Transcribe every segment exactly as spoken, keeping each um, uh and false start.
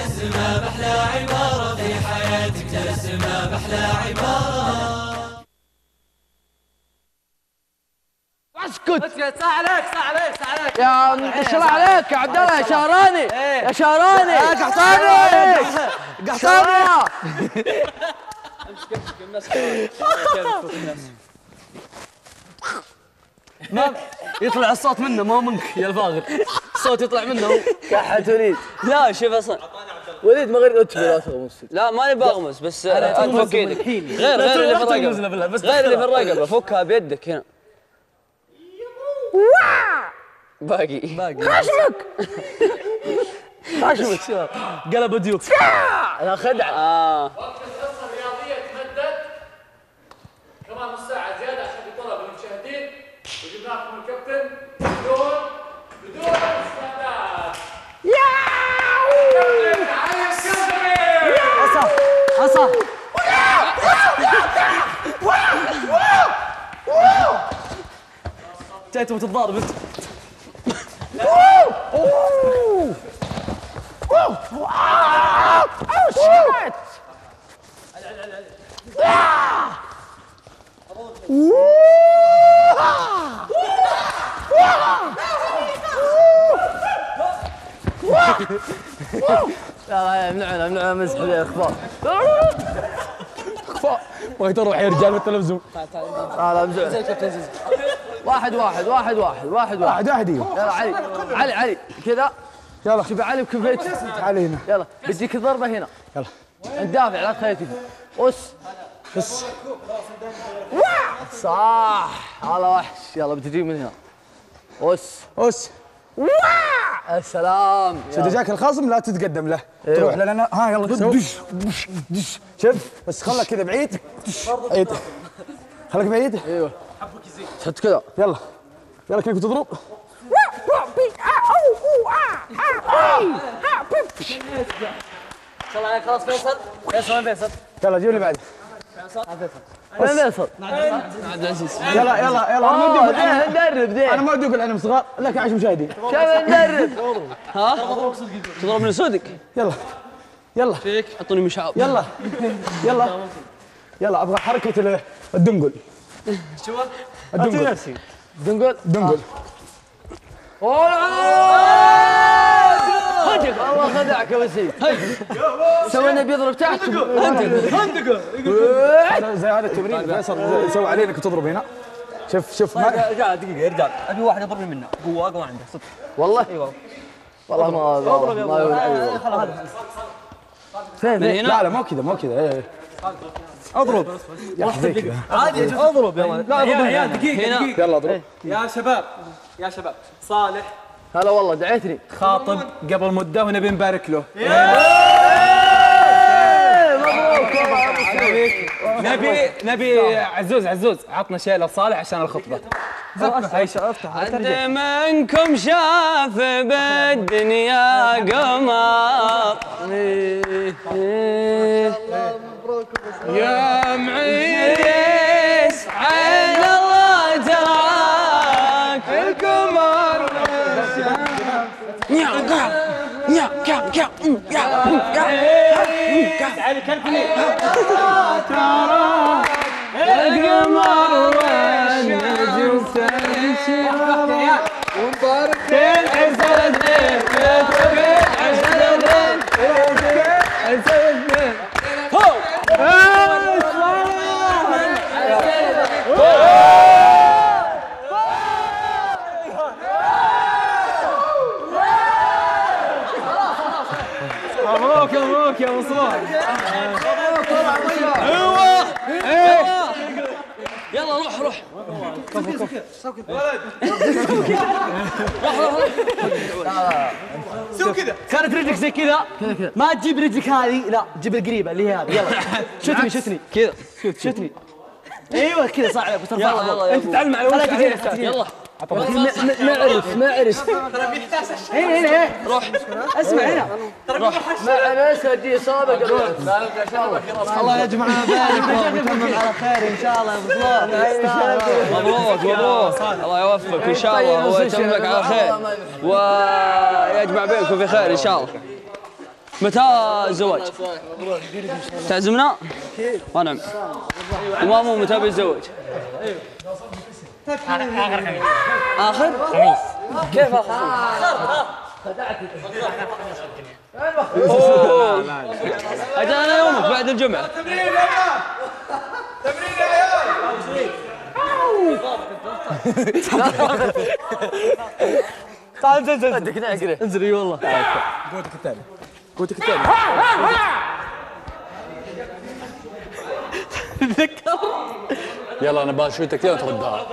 ترسمها بأحلى عبارة، في حياتك ترسمها بأحلى عبارة. اسكت. ساعة عليك ساعة عليك ساعة عليك يا متشرع عليك يا عبد الله يا شهراني يا شهراني يا قحطاني قحطاني. ما يطلع الصوت منه ما منك يا الفاغر، الصوت يطلع منه هو. كحة وليد. لا شوف اصلا وليد ما غير اتفق لا تغمس. لا ماني باغمس بس تفك ايدك غير غير اللي في الرقبه، غير اللي في الرقبه فكها بيدك هنا. باقي باقي خشمك خشمك شباب قلب ديوك. انا خدعه. اه الحصه الرياضيه تمدد كمان نص ساعه زياده عشان يطلب المشاهدين، وجبنا لكم الكابتن بدون بدون استعداد. كابتن علي الكندري. اصح اصح جاي تبغى تتضارب انت. لا لا امنعنا امنعنا مسح اخفاء اخفاء ما تروح يا رجال بالتلفزيون. لا لا امزعنا. واحد واحد واحد واحد واحد واحد واحد ايوه. يلا علي علي علي كذا. يلا شوف علي بكفيت. تعال هنا. يلا بديك ضربه هنا. يلا ندافع لا تخيل اس بس صح. والله وحش. يلا بتجي من هنا. اس اس السلام. اذا جاك الخصم لا تتقدم له. أيوة. تروح له لنا ها يلا سوي شوف بس خلك كذا بعيد بعيد خلك بعيد. ايوه شفت كذا. يلا يلا كيف تضرب. الله عليك خلاص فيصل. فيصل وين فيصل؟ يلا جيب لي بعد. وين فيصل؟ عبد العزيز. يلا يلا يلا انا ما ودي اه ندرب ذي. انا ما ودي اقول عنهم صغار لك عايش مشاهدين. كيف ندرب؟ ها تضرب من سودك. يلا يلا فيك اعطوني مشعب. يلا يلا يلا ابغى حركه الدنقل. شو الدنقل نفسي دنقل دنقل. خدك والله خدعك يا وسيم. سوينا بيضرب تحت. هندقه هذا زي هذا التمرين فيصل سوي علي انك تضرب هنا. شوف شوف يا رجال دقيقه يا رجال ابي واحد يضربني منه قوه اقوى عنده صدق. والله اي والله والله ما اضرب يا ما ابو خلاص هذا فين فين؟ لا لا مو كذا مو كذا. ايه اضرب يا اخي زي كذا. عادي اضرب يلا. لا اضرب يا عيال دقيقه هنا. دقيقه. يلا اضرب. يا شباب يا شباب صالح هلا والله دعيتني. خاطب قبل مده ونبي نبارك له. مبروك والله. نبي نبي عزوز عزوز عطنا شيء لصالح عشان الخطبه. اي افتح حد منكم شاف بالدنيا قمر يا معيس عين الله تراك القمر يا يا يا يا يا تعالي كلمني ترى القمر والنجوم تمشي ومباركين عسى الدين عسى الدين عسى الدين هو مبروك مبروك يا مصروف. مبروك ايوه ايوه يلا روح روح سوي كذا. كانت رجلك زي كذا كذا كذا. ما تجيب رجلك هذه لا جيب القريبه اللي هي هذه. يلا شتني شتني كذا شتني. ايوه كذا صح عليك بس يلا يلا انت تعلم على وجهك. يلا ما اعرف ما اعرف. هنا هنا هنا روح اسمع هنا روح مع ناس هدي اصابه قبل ان شاء الله. الله يا جماعه يبارك ويتمم على خير ان شاء الله يا ابو صلاح. مبروك مبروك الله يوفقك ان شاء الله ويتمم لك على خير ويجمع بينكم في خير ان شاء الله. متى الزواج؟ تعزمنا؟ ونعم. ومامو متى بيتزوج؟ اخر خميس. آخر؟ خميس. كيف آخر؟ أجل أنا يومك بعد الجمعة. تمرين يا تمرين يا عيال. تعال انزل انزل ادك نعقله انزل اي والله. قوتك الثاني قوتك الثاني. تذكر يلا انا بشوتك يلا تردها.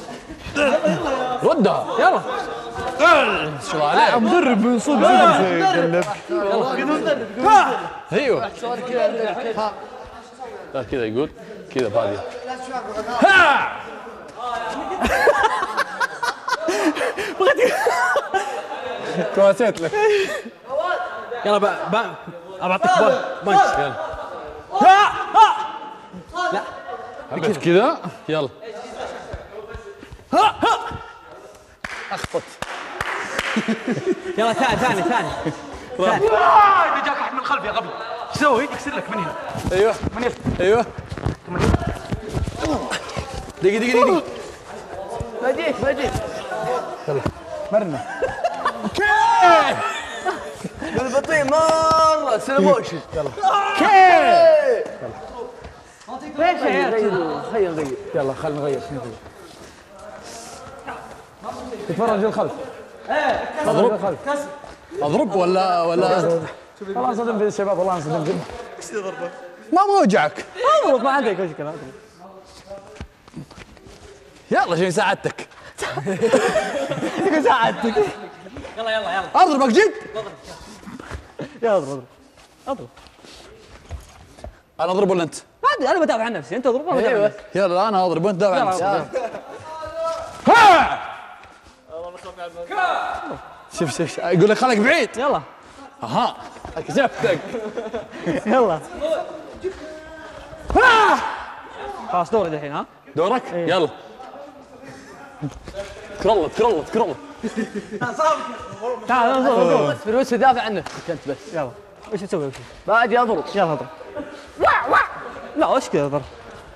ردها يلا. شو عليك؟ مدرب من صدق قلب. ايوه لا كذا يقول كذا بادي. كواسيت لك. يلا بقى بقى بعطيك بنش. لا حبيت كذا يلا. اخبط. يلا ثاني ثاني ثاني ثاني. اذا جاك واحد من الخلف يا غبي ايش تسوي؟ يكسر لك من هنا. ايوه من هنا. ايوه دقيقة دقيقة دقيقة. ما جيت ما جيت. مرنا. بالبطيء مرة سلموشن. يلا. كيف؟ ليش يا عيال؟ خلينا نغير. يلا خلينا نغير خلينا نغير. تتفرج للخلف. اضرب اضرب ولا ولا والله انصدم في الشباب والله انصدم فيهم. ما موجعك. اضرب ما عندك مشكلة. يلا شو ساعدتك. ساعدتك. يلا يلا يلا. اضربك جد. يلا اضرب اضرب. انا اضرب ولا انت؟ ما ادري انا بدافع عن نفسي انت اضرب انا بدافع عن نفسي. يلا انا اضرب وانت دافع عن نفسك. شوف شوف يقول لك خليك بعيد. يلا اها كشفتك. يلا. خلاص دوري الحين ها. دورك يلا. كرلت كرلت كرلت. تعال اضرب اصبر بس دافع عن نفسك انت بس. يلا وش تسوي وش؟ باجي اضرب. يلا اضرب. لا وش كذا اضرب؟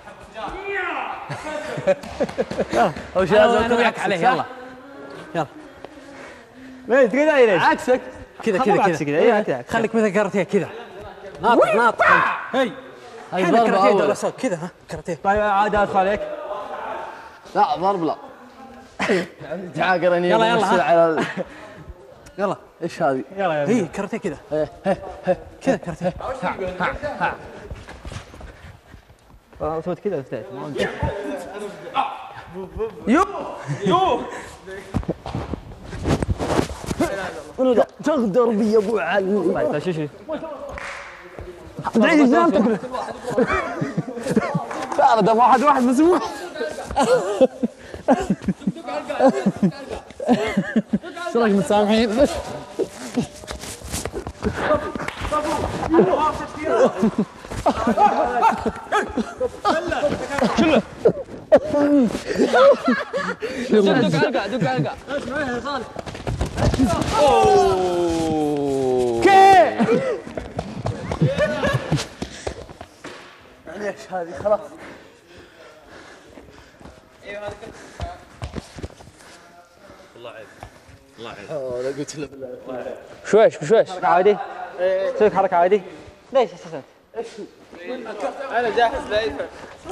وش لازم وياك عليه يلا. يلا. ليش كذا ليش؟ عكسك كذا كذا كذا كذا ايوه كذا. خليك مثل كاراتيه كذا. ناطط ناطط. هي هاي احنا ضربة كاراتيه أول. دور صوت كذا ها كاراتيه. طيب عاد ادخل عليك. لا ضرب لا. تعاقر اني يلا يلا ها. على ال... يلا ايش هذه؟ يلا يلا. هي كاراتيه كذا كذا كاراتيه. سويت كذا فتحت. يو يو لا تغدر بي يا ابو علي. طيب شو شو بعيد جنانتك. لا ده واحد واحد مسموح. شو رايك متسامحين؟ دق علقة دق علقة. معليش هذه خلاص. شويش بشويش. حركة عادي؟ سويك حركة عادي؟ ليش اساسا؟ انا جاهز لايفك.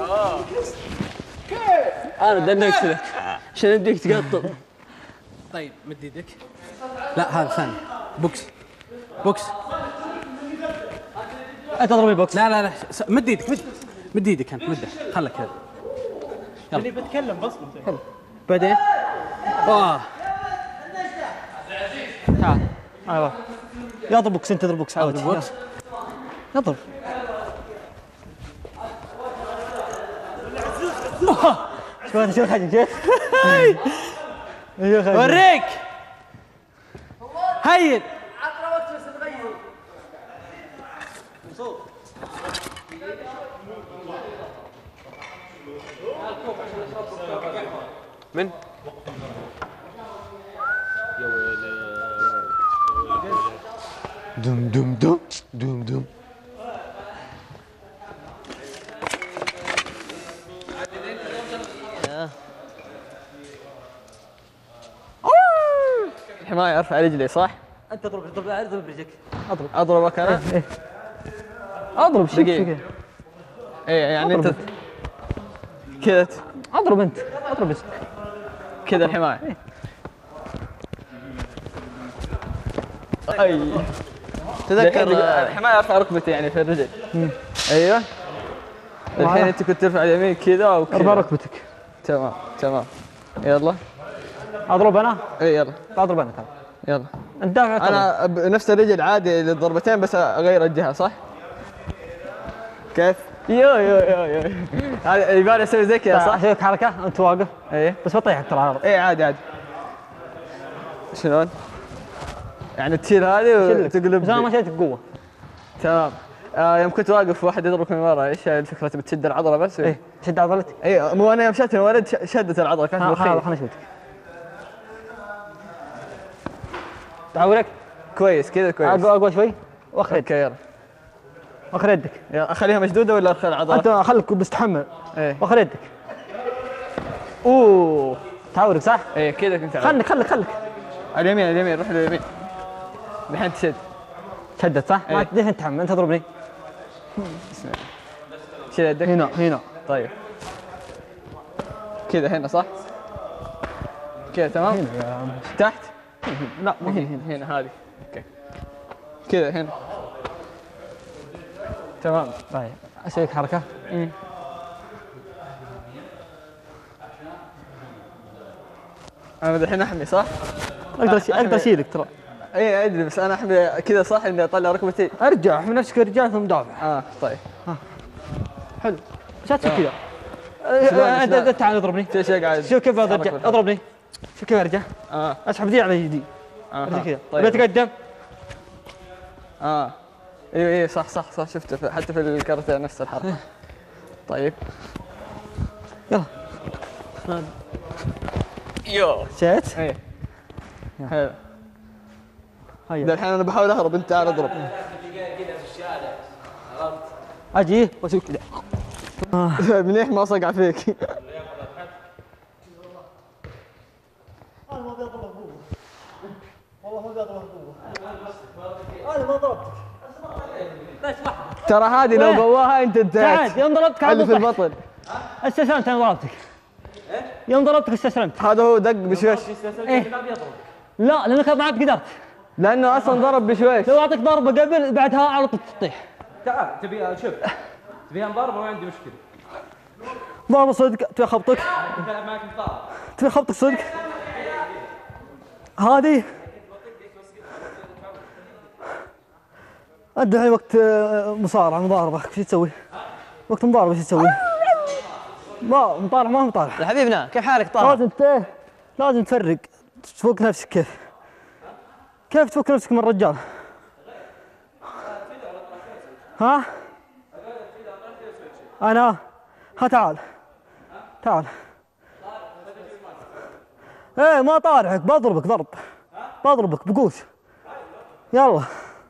انا دنقت لك عشان يديك تقطع. طيب مد يدك. لا هذا ثاني بوكس بوكس. انت تضرب البوكس. لا لا لا س- مد يدك مد مد يدك انت مده خلك هذا. اللي بتكلم بس بعدين اه تعال تعال يا اضرب بوكس انت اضرب بوكس عود. اضرب بوكس. اضرب. شوف شوف حاجه شوف. وريك هين. من؟ دم دم دم دم دم. الحماية ارفع رجلي صح؟ انت اضرب اضرب اضرب برجلك. اضرب اضربك انا؟ ايه اضرب شيء دقيقة. ايه يعني انت كذا اضرب انت اضرب بس كذا الحماية. اي تذكر الحماية ارفع ركبتي يعني في الرجل. ايوه الحين انت كنت ترفع اليمين كذا او كذا. ارفع ركبتك. تمام تمام يلا. اضرب انا؟ اي يلا اضرب انا ترى. يلا. انت دافع انا بنفس الرجل عادي للضربتين بس اغير الجهة صح؟ كيف؟ يو يو يو يو هذا يبغى اسوي زي كذا صح؟ اسوي لك حركه انت واقف. ايه بس بطيحك ترى على الارض. ايه عادي عادي. شلون؟ يعني تشيل هذه وتقلب. بس انا ما شلتك بقوه. تمام. آه يوم كنت واقف واحد يضربك من ورا ايش الفكره تبي تشد العضله بس؟ ايه شد عضلتك. ايه مو انا يوم شدت من ورا شدت العضله كانت خلاص مخيف. خلنا اشوفك. تعورك كويس كذا كويس. اقوى اقوى شوي واخر يدك. اوكي يلا. واخر يدك. يلا اخليها مشدوده ولا ارخي العضله؟ انت خليك بس تحمل. ايه واخر يدك. اوه تعورك صح؟ ايه كذا كنت خليك خليك خليك. اليمين اليمين روح لليمين. الحين تشد. شدت صح؟ ايه. ما تدري تحمل انت تضربني. شيل يدك. هنا هنا. طيب كذا هنا صح؟ كذا تمام؟ هنا يا عم. تحت؟ لا مو هنا هنا. هنا هذه اوكي كذا هنا تمام. طيب اسوي لك حركه. امم انا الحين احمي صح؟ اقدر أشي- اقدر اشيلك ترى. اي ادري بس انا احمي كذا صح اني اطلع ركبتي. ارجع احمي نفسك رجال ثم دافع. اه طيب حلو بس لا تسوي كذا. شلون- انت شلون؟ انت تعال اضربني. شيء شيء قاعد شوف كيف ارجع اضربني. شوف كيف ارجع. اه اسحب ذي على يدي. اه ارجع كذا. طيب. بتقدم. اه ايوه ايوه صح صح صح شفته في- حتى في الكاراتيه نفس الحركه. طيب يلا. يو شيت. ايه حلو. هيا. ده الحين انا بحاول اهرب انت تعال اضرب. اجي واسوي كذا. منيح ما صقع فيك. انا ما بيضرب قوه. والله ما بيضرب قوه. انا ما ضربتك. ترى هذه لو قواها انت انتهيت. تعال يوم ضربتك هذه هذا في البطن. استسلمت انا ضربتك. يوم ضربتك استسلمت. هذا هو دق بشويش. ايه لا لانك ما عاد قدرت. لانه اصلا ضرب بشويش. لو اعطيك ضربه قبل بعدها على طول تطيح. تعال تبي شوف تبيها مضاربه ما عندي مشكله. ضربه صدق تبي خبطك. تلعب معك مضاربه. تبي خبطك صدق. هذه انت الحين وقت آه، مصارعه مضاربه ايش تسوي؟ وقت مضاربه ايش تسوي؟ ما مطالع ما هو مطالع. يا حبيبنا كيف حالك طارق؟ لازم ت... لازم تفرق تفك نفسك كيف؟ كيف تفك نفسك من الرجال؟ ها؟ أنا ها تعال تعال. إيه ما طالعك بضربك ضرب بضربك بقوس. يلا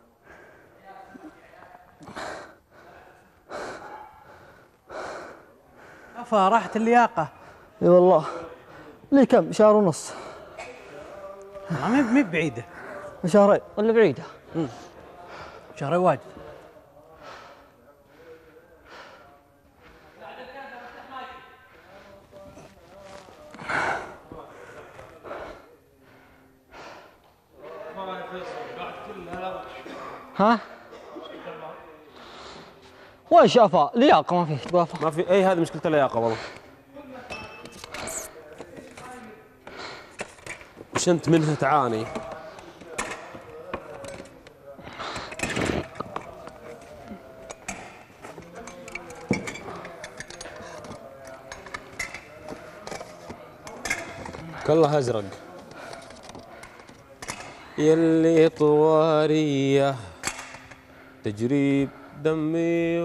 افا راحت اللياقه. اي والله لي كم شهر ونص. ما هي بعيده. شهرين ولا بعيدة؟ شهرين واجد. ها؟ وين شافها؟ لياقة ما فيه تقافة. ما في اي هذه مشكله اللياقه والله. وش انت منها تعاني؟ كله ازرق. يلي طواريه تجري دمي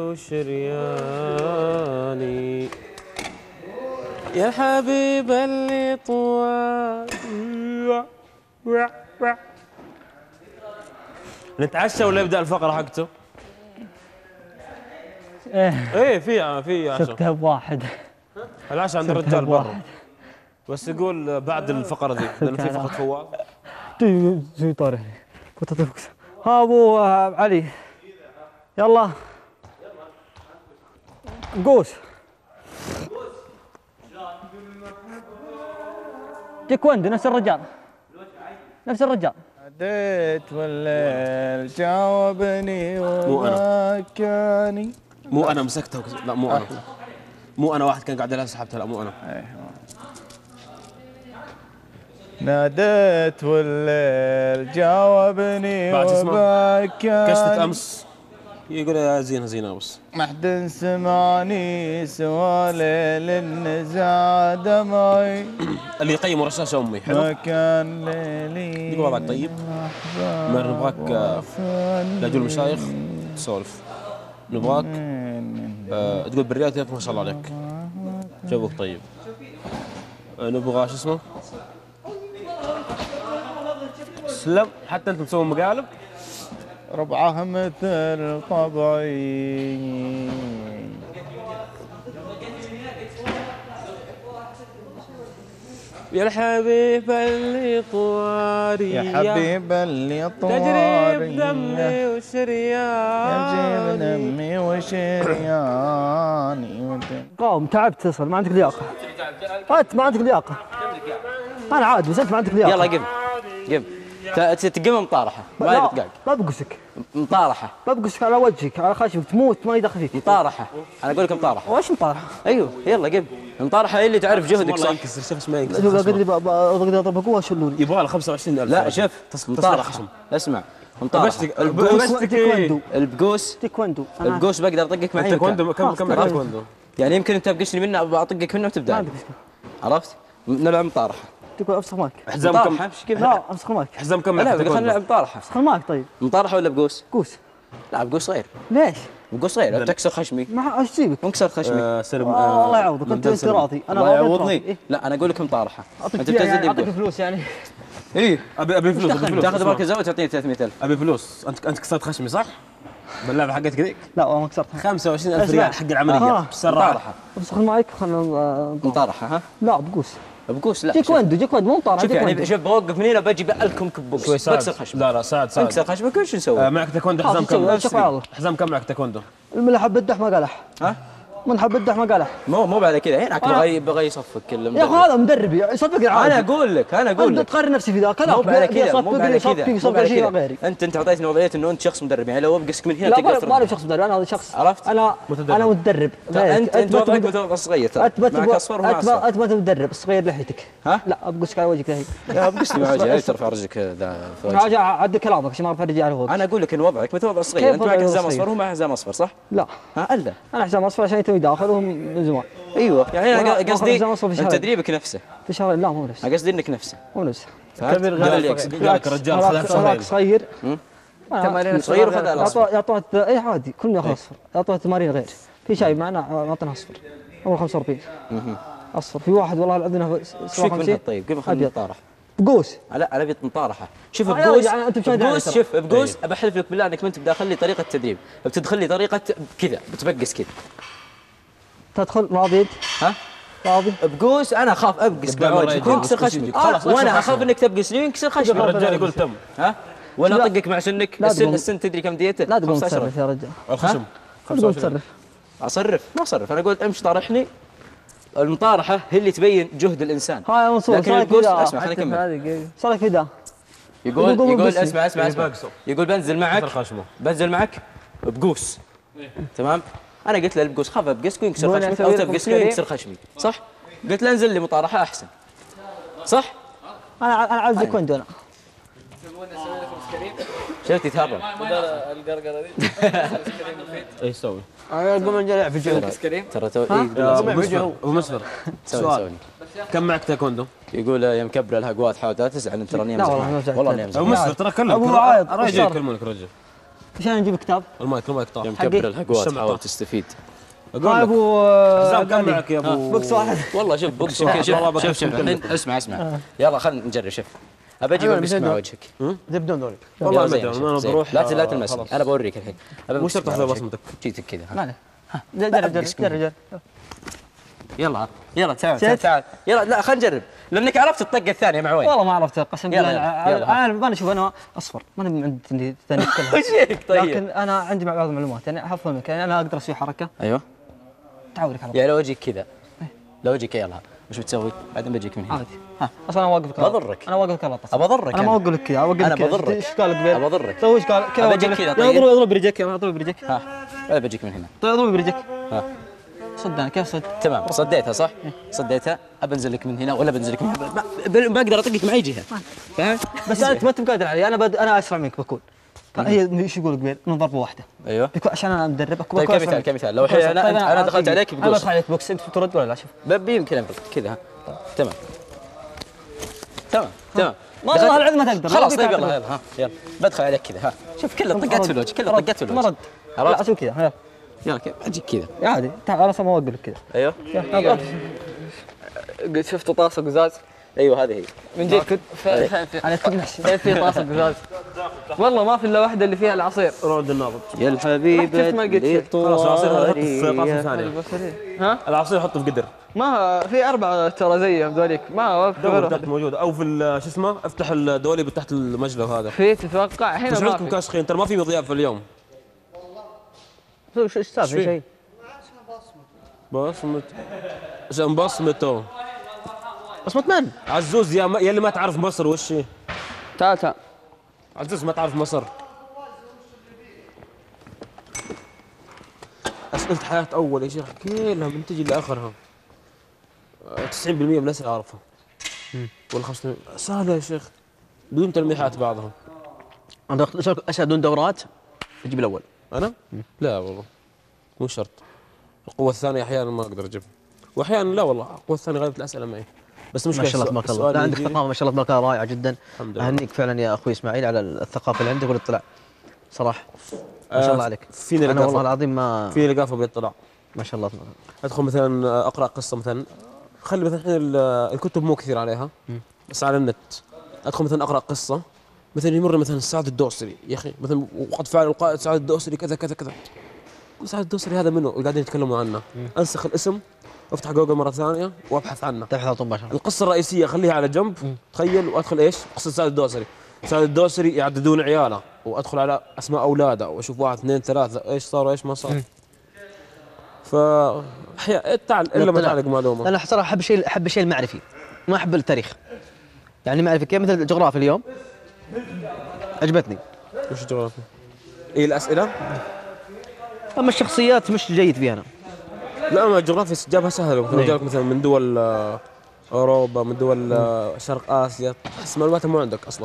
وشرياني يا الحبيب اللي طوال نتعشى ولا يبدا الفقره حقته؟ ايه ايه في في عشاء. سبتها بواحد. العشاء عند الرجال برا. بس يقول بعد الفقره ذي لان في فقره فواز. زي طارح كنت اتفق. ها ابو علي يلا قوس تيكوندو نفس الرجال نفس الرجال. ناديت والليل جاوبني مو أنا. وبكاني. مو انا مسكتها وكس... لا مو انا مو انا واحد كان قاعد يلعب سحبتها لا مو انا. ناديت والليل جاوبني بعد اسمه وبكاني. كشتة امس يقول يا زينه زينه بس ما حد سمعني سوى ليل النزاع دمعي. اللي يقيم رشاشه امي حلو. ما كان ليلي دقيقه وضعك طيب. ما نبغاك لا تقول مشايخ تسولف. نبغاك آه تقول بالرياض كيف ما شاء الله عليك جوك طيب. آه نبغى شو اسمه سلم حتى انت مسوي مقالب ربعه مثل طبعي. يا الحبيب اللي طواري يا حبيب اللي طواري تجري بدمي وشرياني يجري بدمي وشرياني. قاوم تعبت تصل ما عندك لياقه. انت ما عندك لياقه. انا عادي بس انت ما عندك لياقه. يلا قم قم تقم مطارحه ما لا بتقعد ما بقصك مطارحه ما بقصك على وجهك على خشمك تموت ما يدخل فيك. مطارحه انا اقول لك مطارحه. وش مطارحه؟ ايوه يلا قم مطارحه هي اللي تعرف جهدك والله صح. ينكسر شوف اسمه ينكسر قدري اقدر اضرب قوه شلوني. يبغى له خمسة وعشرين ألف. لا شوف مطارحه خشم. اسمع مطارحه تيكوندو البقوس تيكوندو البقوس بقدر اطقك معي التايكوندو كم كم عرفت؟ التايكوندو؟ يعني يمكن انت بقشني منه بطقك منه ما وتبدا عندك مشكله. عرفت؟ نلعب مطارحه. تقول افسخ ماك. حزام كم مطارحه مش كيف لا افسخ ماك. حزام كم لا معك خلينا تايكوندو؟ نلعب مطارحه. افسخ ماك طيب. مطارحه ولا بقوس؟ قوس. لا بقوس صغير ليش؟ بقوس صغير لا تكسر خشمي ما ايش تجيبك؟ مو كسرت خشمي. آه، سلم آه الله يعوضك انت انت راضي انا الله راضي يعوضني. لا انا اقول لك مطارحه انت انت بتنزل لي اعطيك بقوس. فلوس يعني. ايه ابي ابي فلوس ابي فلوس تاخذ اسمع. مركز اول تعطيني ثلاثمئة ألف. ابي فلوس انت انت كسرت خشمي صح؟ باللعبه حقتك ذيك لا والله ما كسرتها. خمسة وعشرين ألف اسمع. ريال حق العمليه آه. بسرعه. مطارحه افسخ المايك خلنا مطارحه ها؟ لا بقوس. بقوس لا تيكوندو تيكوندو مو مطارحه شوف يعني تيكوندو. شوف بوقف من هنا بجي بألكم كبوكس شوي ساعد. بكسر خشمك. لا لا ساعد ساعد. انكسر خشمك وش نسوي؟ آه، معك تايكوندو حزام خلاص نسوي، شوف على كم؟ الله. حزام كم معك تايكوندو؟ من حب الدح ما قالح. ها؟ من حب الدح ما قالح. مو مو بعد كذا هناك أنا- بغى بغى يصفق كل يا اخي هذا مدربي صدقني عادي. انا اقول لك انا اقول انت لك تقارن نفسي في ذاك مو بعد كذا مو بعد كذا يصفق مو يصفق بعد شيء كذا. غيري. انت انت اعطيتني وضعيه انه انت شخص مدرب يعني لو ابقسك من هنا لا تقدر ما ما له شخص مدرب انا هذا شخص عرفت؟ انا متدرب. انا متدرب انت انت وضعك مثل الصغير ترى اثبت معك اصفر وما اثبت اصفر اثبت مدرب الصغير لحيتك. ها؟ لا ابقسك على وجهك الحين. لا ابقسني مع وجهي ترفع رجلك ذا في وجهي. راجع عد كلامك عشان ما ارفع رجلي على فوق. انا اقول لك ان وضعك مثل وضع الصغير كيف انت معك وضع حزام الصغير؟ اصفر وهو معه حزام اصفر صح؟ لا ها الا انا حزام اصفر عشان يتوي داخل وهم من زمان. ايوه يعني انا والله قصدي حزام أصفر في انت شهرين. تدريبك نفسه في شهرين لا مو نفس انا قصدي انك نفسه مو نفس. كبير قال لك قال لك رجال خذها في هذاك شهرين. صغير. تمارين صغير وخذها الاصفر يعطوه اي عادي كلنا ياخذ اصفر يعطوه تمارين غير. في شاي معنا معطينا اصفر اول خمسة وأربعين اصفر. في واحد والله العظيم ايش فيك منها طيب كيف اخذ مطارحه؟ بقوس. لا على بيت مطارحه شوف آه، بقوس يعني أنت بشاهد بقوس عليه شوف بقوس بحلف لك بالله انك ما انت بداخل لي طريقه تدريب بتدخل لي طريقه كذا بتبقس كذا تدخل راضي ها راضي. بقوس انا اخاف ابقس قدام بوجهك الرجل. وينكسر خلاص، خشمي خلاص، وانا خلاص. اخاف انك تبقس لي وينكسر خشمي الرجال يقول تم. ها ولا لا. اطقك مع سنك لا السن تقوم. السن تدري كم ديته لا تقوم خمسة عشر. تصرف يا رجال. الخشم لا تقوم تصرف. اصرف ما اصرف انا قلت امشي طارحني. المطارحه هي اللي تبين جهد الانسان هاي منصور لكن صارك البوس- كذا. اسمع، خليني أكمل. صارك كذا. يقول قوم يقول بقسني. اسمع اسمع اسمع يبقسوا. يقول بنزل معك كسر خشمه. بنزل معك بقوس تمام انا قلت له البقوس خاف ابقسك وينكسر قول خشمي أسوي او لكم تبقسني سريع. وينكسر خشمي صح؟ قلت له انزل لي مطارحه احسن صح؟ انا انا عايز تايكوندو انا. شفت يتهرب ايش يسوي؟ انا اقوم انجلع في الجو. ترى تو ها؟ إيه، ابو مسفر ابو مسفر سوي سؤال. سوي كم معك تايكوندو؟ يقول يا مكبر الهقوات حاول لا تزعل انت تراني لا امزح والله ما معك. زعلت. والله اني امزح ابو معك. مسفر ترى كلمك أبو عايض، راجع وش صار؟ يكلمونك رجل عشان نجيب كتاب. المايك المايك يا طاح مكبر الهقوات الشمع حاول طاح. تستفيد اقول هاي لك ابو حزام كم معك يا ابو بوكس واحد. والله شوف بوكس والله يمكن شوف والله شوف شوف بكلمك. الحين اسمع اسمع يلا خلينا نجرب شوف ابى اجيب امسك مع وجهك. بدون دوري. والله ما زين، ادري انا زين. بروح لا لا آه، تلمسني، خلاص. انا بوريك الحين. أبى مو أمسك شرط مع تاخذ وجهك. بصمتك. جيتك كذا. ما عليه ها جرب جرب جرب جرب يلا يلا تعال تعال تعال يلا لا خلينا نجرب لانك عرفت الطقه الثانيه مع وين. والله ما عرفت قسم يلا، بالله. يلا، يلا. انا ما اشوف انا اصفر ما انا عندي ثاني كلها. وش فيك طيب؟ لكن انا عندي بعض المعلومات يعني افهمك يعني انا اقدر اسوي حركه ايوه تعورك على يعني لو اجيك كذا لو اجيك يلا وش بتسوي؟ بعدين بجيك من هنا. عادي ها اصلا انا واقفك بضرك. انا واقفك على الطاوله. ابى اضرك انا ما اقول لك كذا اوقف أنا لك كذا. بضرك. ايش قال قبل؟ ابى اضرك. سوي ايش قال كذا أبجيك أوقف لك. كذا، يلا طيب. اضرب اضرب برجلك يلا اضرب برجلك. ها بعدين بجيك من هنا. طيب اضرب برجلك. ها صد انا كيف صد؟ تمام صديتها صح؟ صديتها ابى انزل لك من هنا ولا بنزل لك من هنا ما- ب- ما اقدر اطقك من اي جهه فهمت؟ بس انت ما انت مقادر علي انا بد... انا اسرع منك بكون. هي ايش يقول قبيل؟ من ضربه واحده. ايوه بكون عشان انا مدربك طيب بكون كمثال أسرع منك. كمثال لو بكون الحين أسرع. انا طيب انا دخلت عليك انا بتقول بدخل عليك بوكس انت ترد ولا لا شوف. ببي يمكن انقذ كذا ها طيب، تمام تمام تمام ما والله العظيم ما تقدر. خلاص ما طيب فيك يلا تعتذر. يلا ها يلا بدخل عليك كذا ها شوف كل الطقات في الوجه كل رد. الطقات في ما الوجه رد. لا عرفت؟ اسوي كذا يلا يلا كيف اجيك كذا عادي تعال انا اصلا ما اوقف لك كذا. ايوه يلا قد شفتوا طاسه قزاز ايوه هذه هي من جد انا تمنحش. كيف في طاسه قزاز والله ما في الا واحده اللي فيها العصير روعد النابض. يا الحبيب شفت ما قلت شيء. خلاص العصير هذا حطه في طاسه ثانيه. ها العصير حطه في قدر. ما في اربعه ترى زيهم ذوليك ما في دور غير تحت موجود او في ال- شو اسمه افتح الدولي تحت المجلب هذا. في تتوقع هنا بس ما عندكم في كاشخين ترى ما في ضياف في اليوم. ايش السالفه في؟ شيء؟ بصمت عشان بصمته بصمة من؟ عزوز يا, ما... يا اللي ما تعرف مصر وش هي؟ تعال تعال عزوز ما تعرف مصر. أسئلة حياة أول يا شيخ كلها من تجي لآخرها تسعين بالمئة من الأسئلة أعرفها ولا خمسة بالمئة سهلة يا شيخ بدون تلميحات بعضها. انا اشهد دون دورات اجيب الاول. أنا؟ لا والله مو شرط. القوة الثانية أحيانا ما أقدر أجيبها وأحيانا لا والله القوة الثانية غالبا الأسئلة معي بس مش ما شاء الله تبارك الله. لا عندك ثقافه ما شاء الله تبارك الله رائعه جدا. الحمد لله. اهنيك فعلا يا اخوي اسماعيل على الثقافه اللي عندك والاطلاع صراحه ما شاء الله عليك. فيني انا والله لقافة العظيم ما فيني لقافة بالاطلاع. ما شاء الله تبارك الله. ادخل مثلا اقرا قصه مثلا خلي مثلا الحين ال- الكتب مو كثير عليها بس على النت ادخل مثلا اقرا قصه مثلا يمر مثلا سعد الدوسري يا اخي مثلا وقد فعل القائد سعد الدوسري كذا كذا كذا. سعد الدوسري هذا منه قاعدين يتكلموا عنه انسخ الاسم وافتح جوجل مره ثانيه وابحث عنه. تبحث على طول ما شاء الله. القصه الرئيسيه خليها على جنب تخيل وادخل ايش قصه سعد الدوسري. سعد الدوسري يعددون عياله وادخل على اسماء اولاده واشوف واحد اثنين ثلاثه ايش صار وايش ما صار. ف احيانا تعال الا ما الاطلاع. تعلق معلومه. انا صراحه احب الشيء احب الشيء المعرفي ما احب التاريخ. يعني معرفي كيف مثل الجغرافيا اليوم عجبتني وش الجغرافيا؟ ايه الاسئله؟ اما الشخصيات مش جيد فيها انا. لا ما الجغرافيا جابها سهله مثلا جابك مثلا من دول آه، اوروبا من دول آه، شرق اسيا بس معلوماتها مو عندك اصلا.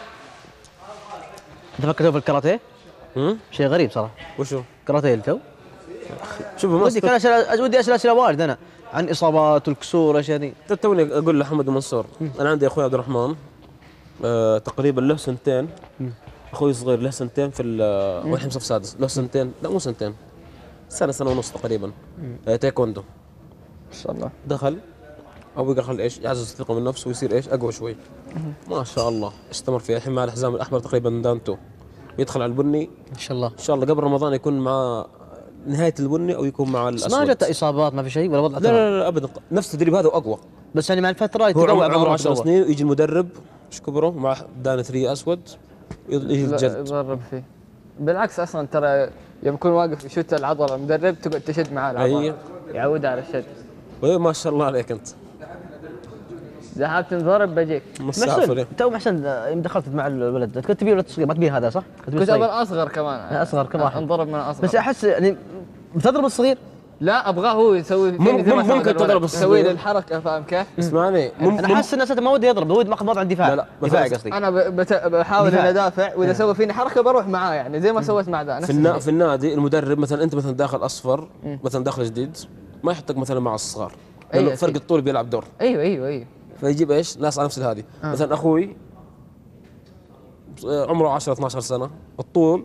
انت فكرت في الكاراتيه؟ هم؟ شيء غريب صراحه. وشو؟ كاراتيه التو شوف ما ودي كان أسأل ودي اسال اسئله وايد انا عن اصابات والكسور الاشياء ذي. توني اقول لحمد منصور انا عندي اخوي عبد الرحمن آه تقريبا له سنتين اخوي صغير له سنتين في ال- والحين صف سادس له سنتين لا مو سنتين سنه سنه ونص تقريبا آه تايكوندو ما شاء الله دخل ابوي قال خل ايش يعزز الثقه من نفسه ويصير ايش اقوى شوي ما شاء الله استمر فيه الحين مع الحزام الاحمر تقريبا دانتو يدخل على البني ما شاء الله. ان شاء الله قبل رمضان يكون مع نهايه البني او يكون مع بس الاسود. ما جت اصابات ما في شيء ولا وضع لا لا لا ابدا نفس التدريب هذا واقوى. بس يعني مع الفتره هو يتقوى عمره بعض عشر القوة. سنين ويجي المدرب ايش كبره مع دان ثري اسود يجي لا، الجد. جرب فيه بالعكس اصلا ترى يوم يكون واقف يشوت العضله المدرب تقعد تشد معاه العضله أي. يعود على الشد. وي ما شاء الله عليك انت ذهبت تنضرب بجيك. مسافر محسن تو محسن يوم دخلت مع الولد انت كنت تبي ولد صغير ما تبي هذا صح؟ كنت تبي كنت صغير. ابغى اصغر كمان لا، أصغر كمان. انضرب من اصغر بس احس يعني بتضرب الصغير لا ابغاه هو يسوي مم- فيني زي ما مم- سوى ممكن الولد. تضرب يسوي الصغير. لي الحركه فاهم كيف؟ اسمعني مم- انا مم- حاسس ان اساسا ما ودي يضرب ودي ماخذ وضع دفاع لا، لا، دفاعي مثلاً قصدي. انا ب- بت... بحاول دفاع. اني ادافع واذا سوى فيني حركه بروح معاه يعني زي ما سويت مع ذا نفس في النا... الشيء. في النادي المدرب مثلا انت مثلا داخل اصفر مثلا داخل جديد ما يحطك مثلا مع الصغار لانه أي فرق أكيد. الطول بيلعب دور ايوه ايوه ايوه فيجيب ايش ناس على نفس هذه مثلا اخوي عمره عشرة اثناشر سنه الطول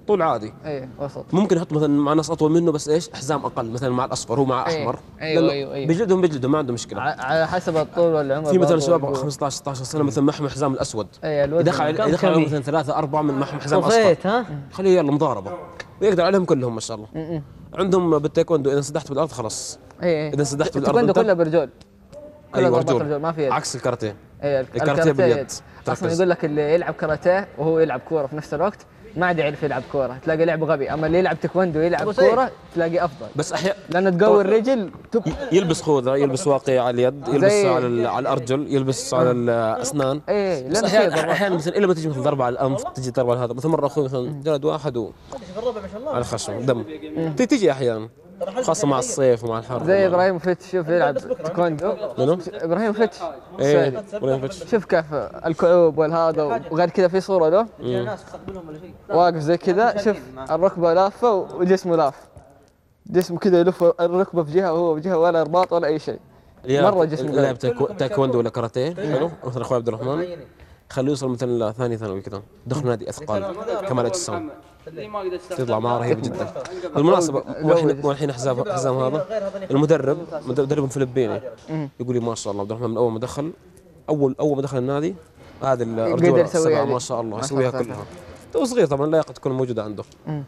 طول عادي. ايه وسط. ممكن يحط مثلا مع ناس اطول منه بس ايش حزام اقل مثلا مع الاصفر هو مع أيه. احمر. ايوه ايوه ايوه بيجلدهم بيجلدهم ما عنده مشكله. على حسب الطول والعمر. في مثلا برضو شباب والقوة. خمسة عشر ستة عشر سنه مثلا معهم حزام الاسود. ايه الوزن. يدخل يدخل عليهم مثلا ثلاثه اربعه من معهم حزام اصفر. طفيت ها؟ خليه يلا مضاربه ويقدر عليهم كلهم ما شاء الله. عندهم بالتايكوندو اذا انسدحت بالارض خلاص. ايه اذا انسدحت بالارض التايكوندو كله برجول. كله ايوه ضربات رجول رجول ما في يد. عكس الكاراتيه. ايه الكاراتيه باليد. اصلا يقول لك اللي يلعب كاراتيه وهو يلعب كوره في نفس الوقت ما عاد يعرف يلعب كوره، تلاقي لعب غبي، اما اللي يلعب تايكوندو ويلعب كوره تلاقي افضل. بس احيانا لانه تقوي الرجل تب... يلبس خوذه، يلبس واقي على اليد، يلبس على ال- على الارجل، يلبس على الاسنان. ايه بس احيانا احيانا مثلا الا ما تجي مثلا ضربه على الانف، تجي ضربه على هذا، مثلا مره اخوي مثلا جلد واحد و على الخشم دم. تي- تجي احيانا خاصه مع الصيف ومع الحر. زي ابراهيم فتش شوف يلعب تايكوندو. منو؟ ابراهيم فتش ايه ابراهيم فتش. شوف كيف الكعوب والهذا وغير كذا في صوره له واقف زي كذا، شوف الركبه لافه وجسمه لاف، جسمه كذا يلف الركبه في جهه وهو في جهه ولا رباط ولا اي شيء. مره جسمه لاعب تايكوندو ولا كاراتيه حلو مثلا اخوي عبد الرحمن خليه يوصل مثلا ثاني ثانوي كذا دخل نادي اثقال كمال اجسام تطلع معاه رهيب جدا. بالمناسبه والحين والحين حزام حزام هذا المدرب مدرب فلبيني يقول لي ما شاء الله عبد الرحمن من اول ما دخل اول اول ما دخل النادي هذه الرجوله السبعه ما شاء الله يسويها كلها. تو صغير طبعا اللياقه تكون موجوده عنده.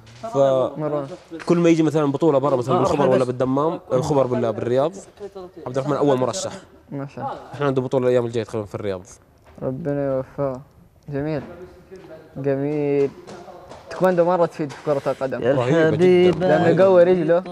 فكل ما يجي مثلا بطوله برا مثلا بالخبر ولا بالدمام الخبر ولا بالرياض عبد الرحمن اول مرشح. ما شاء الله. احنا عنده بطوله الايام الجايه تقريبا في الرياض. ربنا يوفقه. جميل جميل. تايكوندو مره تفيد في كره القدم رهيبه جدا لانه يقوي رجله،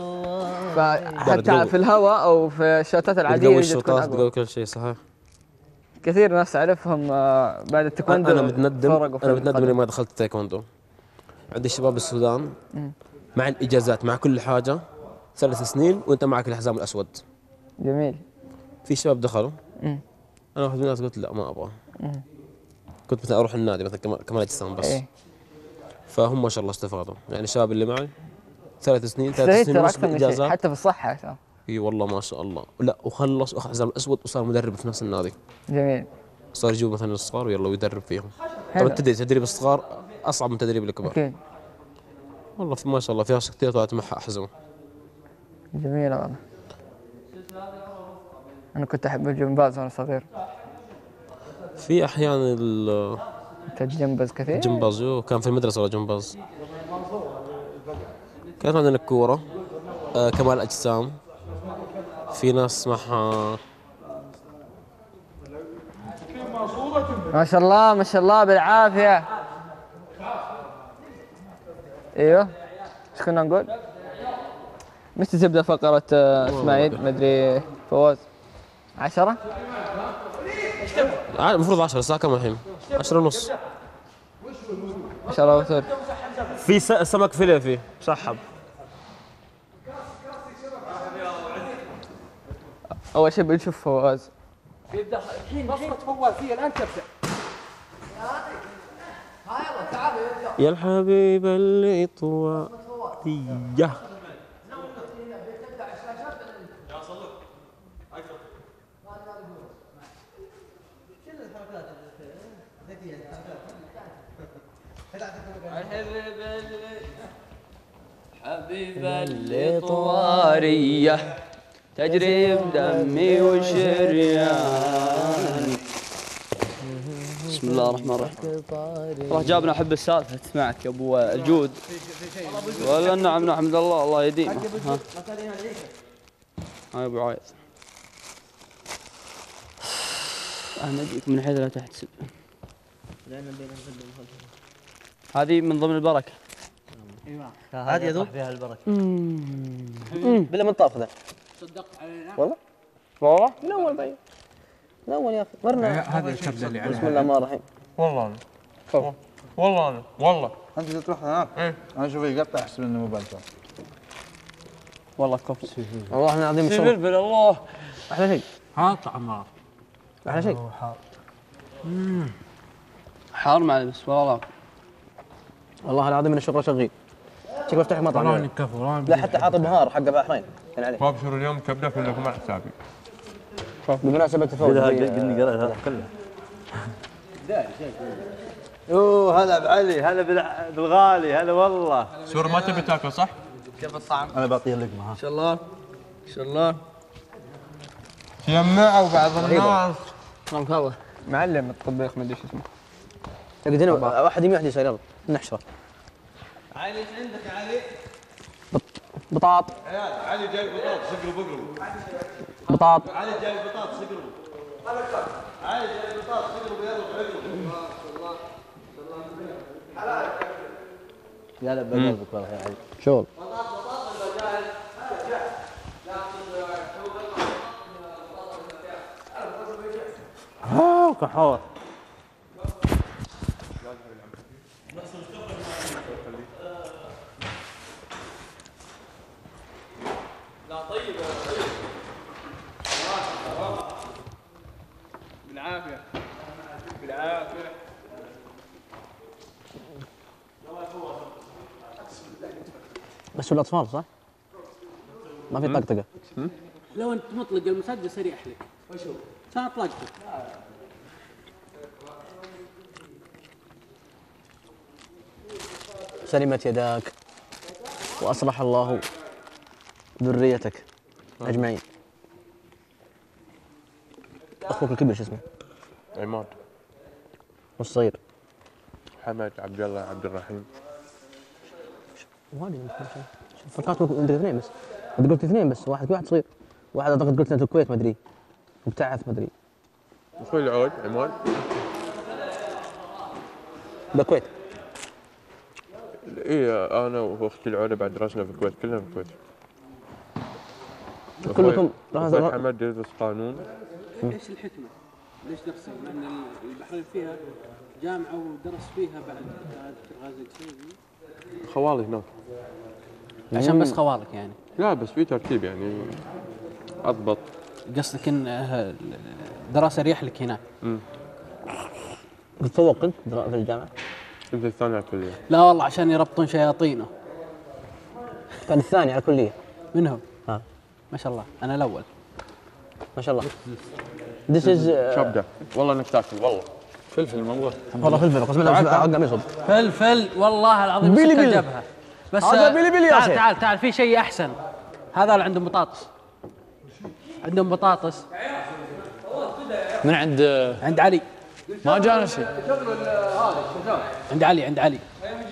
فحتى في الهواء او في الشوتات العاديه تقوي يجي تكون الشوطات أقوى. تقوي كل شيء صحيح. كثير ناس اعرفهم آه، بعد التايكوندو انا متندم فرقوا في انا متندم القدم. اني ما دخلت التايكوندو. عندي شباب بالسودان مع الاجازات مع كل حاجه ثلاث سنين وانت معك الحزام الاسود. جميل. في شباب دخلوا مم. انا واحد من الناس قلت لا ما ابغى. كنت مثلا اروح النادي مثلا كمال كمال اجسام بس. ايه فهم ما شاء الله استفادوا يعني الشباب اللي معي ثلاث سنين ثلاث استفيد سنين ترى ونص اكثر من شيء بالاجازات. حتى في الصحه ترى. اي والله ما شاء الله لا وخلص واخذ الحزام الاسود وصار مدرب في نفس النادي. جميل. صار يجيب مثلا الصغار ويلا ويدرب فيهم. حلو. طبعا تدريب تدريب الصغار اصعب من تدريب الكبار. اكيد. والله في ما شاء الله في ناس كثير طلعت معها احزمه. جميل والله. انا كنت احب الجمباز وانا صغير. في احيانا ال- انت تجمبز كثير؟ الجمباز يو كان في المدرسه ولا جمباز. كانت عندنا الكوره آه كمال اجسام في ناس معها ما شاء الله ما شاء الله بالعافيه. ايوه ايش كنا نقول؟ متى تبدا فقره آه، اسماعيل مدري فواز؟ عشرة؟ آه، المفروض عشرة الساعه كم الحين؟ عشرة ونص. عشرة وثلث. في س- سمك فيليه فيه سحب. اول شيء بنشوف فواز. يبدا الحين فقره فوازيه الان تبدا. يا الحبيب اللي طوى يا حبيبة اللي طوارية تجري بدمي وشرياني. بسم الله الرحمن الرحيم. الله جابنا احب السالفه تسمعك يا ابو الجود. ولا نعم نحمد الله الله يديمه. ها ها يا ابو عايض انا اجيك من حيث لا تحتسب. هذه من ضمن البركه. هذه يا دوب فيها البركه. بلا من طاف ذا. صدقت علينا والله والله من اول بي من اول يا اخي مرنا. هذا الكبده اللي بسم الله الرحمن الرحيم. والله انا والله انا والله انت تروح هناك انا اشوف يقطع احسن منه مباشره. والله كفو. والله العظيم في فلفل الله احلى شيء. ها طعمه احلى شيء. حار مع بس والله والله العظيم ان الشغل شغيل. شكله افتح مطعم. والله كفو لا حتى حاط بهار حق بحرين كان عليه. وابشر اليوم كبده كلكم على حسابي. بمناسبة الفوز قلني قرأت هذا كله. اوه هلا بعلي، هلا بالع- بالغالي، هلا والله. سور ما تبي تاكل صح؟ كيف الطعم؟ انا بعطيه لقمه ها. ان شاء الله ان شاء الله. جمعوا بعض الناس. سلامك الله. معلم الطبيخ ما ادري ايش اسمه. اقعد هنا واحد يمين واحد يسار يلا نحشره. علي ايش عندك يا علي؟ بطاط عيال علي جايب بطاطس اقلب اقلب. بطاط علي جايب بطاطس اقلب. علي جايب بطاطس اقلب يلا اقلب. يا لا بقلبك والله يا علي. شغل. ها كحور. لا طيب بالعافيه بالعافيه. بس الاطفال صح؟ ما في طقطقه. لو انت مطلق المسدس اريح لك. وشوف كان اطلقته. سلمت يداك واصلح الله ذريتك اجمعين. اخوك الكبير شو اسمه؟ عماد. والصغير؟ حمد عبد الله عبد الرحيم. وادي فكرت انت اثنين بس. انت قلت اثنين بس، واحد واحد صغير. واحد اعتقد قلت انت الكويت ما ادري. مبتعث ما ادري. اخوي العود عماد. بالكويت. اي انا واختي العوده بعد درسنا في الكويت، كلنا في الكويت. كلكم اخوي حمد يدرس قانون. ايش الحكمه؟ ليش درسوا؟ لان البحرين فيها جامعه ودرس فيها بعد دكتور غازي القصيبي. خوالي هناك. عشان بس خوالك يعني؟ لا بس في ترتيب يعني اضبط. قصدك ان دراسه اريح لك هناك؟ امم تتفوق انت في الجامعه؟ انت الثاني على الكليه. لا والله عشان يربطون شياطينه. كان الثاني على الكليه. من هو؟ ها ما شاء الله انا الاول. ما شاء الله. This is شبده والله انك تاكل والله. فلفل موجود. والله فلفل قسم بالله عقم يصب. فلفل والله العظيم بيلي مسك بيلي. الجبهه. بس هذا بيلي بيلي يا تعال أخي. تعال تعال في شيء احسن. هذا اللي عندهم بطاطس. عندهم بطاطس. من عند عند علي. ما جانا شيء. عند علي عند علي.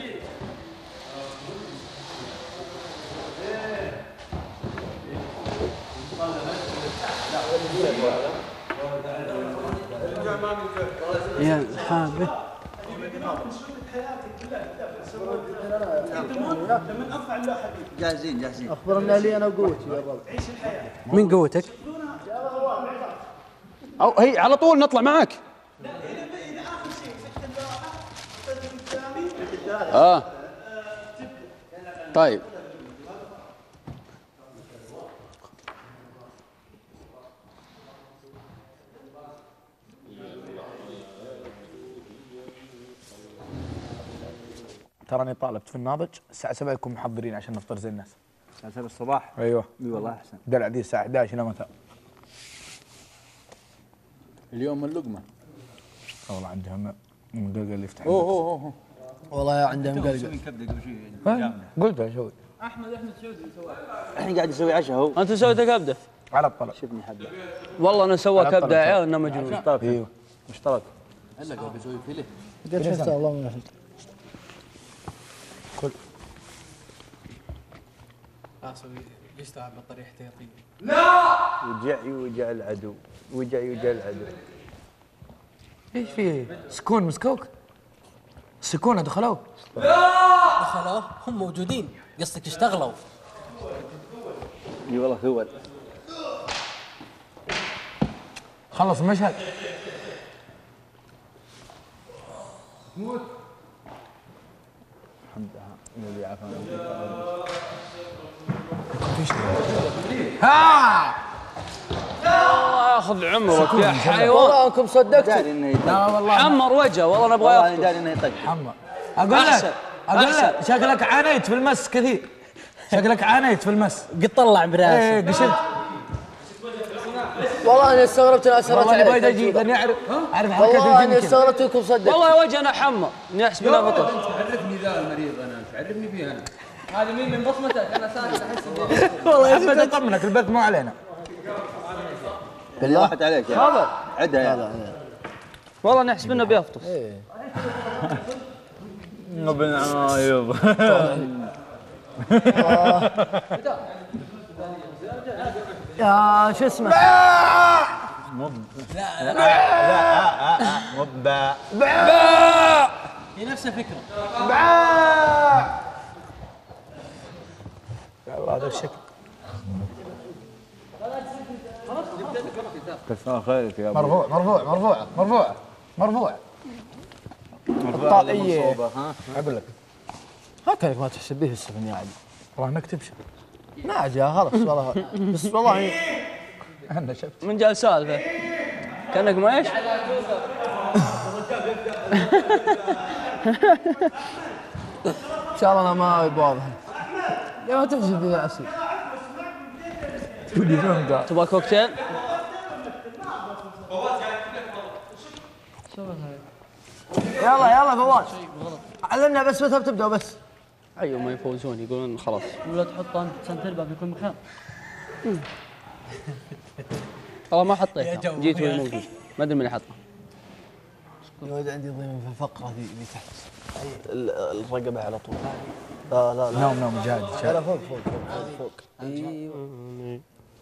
يا حابه جاهزين جاهزين. اخبرنا لي انا وقوتي يا رب. من قوتك؟ او هي على طول نطلع معك. اه طيب تراني طالبت في الناضج الساعة سبعة يكون محضرين عشان نفطر زي الناس. الساعة سبعة الصباح؟ ايوه. اي والله احسن. دلع دي الساعة احد عشر الى متى؟ اليوم اللقمه. والله عندهم مقلقل اللي يفتح. اوه اوه اوه والله عندهم قلق. قلت اسوي. احمد احمد سعودي سواها. الحين قاعد يسوي عشاء هو. انت سويت كبده؟ على الطلب. شوفني حبه. والله انا سوى كبده يا عيال انه مجنون. مشترك. ايوه مشترك. هلا قاعد يسوي فيليه. قد شفته والله ما شفت. كل اسوي يشتغل بالطريقه احتياطيه. وجع يوجع العدو، وجع يوجع العدو. ايش فيه؟ سكون مسكوك؟ السكونه دخلوه؟ دخلوا هم موجودين قصدك اشتغلوا. اي والله ثول. خلص المشهد. موت. الحمد لله الذي عافانا. ها الله ياخذ عمرك يا حيوان. والله انكم صدقتوا. لا والله حمر وجهه والله نبغى والله يفطر. انا داري انه يطق. حمر. اقول لك اقول لك شكلك عانيت في المس كثير. شكلك عانيت في المس. قد طلع براسه. ايه قشرت. والله اني استغربت اني اسرت والله عليك. بايد اجي لاني اعرف اعرف حركات والله اني الجيم. استغربت انكم صدقت. والله وجهنا حمى نحس بنا فطر. عرفني ذا المريض انا تعرفني فيه انا. هذه مين من بصمتك انا ساكت احس والله احمد اطمنك البث مو علينا. بالله راحت عليك يا خبر عدها يا والله نحس بنا بيفطس. بالعايب. يا شو اسمه؟ مو لا لا مو باء هي نفس الفكره. هذا الشكل. كثر خيرك يا ابو. مرفوع مرفوع مرفوع مرفوع مرفوع. الطائية اقول لك هكذا ما تحسب به السفن يا عادي. والله انك تبشر. ما عاد يا خلاص والله بس والله انا شفت من جال سالفه كانك ما ايش؟ ان شاء الله انا ما ابي واضح. يا ما تحسب به العسل. تبغى كوكتيل؟ يلا يلا فواز علمنا بس متى بتبدأ بس. ايوه ما يفوزون يقولون خلاص. ولا تحط انت سنتر في كل مكان. والله ما حطيتها جيت وهي موجود ما ادري من اللي حطها. يود عندي ضيم في الفقرة ذي اللي تحت الرقبة على طول. لا لا لا نوم نوم جاد لا فوق فوق فوق فوق. ايوه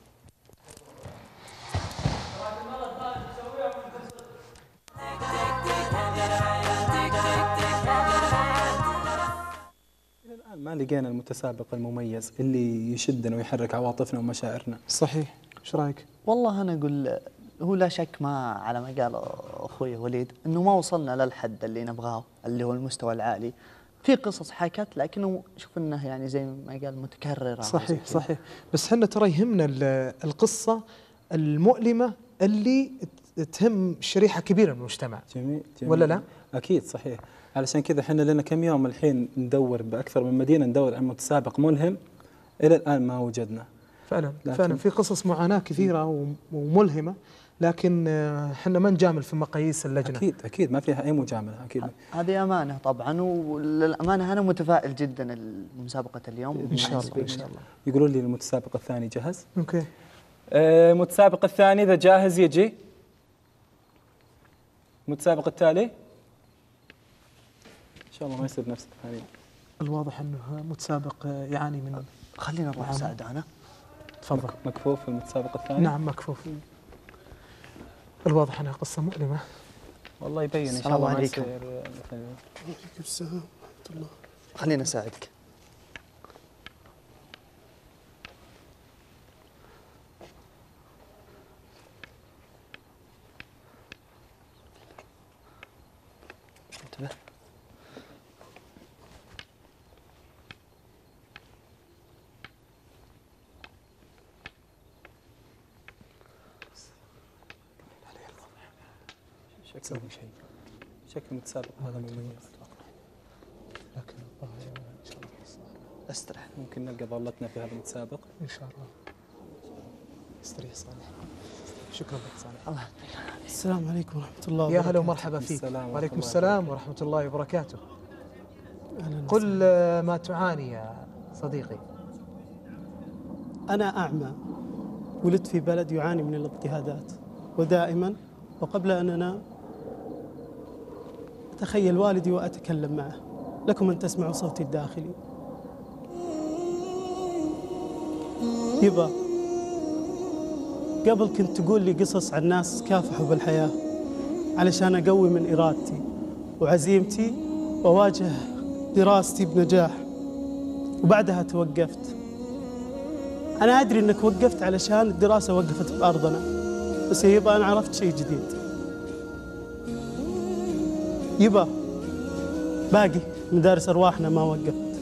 الآن ما لقينا المتسابق المميز اللي يشدنا ويحرك عواطفنا ومشاعرنا. صحيح. ايش رايك؟ والله انا اقول هو لا شك ما على ما قال اخوي وليد انه ما وصلنا للحد اللي نبغاه اللي هو المستوى العالي. في قصص حكت لكنه شوف انه يعني زي ما قال متكرره. صحيح صحيح بس احنا ترى يهمنا القصه المؤلمه اللي تهم شريحه كبيره من المجتمع. جميل, جميل. ولا لا؟ اكيد صحيح. علشان كذا احنا لنا كم يوم الحين ندور باكثر من مدينه ندور عن متسابق ملهم الى الان ما وجدنا. فعلا فعلا في قصص معاناه كثيره وملهمه لكن احنا ما نجامل في مقاييس اللجنه. اكيد اكيد ما فيها اي مجامله اكيد. هذه امانه طبعا وللامانه انا متفائل جدا لمسابقه اليوم. ان شاء الله ان شاء الله. يقولون لي المتسابق الثاني جهز. اوكي. آه المتسابق الثاني اذا جاهز يجي. المتسابق التالي ان شاء الله ما يصير نفس الثاني. الواضح انه متسابق يعاني من خلينا نروح نساعد انا. تفضل. مكفوف في المتسابق الثاني؟ نعم مكفوف. الواضح انها قصه مؤلمه. والله يبين ان شاء الله ما يصير. وعليكم السلام ورحمه الله. خلينا نساعدك. انتبه. شكله شيء شكل المتسابق هذا مميز لكن الظاهر ان شاء الله استرح. ممكن نلقى ضالتنا في هذا المتسابق ان شاء الله. استريح صالح. شكرا لك صالح. الله السلام عليكم ورحمه الله يا وبركاته. هلا ومرحبا فيك. وعليكم السلام ورحمه الله وبركاته. قل ما تعاني يا صديقي. انا اعمى ولدت في بلد يعاني من الاضطهادات ودائما وقبل ان انام أتخيل والدي وأتكلم معه. لكم أن تسمعوا صوتي الداخلي. يبا قبل كنت تقول لي قصص عن ناس كافحوا بالحياة علشان أقوي من إرادتي وعزيمتي وأواجه دراستي بنجاح، وبعدها توقفت. أنا أدري أنك وقفت علشان الدراسة وقفت بأرضنا، بس يبا أنا عرفت شيء جديد. يبا باقي مدارس أرواحنا ما وقفت.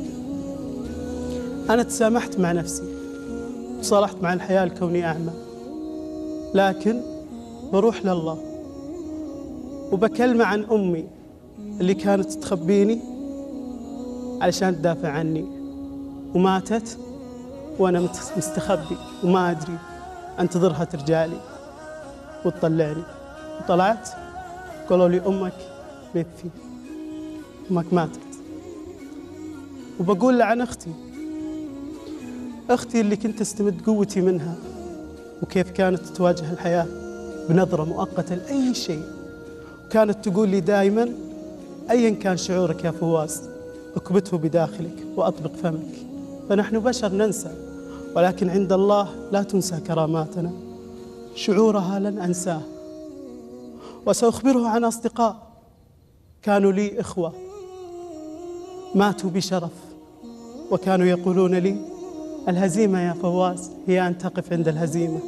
أنا تسامحت مع نفسي وصالحت مع الحياة الكوني أعمى، لكن بروح لله وبكلمة عن أمي اللي كانت تخبيني علشان تدافع عني، وماتت وأنا مستخبي وما أدري. أنتظرها ترجالي وتطلعني. وطلعت قالوا لي أمك ميتة، أمك ماتت. وبقول عن أختي، أختي اللي كنت أستمد قوتي منها، وكيف كانت تواجه الحياة بنظرة مؤقتة لأي شيء. وكانت تقول لي دائما أيا كان شعورك يا فواز اكبته بداخلك وأطبق فمك، فنحن بشر ننسى، ولكن عند الله لا تنسى كراماتنا. شعورها لن أنساه. وسأخبره عن أصدقاء كانوا لي إخوة ماتوا بشرف، وكانوا يقولون لي الهزيمة يا فواز هي أن تقف عند الهزيمة.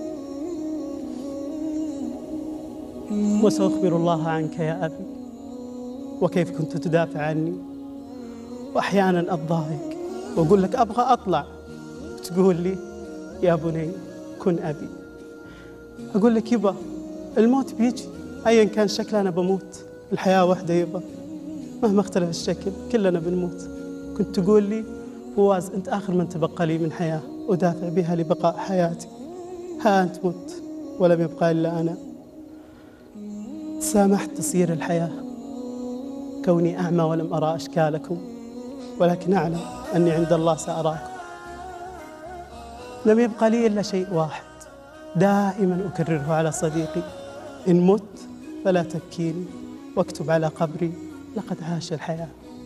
وسأخبر الله عنك يا أبي، وكيف كنت تدافع عني، وأحيانا أتضايق وأقول لك أبغى أطلع، وتقول لي يا بني كن أبي. أقول لك يبا الموت بيجي أيا كان شكل، أنا بموت، الحياة واحدة يبا، مهما اختلف الشكل كلنا بنموت. كنت تقول لي فواز أنت آخر من تبقى لي من حياة أدافع بها لبقاء حياتي. ها أنت مت ولم يبقى إلا أنا. سامحت تصير الحياة كوني أعمى ولم أرى أشكالكم، ولكن أعلم أني عند الله سأراكم. لم يبقى لي إلا شيء واحد دائما أكرره على صديقي: إن مت فلا تبكيني، واكتب على قبري لقد عاش الحياة.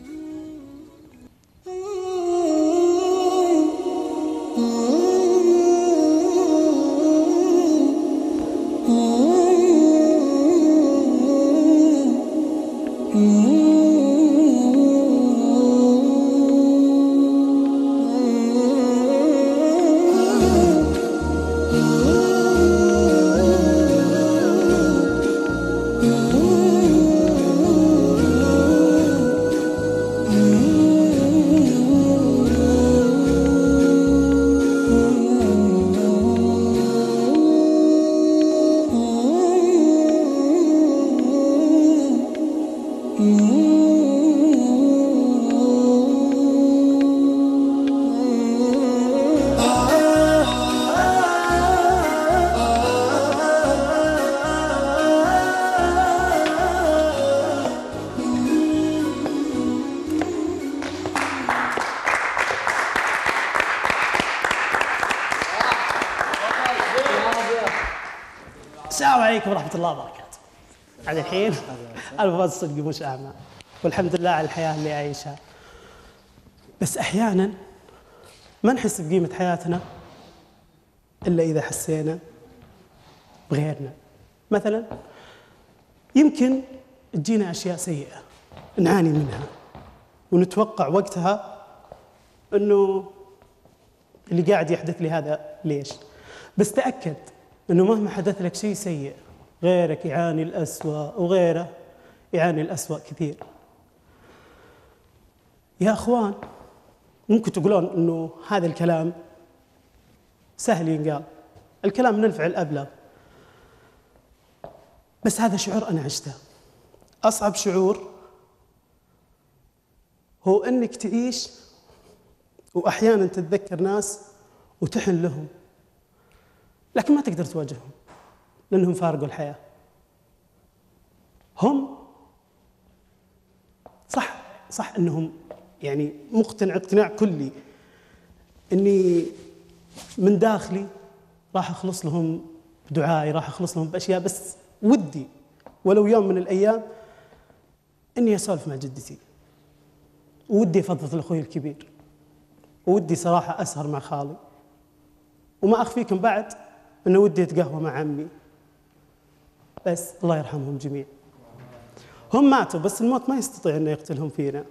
السلام عليكم ورحمة الله وبركاته. عاد الحين أنا بس صدقي مش أعمى، والحمد لله على الحياة اللي أعيشها. بس أحياناً ما نحس بقيمة حياتنا إلا إذا حسينا بغيرنا. مثلاً يمكن تجينا أشياء سيئة نعاني منها ونتوقع وقتها إنه اللي قاعد يحدث لي هذا ليش؟ بس تأكد إنه مهما حدث لك شيء سيء غيرك يعاني الأسوأ وغيره يعاني الأسوأ كثير. يا أخوان ممكن تقولون إنه هذا الكلام سهل ينقال، الكلام ننفع الأبلغ، بس هذا شعور أنا عشته. أصعب شعور هو إنك تعيش وأحياناً تتذكر ناس وتحن لهم، لكن ما تقدر تواجههم لأنهم فارقوا الحياة. هم صح صح أنهم يعني مقتنع اقتناع كلي أني من داخلي راح أخلص لهم بدعائي، راح أخلص لهم بأشياء، بس ودي ولو يوم من الأيام أني أسولف مع جدتي، ودي أفضفض لأخوي الكبير، ودي صراحة أسهر مع خالي، وما أخفيكم بعد أنه ودي أتقهوى مع عمي، بس الله يرحمهم جميع. هم ماتوا بس الموت ما يستطيع أنه يقتلهم فينا.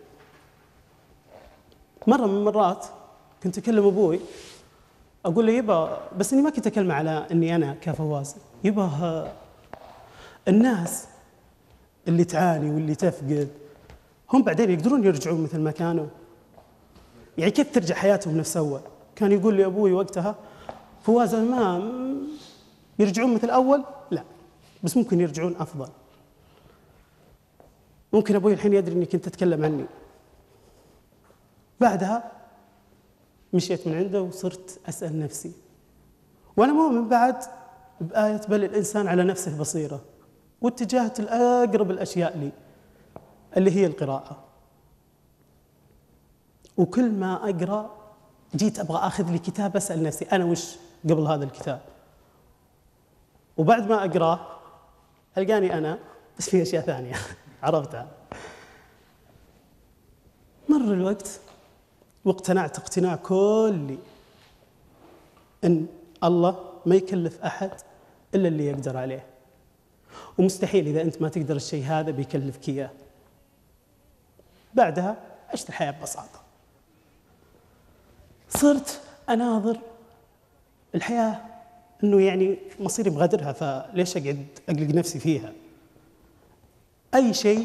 مرة من المرات كنت أكلم أبوي أقول له يبا، بس إني ما كنت أكلم على إني أنا كفواز، يبا الناس اللي تعاني واللي تفقد هم بعدين يقدرون يرجعون مثل ما كانوا، يعني كيف ترجع حياتهم نفس أول؟ كان يقول لي أبوي وقتها فواز ما يرجعون مثل أول، لا بس ممكن يرجعون أفضل. ممكن أبوي الحين يدري إني كنت أتكلم عني. بعدها مشيت من عنده وصرت أسأل نفسي وأنا مؤمن بعد بآية بل الإنسان على نفسه بصيرة، واتجهت الأقرب الأشياء لي اللي هي القراءة. وكل ما أقرأ جيت أبغى أخذ لي كتاب أسأل نفسي أنا وش قبل هذا الكتاب، وبعد ما أقرأ ألقاني أنا بس في أشياء ثانية عرفتها. مر الوقت واقتنعت اقتناع كلي أن الله ما يكلف أحد إلا اللي يقدر عليه، ومستحيل إذا أنت ما تقدر الشيء هذا بيكلفك إياه. بعدها عشت الحياة ببساطة، صرت أناظر الحياة أنه يعني مصيري بغدرها، فليش أقعد أقلق نفسي فيها؟ أي شيء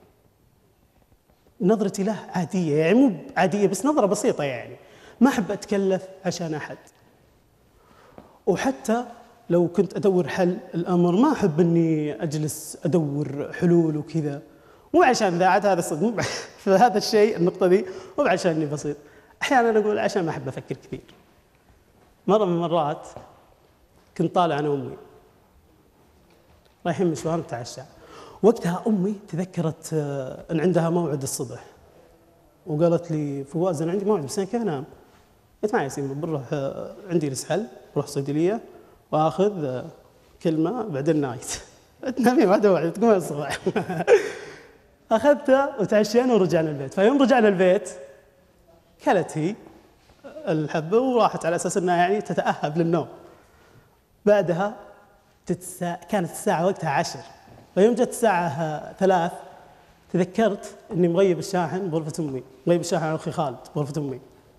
نظرتي له عادية، يعني مو عادية بس نظرة بسيطة، يعني ما أحب أتكلف عشان أحد. وحتى لو كنت أدور حل الأمر ما أحب أني أجلس أدور حلول وكذا، مو عشان ذا عاد هذا صدق فهذا الشيء النقطة دي مو عشان أني بسيط، أحيانا أقول عشان ما أحب أفكر كثير. مرة من المرات كنت طالع أنا وأمي رايحين مشوار نتعشى، وقتها أمي تذكرت أن عندها موعد الصبح، وقالت لي فواز أنا عندي موعد بس أنا كيف أنام؟ قلت ما يصير بروح عندي الإسهال بروح صيدلية وآخذ كلمة بعدين نايت تنامي ما موعد تقوم الصبح. أخذتها وتعشينا ورجعنا البيت. فيوم رجعنا البيت كلت هي الحبة وراحت على أساس أنها يعني تتأهب للنوم. بعدها تتسا... كانت الساعة وقتها عشر، فيوم جت الساعة ثلاث تذكرت إني مغيب الشاحن بغرفة أمي، مغيب الشاحن على أخي خالد بغرفة أمي.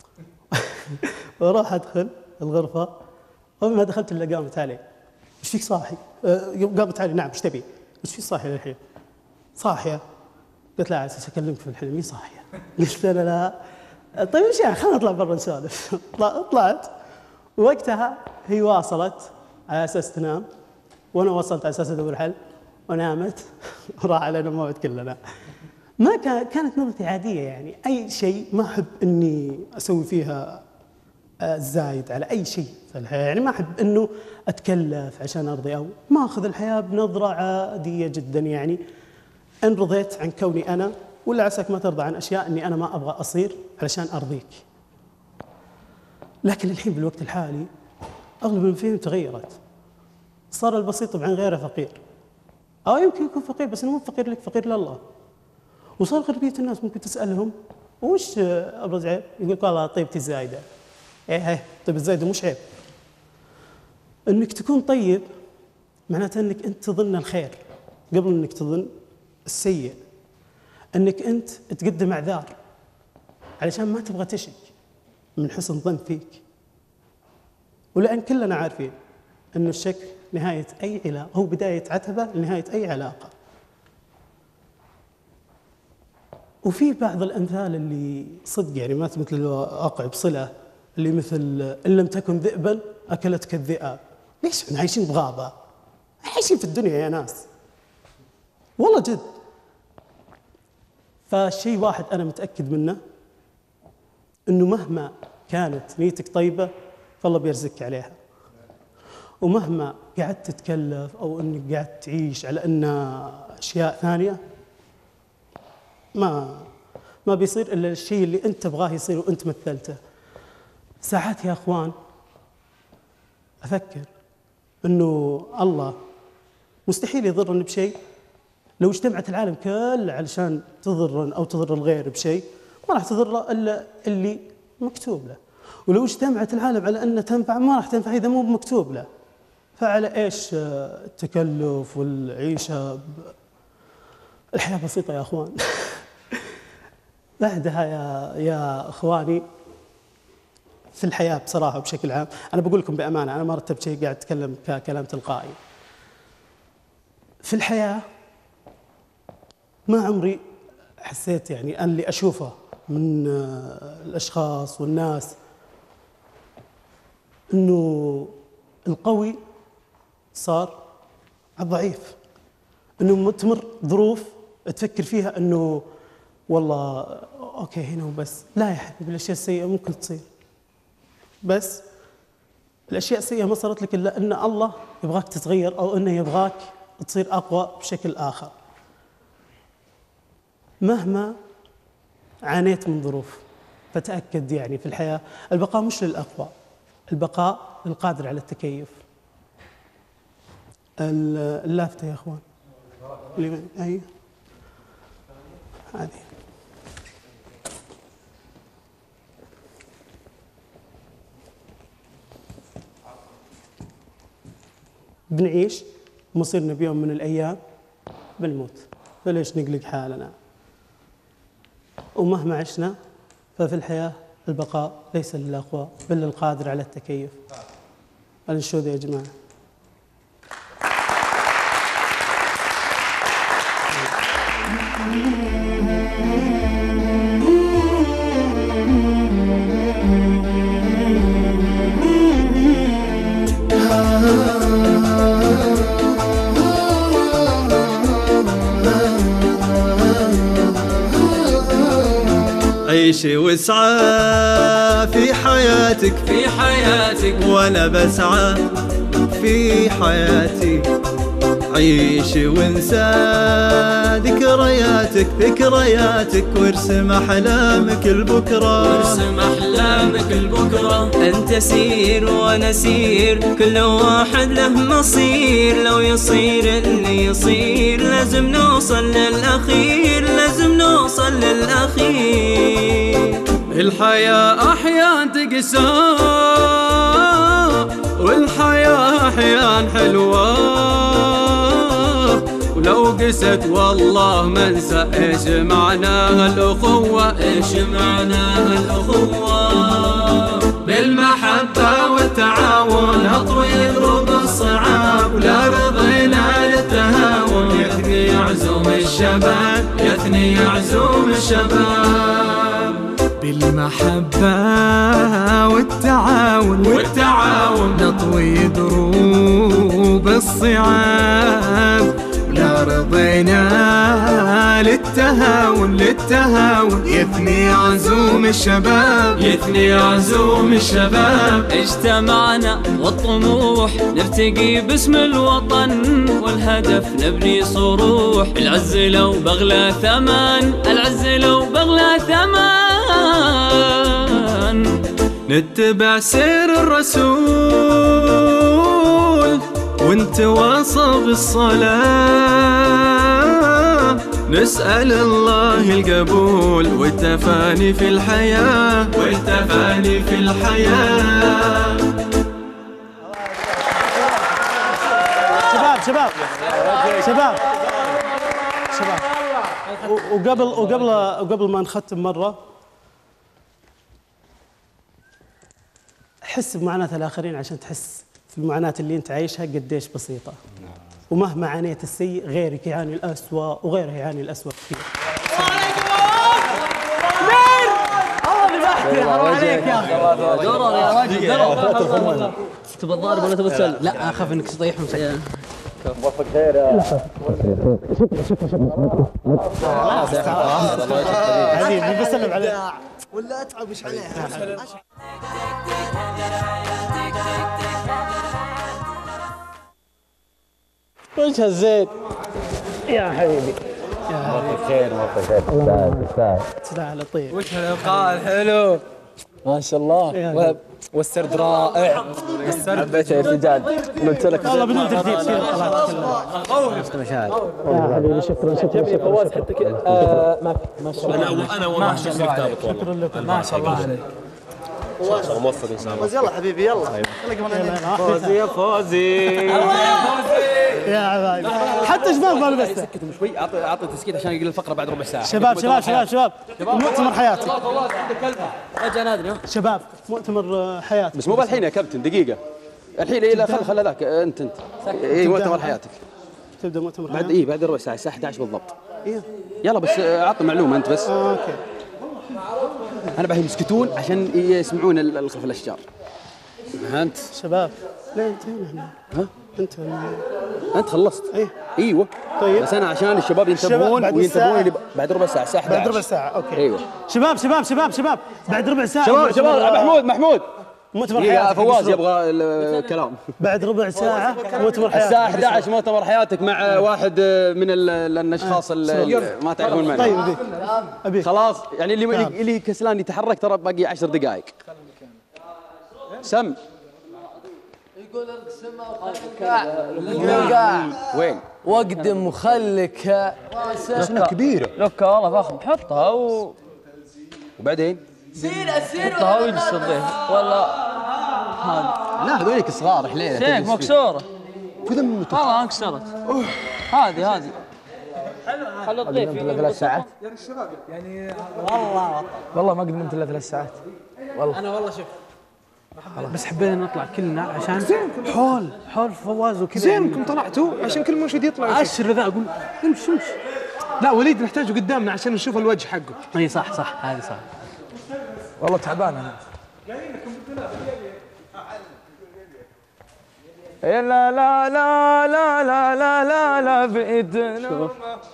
وراح أدخل الغرفة، أول ما دخلت إلا قامت علي إيش فيك صاحي؟ أه قامت علي نعم إيش تبي؟ إيش فيك صاحي للحين؟ صاحية؟ قلت لها على أساس أكلمك في الحلم، مين صاحية؟ قلت لها لا طيب إيش يعني خلينا نطلع برا نسولف. طلعت ووقتها هي واصلت على أساس تنام، وأنا وصلت على أساس أدور حل ونامت وراح علينا الموعد كلنا. ما كان كانت نظرتي عادية، يعني أي شيء ما أحب إني أسوي فيها زايد على أي شيء في الحياة، يعني ما أحب إنه أتكلف عشان أرضي، أو ما أخذ الحياة بنظرة عادية جدا. يعني إن رضيت عن كوني أنا ولا عساك ما ترضى عن أشياء إني أنا ما أبغى أصير علشان أرضيك. لكن الحين بالوقت الحالي أغلب المفاهيم تغيرت، صار البسيط طبعا غيره فقير، أو يمكن يكون فقير بس إنه مو فقير لك، فقير لله. وصار غالبية الناس ممكن تسألهم وش أبرز عيب؟ يقول لك والله طيبتي الزايدة. إيه إيه طيب الزايدة مش عيب. إنك تكون طيب معناته إنك أنت تظن الخير قبل إنك تظن السيء، إنك أنت تقدم أعذار علشان ما تبغى تشك من حسن ظن فيك. ولأن كلنا عارفين إنه الشك نهاية أي علاقة، هو بداية عتبة لنهاية أي علاقة. وفي بعض الأمثال اللي صدق يعني ما تمثل الواقع بصلة، اللي مثل إن لم تكن ذئبا أكلتك الذئاب. ليش احنا عايشين بغابة؟ عايشين في الدنيا يا ناس والله جد. فالشيء واحد أنا متأكد منه، إنه مهما كانت نيتك طيبة فالله بيرزقك عليها، ومهما قعدت تتكلف أو إنك قاعد تعيش على أنها أشياء ثانية ما ما بيصير إلا الشيء اللي أنت تبغاه يصير وأنت مثلته. ساعات يا أخوان أفكر إنه الله مستحيل يضرني بشيء. لو اجتمعت العالم كله علشان تضرن أو تضر الغير بشيء ما راح تضر إلا اللي مكتوب له، ولو اجتمعت العالم على أن تنفع ما راح تنفع إذا مو مكتوب له. فعلى إيش التكلف والعيشة؟ الحياة بسيطة يا أخوان. بعدها يا يا أخواني في الحياة بصراحة وبشكل عام، أنا بقول لكم بأمانة أنا ما رتبت شيء، قاعد أتكلم ككلام تلقائي. في الحياة ما عمري حسيت يعني أن اللي أشوفه من الأشخاص والناس إنه القوي صار الضعيف، إنه تمر ظروف تفكر فيها إنه والله أوكي هنا وبس. لا يا حبيبي، الأشياء السيئة ممكن تصير، بس الاشياء السيئه ما صارت لك الا ان الله يبغاك تتغير او انه يبغاك تصير اقوى بشكل اخر. مهما عانيت من ظروف فتاكد يعني في الحياه البقاء مش للاقوى، البقاء للقادر على التكيف. اللافته يا اخوان اي هذه بنعيش مصيرنا بيوم من الأيام بالموت، فليش نقلق حالنا؟ ومهما عشنا ففي الحياة البقاء ليس للأقوى بل للقادر على التكيف. الانشودة يا جماعة. عيش واسعى في حياتك في حياتك وانا بسعى في حياتي. عيش وانسى ذكرياتك ذكرياتك وارسم احلامك لبكره وارسم احلامك لبكره. انت سير وانا سير كل واحد له مصير، لو يصير اللي يصير لازم نوصل للاخير لازم نوصل للاخير. الحياة احيان تقسى والحياة احيان حلوة، ولو قست والله ما انسى ايش معناها الاخوة ايش معناها الاخوة. بالمحبة والتعاون اطوي دروب الصعاب، ولا رضينا للتهاون يثني عزوم الشباب يثني عزوم الشباب. بالمحبة والتعاون والتعاون نطوي دروب الصعاب، ولا رضينا للتهاون للتهاون يثني عزوم الشباب يثني عزوم الشباب. اجتمعنا والطموح نرتقي باسم الوطن، والهدف نبني صروح. العز لو بغلى ثمن العز لو بغلى ثمن. نتبع سير الرسول ونتواصى بالصلاة، نسأل الله القبول والتفاني في الحياة والتفاني في الحياة. شباب شباب شباب شباب وقبل وقبل وقبل ما نختم مرة، حس بمعاناة الآخرين عشان تحس في المعاناة اللي أنت عايشها قديش بسيطة. ومهما عانيت السيء غيرك يعاني الأسوأ وغيره يعاني الأسوأ كثير. حرام عليك يا اخي. درر يا رجل درر. تبى الضارب ولا تبى تسلم؟ لا اخاف انك تطيح مسكين. موفق خير يا شكرا شكرا شكرا. حبيبي بسلم عليك. ولا اتعب ايش عليها. وش هالزين يا حبيبي يا موفق خير موفق خير. تستاهل تستاهل تستاهل طيب. وش هاللقاء الحلو ما شاء الله. والسرد رائع. حبيت يا سجاد قلت لك والله بدون تجديد شيء طلعت شفت مشاهد يا حبيبي. شكرا شكرا شكرا حتى كذا ما شاء الله. انا والله شفت كتابك والله. شكرا لكم. ما شاء الله عليك. موفق ان شاء الله. يلا حبيبي يلا. فوزي يا فوزي يا عبايبي حتى شباب ما لبسته. سكتوا شوي. اعطي اعطي تسكيت عشان يقل الفقره بعد ربع ساعه. شباب شباب شباب شباب مؤتمر حياتي. رجع نادري. شباب مؤتمر حياتي. بس مو بالحين يا كابتن دقيقه. الحين اي لا خل خل ذاك انت انت اي مؤتمر حياتك. تبدا مؤتمر بعد اي بعد ربع ساعه الساعه احد عشر بالضبط. ايه يلا بس اعطي معلومه انت بس. آه اوكي. انا بهم يسكتون عشان يسمعون الخلف الاشجار. فهمت؟ شباب لا انت هنا. ها؟ انت انت خلصت؟ ايه ايوه. طيب بس انا عشان الشباب ينتبهون وينتبهون اللي بعد ربع ساعه الساعه احد عشر. بعد ربع ساعه اوكي. ايوه شباب شباب شباب شباب بعد ربع ساعه. شباب شباب محمود محمود مؤتمر يا حياتك فواز يبغى الكلام. بعد ربع ساعة مؤتمر حياتك. الساعة أحد عشر مؤتمر حياتك مع واحد من ال- الاشخاص اللي ما تعرفون من. طيب أبيك أبيك خلاص يعني اللي اللي اللي كسلان يتحرك ترى باقي عشر دقائق. سم يقول ارسمها وخليك وين؟ واقدم وخلك شنو كبيرة. لكه والله فخم حطها و وبعدين؟ سير سير حطها ويجلس الضيف ولا هذا. لا هذوليك صغار حليله. شيك مكسورة. كذا من والله انكسرت. هذه هذه. خلي الضيف قدمت ثلاث ساعات يعني الشباب يعني والله والله ما قدمت الا ثلاث ساعات والله. انا والله شوف بس حبينا نطلع كلنا عشان حول حول فواز وكذا. زينكم طلعتوا عشان كل منشد يطلع اشر ذا اقول امشي امشي. لا وليد نحتاجه قدامنا عشان نشوف الوجه حقه. اي صح صح هذه صح. والله تعبان انا. لا لا لا لا لا لا لا لا بإيدنا.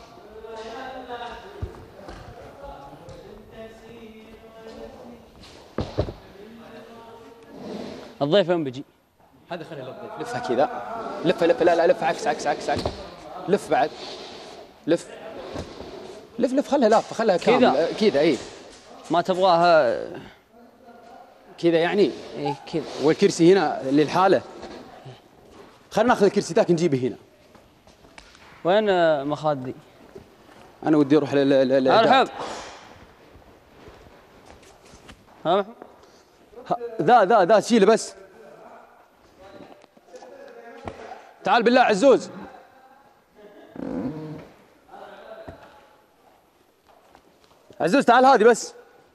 الضيف يوم بيجي؟ هذا خليه للضيف. لفها كذا. لفها لفها لا لا لفها عكس عكس عكس عكس. لف بعد. لف. لف لف خلها لافه خلها كامل كذا اي. ما تبغاها كذا يعني؟ اي كذا. والكرسي هنا للحاله. خلينا ناخذ الكرسي ذاك نجيبه هنا. وين مخادي؟ انا ودي اروح لل لل ارحب. ها ذا ذا ذا شيله بس. تعال بالله عزوز. عزوز تعال هذه بس.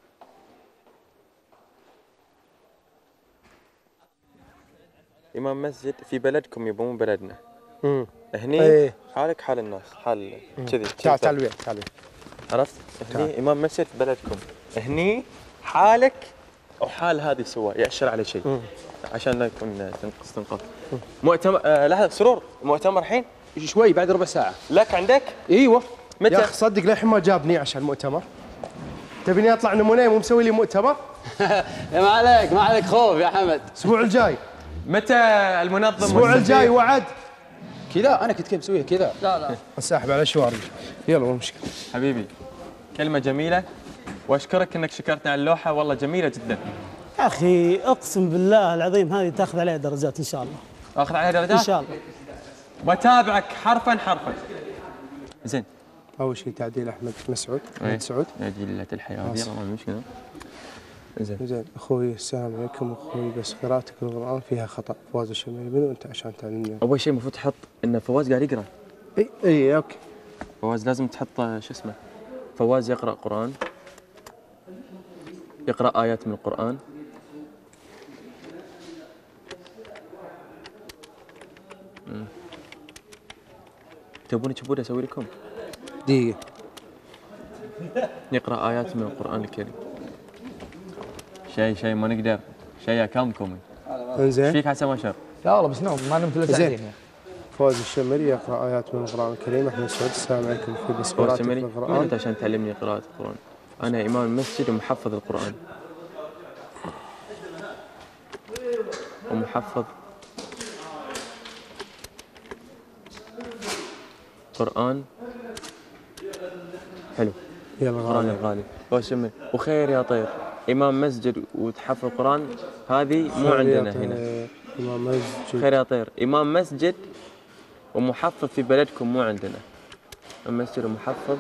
إمام مسجد في بلدكم يبا مو بلدنا. امم هني ايه. حالك حال الناس حال كذي. تعال تعال وياك تعال وياك. عرفت؟ هني إمام مسجد في بلدكم. هني حالك وحال هذه سوا يأشر على شيء. مم. عشان لا يكون تنقص تنقص. مؤتمر آه لحظة سرور مؤتمر الحين؟ شوي بعد ربع ساعة. لك عندك؟ ايوه. متى؟ يا اخي صدق للحين ما جابني عشان المؤتمر. تبيني اطلع نمونه مو مسوي لي مؤتمر؟ يا ما عليك ما عليك خوف يا حمد. الاسبوع الجاي. متى المنظم؟ الاسبوع الجاي وعد. كذا انا كنت كيف مسويها كذا. لا لا. انسحب على شوارب. يلا مو مشكلة. حبيبي كلمة جميلة واشكرك انك شكرتني على اللوحة والله جميلة جدا. يا اخي اقسم بالله العظيم هذه تاخذ عليها درجات ان شاء الله. اخذ عليها درجات؟ ان شاء الله. واتابعك حرفا حرفا. زين. اول شيء تعديل احمد مسعود. احمد سعود. أدلة الحياة يلا ما مشكلة. زين زين اخوي السلام عليكم اخوي بس قراءتك القرآن فيها خطأ. فواز الشمالي منو انت عشان تعلمني؟ اول شيء المفروض تحط ان فواز قاعد يقرا. اي اي اوكي. فواز لازم تحط شو اسمه؟ فواز يقرا قرآن. يقرا آيات من القرآن. امم تبوني تشوفوني اسوي لكم؟ دقيقة. يقرا آيات من القرآن الكريم. شيء شيء ما نقدر شيء كامكم. انزين. ايش فيك حسن ما شاف؟ لا والله بس نوم ما نمت الا ساعتين. فواز الشمري يقرأ آيات من القرآن الكريم. أحمد سعود السلام عليكم في بس قراءتك القرآن. من أنت عشان تعلمني قراءة القرآن؟ أنا إمام المسجد ومحفظ القرآن. ومحفظ قرآن. حلو. يلا القرآن الغالي. فواز الشمري وخير يا طير. إمام مسجد وتحفظ القرآن هذه مو عندنا هنا. إمام مسجد. خير يا طير. إمام مسجد ومحفظ في بلدكم مو عندنا. المسجد ومحفظ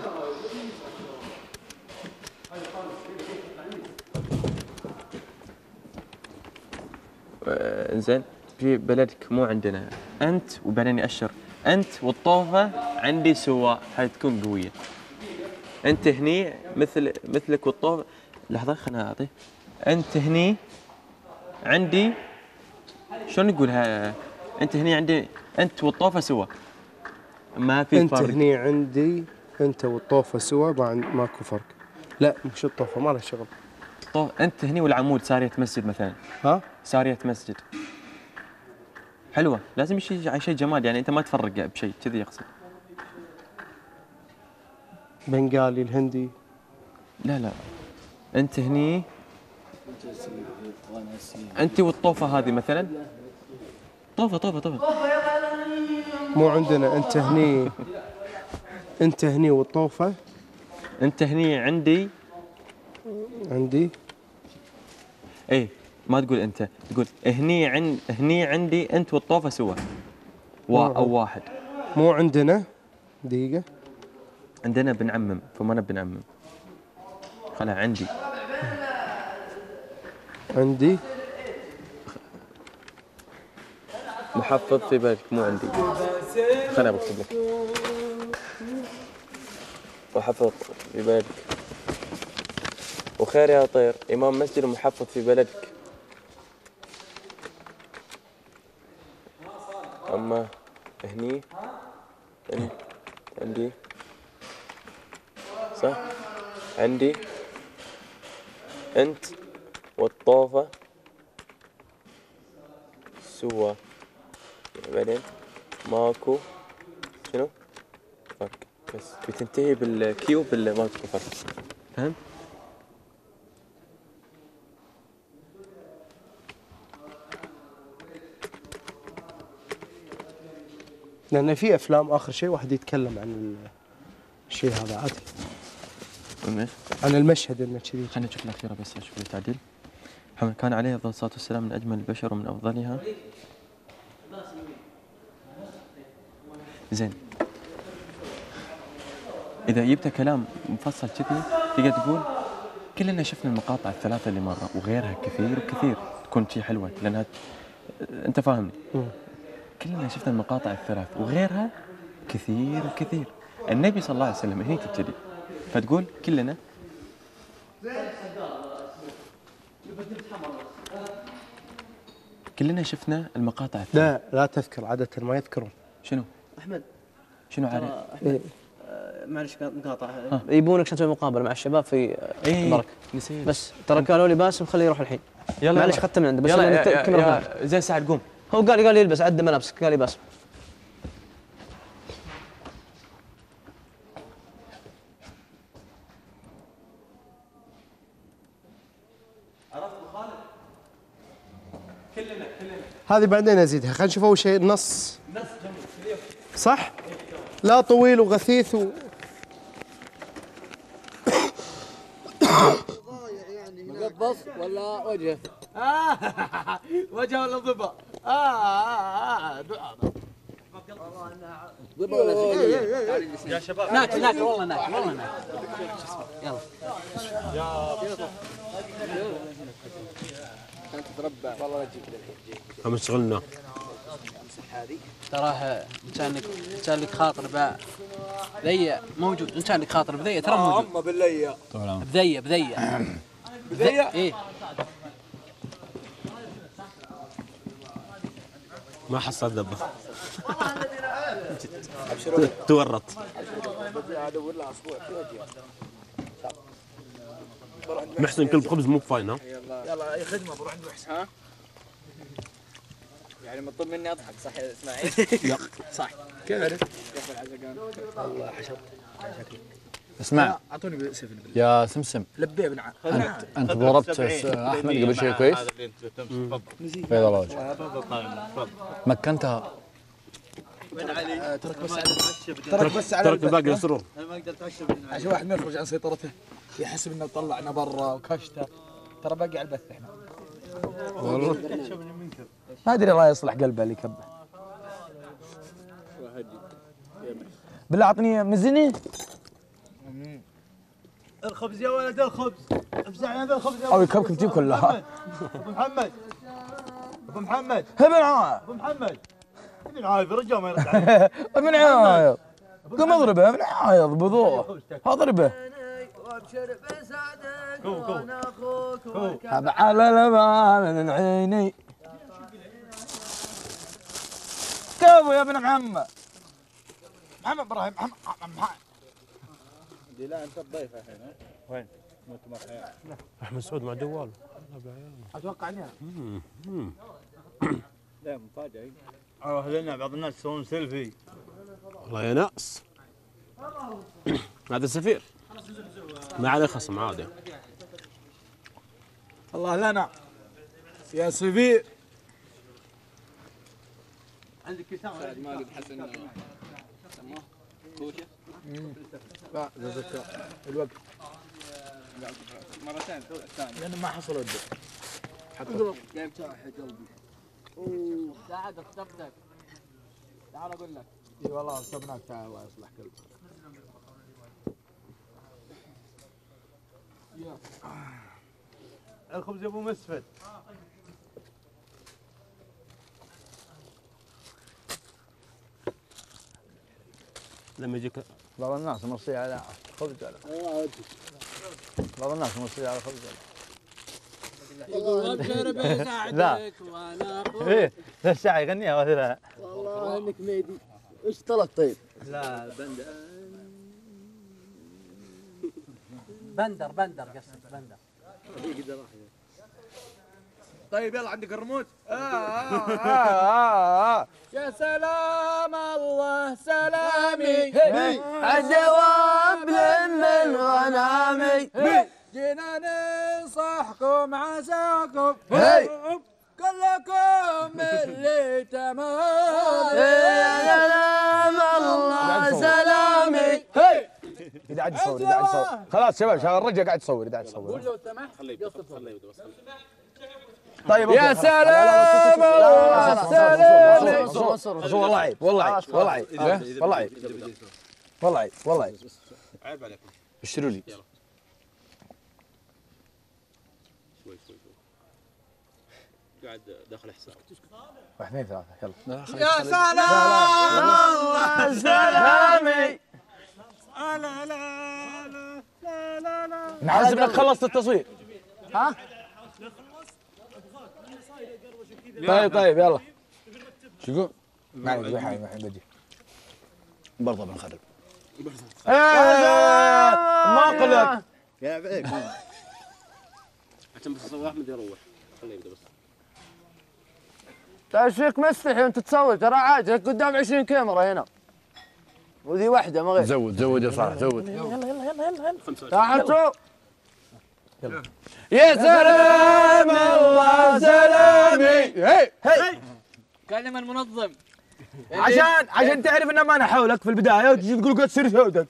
زين في بلدك مو عندنا. أنت وبعدين يأشر أنت والطوفة عندي سواء حتكون قوية. أنت هني مثل مثلك والطوفة. لحظة خلنا أعطي. أنت هني عندي شلون نقولها؟ أنت هني عندي أنت والطوفة سوا. ما في أنت فرق. أنت هني عندي أنت والطوفة سوا ما ماكو فرق. لا مش الطوفة ما له شغل. طوف أنت هني والعمود سارية مسجد مثلا. ها؟ سارية مسجد. حلوة لازم شيء على شيء جمال يعني أنت ما تفرق بشيء كذي يقصد. بنغالي الهندي. لا لا أنت هني انت والطوفه هذه مثلا. طوفه طوفه طوفه. مو عندنا انت هني، انت هني والطوفه. انت هني عندي. عندي. ايه ما تقول انت، تقول هني عند هني عندي انت والطوفه سوا. وا او واحد. مو عندنا. دقيقه. عندنا بنعمم فما انا بنعمم. خلها عندي. عندي. محفظ في بالك مو عندي. خلنا بكتب لك. محفظ في بالك. وخير يا طير، إمام مسجد ومحفظ في بلدك. أما هني انت عندي صح؟ عندي أنت والطوفة سوا. بعدين ماكو شنو؟ فرق بس بتنتهي بالكيو بال ماكو فرق. فهمت؟ لأن في أفلام آخر شيء واحد يتكلم عن الشيء هذا عادي. عن المشهد إنه كذي. خلينا نشوف الأخيرة بس نشوف التعديل. محمد كان عليه أفضل الصلاة والسلام من أجمل البشر ومن أفضلها. زين. إذا جبت كلام مفصل كذي تقدر تقول كلنا شفنا المقاطع الثلاثة اللي مرة وغيرها كثير وكثير تكون شيء حلوة لأنها أنت فاهمني. كلنا شفنا المقاطع الثلاث وغيرها كثير وكثير. النبي صلى الله عليه وسلم هني تبتدي فتقول كلنا كلنا شفنا المقاطع الثلاث. لا لا تذكر عادة ما يذكرون. شنو؟ أحمد شنو عارف؟ أحمد آه، معلش مقاطع. يبونك عشان تسوي مقابلة مع الشباب في إيه برك. نسيت. بس ترى قالوا لي باسم خليه يروح الحين. يلا معلش خدت من عنده بس يلا أنا يا, كم يا, يا زين سعد قوم. هو قال قال لي يلبس عد ملابسك قال لي باسم. كلنا كلنا هذه بعدين ازيدها. خلينا نشوف اول شيء النص. نص جميل صح؟ لا طويل وغثيث و مقبص ولا وجه؟ آه وجه ولا ضبا؟ آه آه آه ضبا ولا يا شباب ناكل ناكل والله ناكل والله ناكل. يلا. كانت تتربى والله لا تجيك هم شغلنا. تراه انسانك انسانك خاطر با ذي موجود. انسانك خاطر بذي ترى موجود. اما بالليا بذي بذي بذي ايه ما حصل دبه. تورط. محسن كل خبز مو كفاين ها. يلا اي خدمه بروح عند محسن. ها يعني مطلوب مني اضحك صح يا اسماعيل؟ لا صح. كيف عرفت؟ كيف العزقان؟ والله حشرت شكلي. اسمع اعطوني سيف يا سمسم. لبيه ابن عم. انت انت ضربت احمد قبل شوي كويس؟ بيض الله وجهك. مكنتها. وين علي؟ ترك بس على ترك بس على ترك الباقي يسرون. انا ما اقدر اتعشى عشان واحد ما يخرج عن سيطرته يحسب انه طلعنا برا وكشته. ترى باقي على البث احنا. والله ما ادري الله يصلح قلبه اللي كبه. بالله اعطني مزني. الخبز يا ولد الخبز. افزعنا هذا الخبز يا او الكبكب تجيب كلها. ابو محمد ابو محمد ابن عايض ابو محمد ابن عايض رجال ما يرد عليه. ابن عايض قم اضربه ابن عايض بضوء اضربه. ابعال الامام من عيني. كفو يا ابن محمد. محمد ابراهيم محمد محمد لا انت الضيف الحين. وين؟ مؤتمر حياه. احمد سعود مع جوال. اتوقع انها لا مفاجاه. اروح لنا بعض الناس يسوون سيلفي. والله يا ناس. هذا السفير ما عليه خصم عادي. الله لنا يا سفير. عندك كتاب سعد مالك حسن سموه كوشه؟ لا جزاك الوقت مرتين الثانيه لأنه ما حصل ودي. اقرب جايب شاح يا قلبي. اوه سعد اخترتك. تعال اقول لك. اي والله اصبناك. تعال الله يصلح قلبك. الخبز يا ابو مسفل. لما يجيك بعض الناس مرصيه على خبز على بعض الناس مرصيه على خبز على يقول ابشر بسعدك وانا اخوك. ايه ذا الشاعر يغنيها ولا لا؟ والله انك ميدي. ايش طلب طيب؟ لا بندر بندر بندر قصدك بندر. طيب يلا عندك الرموز. آه آه آه آه. يا سلام الله سلامي الجواب من غنامي جينا ننصحكم عساكم هي. كلكم اللي تمام. يا سلام الله سلامي إذا قاعد يصور إذا قاعد يصور خلاص شباب شباب الرجال قاعد يصور إذا قاعد يصور. قول لو سمحت خليه طيب يا سلام الله سلامي. والله عيب والله عيب والله عيب والله عيب والله عيب والله عيب عيب عليكم. اشتروا لي. شوي شوي شوي. قاعد داخل حساب. واحد اثنين ثلاثة يلا. يا سلام الله سلامي. لا لا لا لا لا لا. نحسب انك خلصت التصوير. ها؟ طيب طيب يلا. شو يقول؟ ما عندي الحين الحين بجي. برضه بنخرب. ما قلت. يا بعيك. عشان بس اصور احمد يروح. خليه يبدا بس. تشيك مستحي وانت تصور ترى عادي قدام عشرين كاميرا هنا. وذي واحدة ما غير. زود زود يا صالح زود. يلا يلا يلا يلا يلا. تعالوا. يلا. يا سلام الله سلامي. هي هي. كلم المنظم. عشان عشان تعرف ان ما انا حولك في البدايه وتجي تقول قد سير سودك.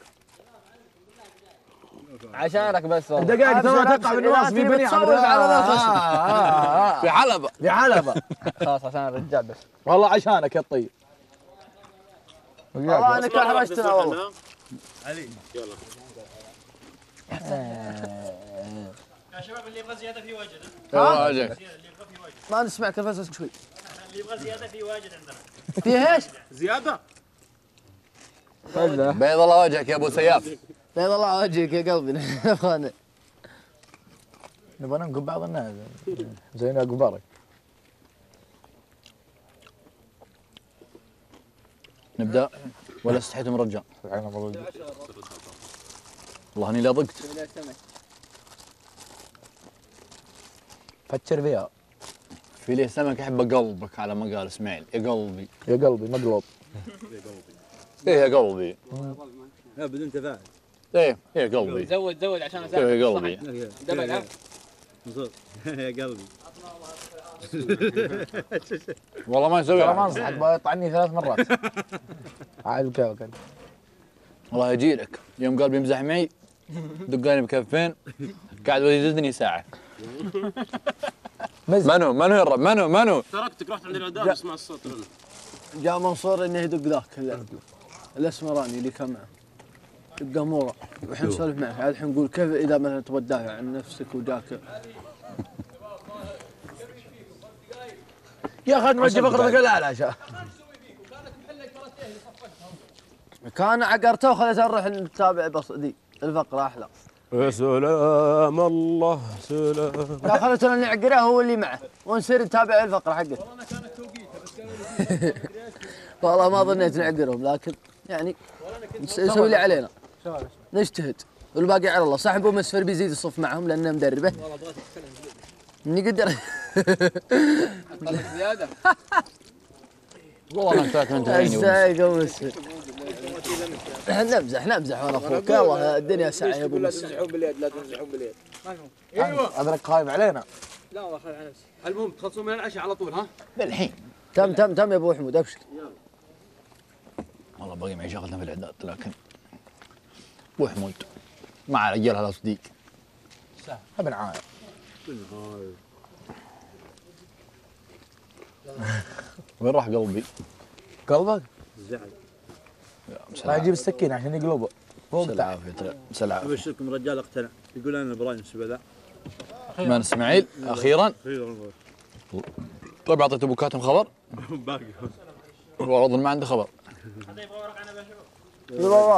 عشانك بس والله. دقائق ترى تقع بالنواصي في بني عمرو. في حلبة في حلبة. خلاص عشان الرجال بس. والله عشانك يا الطيب. والله انك احرجتنا والله. علي يلا. يا شباب اللي يبغى زياده في واجد. ها؟ اللي يبغى في واجد. ما نسمعك بس شوي. اللي يبغى زياده في واجد عندنا. فيه ايش؟ زياده. بيض الله وجهك يا ابو سياف. بيض الله وجهك يا قلبي. اخواني نبغى ننقب بعض الناس زي ناقب بارك. نبدا ولا استحيت من رجال؟ والله اني لا ضقت. فكر فيها. في ليه سمك يحب قلبك على ما قال اسماعيل. يا قلبي يا قلبي مقلوب. يا قلبي. ايه يا قلبي. لا بدون تفاعل. ايه يا قلبي. زود زود عشان اساعدك. ايه يا قلبي. دبل ها. يا قلبي. والله ما نسوي. ما انصحك بيطعني ثلاث مرات. عاد بكيفك. والله يجي لك يوم قال بيمزح معي دقاني بكفين قاعد يزدني ساعه. منو منو يرب منو منو تركتك رحت عند العداد اسمع الصوت. جاء منصور انه يدق ذاك الاسمراني اللي كان معه. دق اموره والحين نسولف معه الحين نقول كيف اذا مثلا تبغى تدافع عن نفسك وجاك. يا اخي نوجه فقرتك الاعلى شا. كان عقرته وخليته نروح نتابع بس دي الفقره احلى. يا سلام الله سلام. لا خليته نعقره هو اللي معه ونصير نتابع الفقره حقه. والله انا كانت توقيته بس قالوا والله ما ظنيت نعقرهم لكن يعني نسوي اللي علينا. نجتهد والباقي على الله. صاحب ابو مسفر بيزيد الصف معهم لانه مدربه. والله بغيت اتكلم اني قدر زياده. والله ما انت انت ازاي ابو مسفر نمزح نمزح وانا اخوك يلا الدنيا ساعه يا ابو مسعود. تنزحون باليد لا تنزحون باليد. ايوه اذنك خايف علينا. لا والله خايف على نفسي. المهم تخلصون من العشاء على طول ها؟ للحين. تم تم تم يا ابو حمود ابشر. والله باقي معي شغلنا في الاعداد لكن ابو حمود مع رجال هذا صديق. ابن عاير. وين راح قلبي؟ قلبك؟ زعل. راح يجيب السكين عشان يقلبه. بس العافية بس العافية. ابشركم رجال اقتنع يقول انا ابراهيم السبلاء. من اسماعيل اخيرا. طيب اعطيت ابو كاتم خبر؟ باقي والله اظن ما عنده خبر. يلا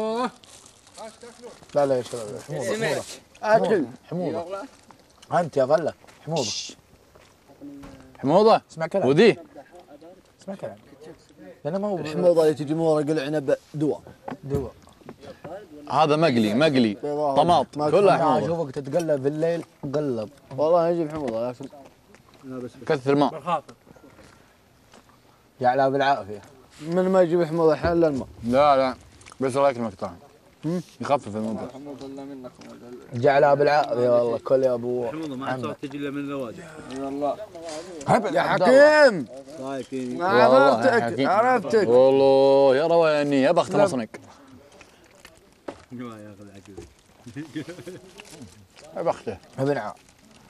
لا لا يا شباب حموضه سمعت. اكل حموضه انت يا غله حموضه حموضه اسمع كلام ودي اسمع كلام لانه ما هو الحموضه اللي تجي من ورا قلع عنب دواء دواء هذا مقلي مقلي طماط كلها حموضه اشوفك تتقلب بالليل قلب والله يجيب حموضه لكن كثر الماء يا علا بالعافيه من ما يجيب حموضه حل الماء لا لا بس الله يكرمك طعم يخفف الموضوع حموضه الا منك جعلها بالعافيه والله كل يا ابو حموضه ما صارت تجي الا من الواجب والله يا حكيم رايكين عرفتك عرفتك والله يا رواني يا بخت مصنك يا اخي العقل يا بخته ابن عام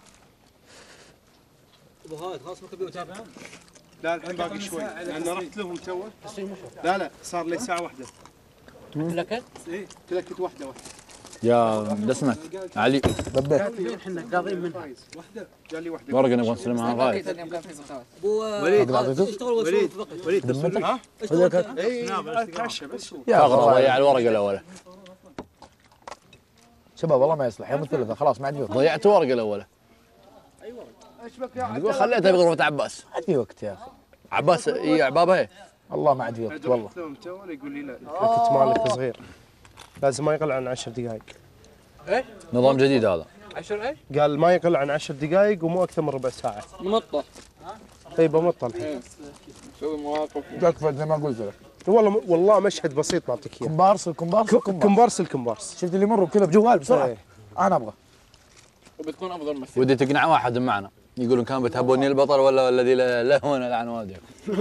ابو هايد خلاص ما تبي تتابعون؟ لا الحين باقي شوي لان رحت لهم تو. لا لا صار لي ساعه واحده. تلكت؟ ايه تلكت واحده واحده. يا اسمك علي ضبيت احنا قاضين من واحده قال لي واحده ورقه نبغى نسلمها غايب ابو وليد وليد وليد ها؟ اي اتعشى بس يا اغرب ضيع الورقه الاولى شباب والله ما يصلح يوم الثلاثاء خلاص ما عندي وقت ضيعت الورقه الاولى اي ورقه تقول خليتها بغرفه عباس عندي وقت يا اخي عباس اي عبابه هي والله ما عندي وقت والله يقول لي لا التلكت مالك صغير لازم ما يقل عن عشر دقائق. ايه نظام جديد هذا عشر ايش؟ قال ما يقل عن عشر دقائق ومو اكثر من ربع ساعه. منطه طيب بمطه الحين سوي مواقف تكفى زي ما قلت لك والله والله مشهد بسيط بعطيك اياه. كومبارس الكومبارس كومبارس الكومبارس شفت اللي يمروا كذا بجوال بسرعه ايه. انا ابغى وبتكون افضل مثل ودي تقنع واحد معنا يقولون كان بتهبوني البطل ولا الذي لا هو انا لعن والديكم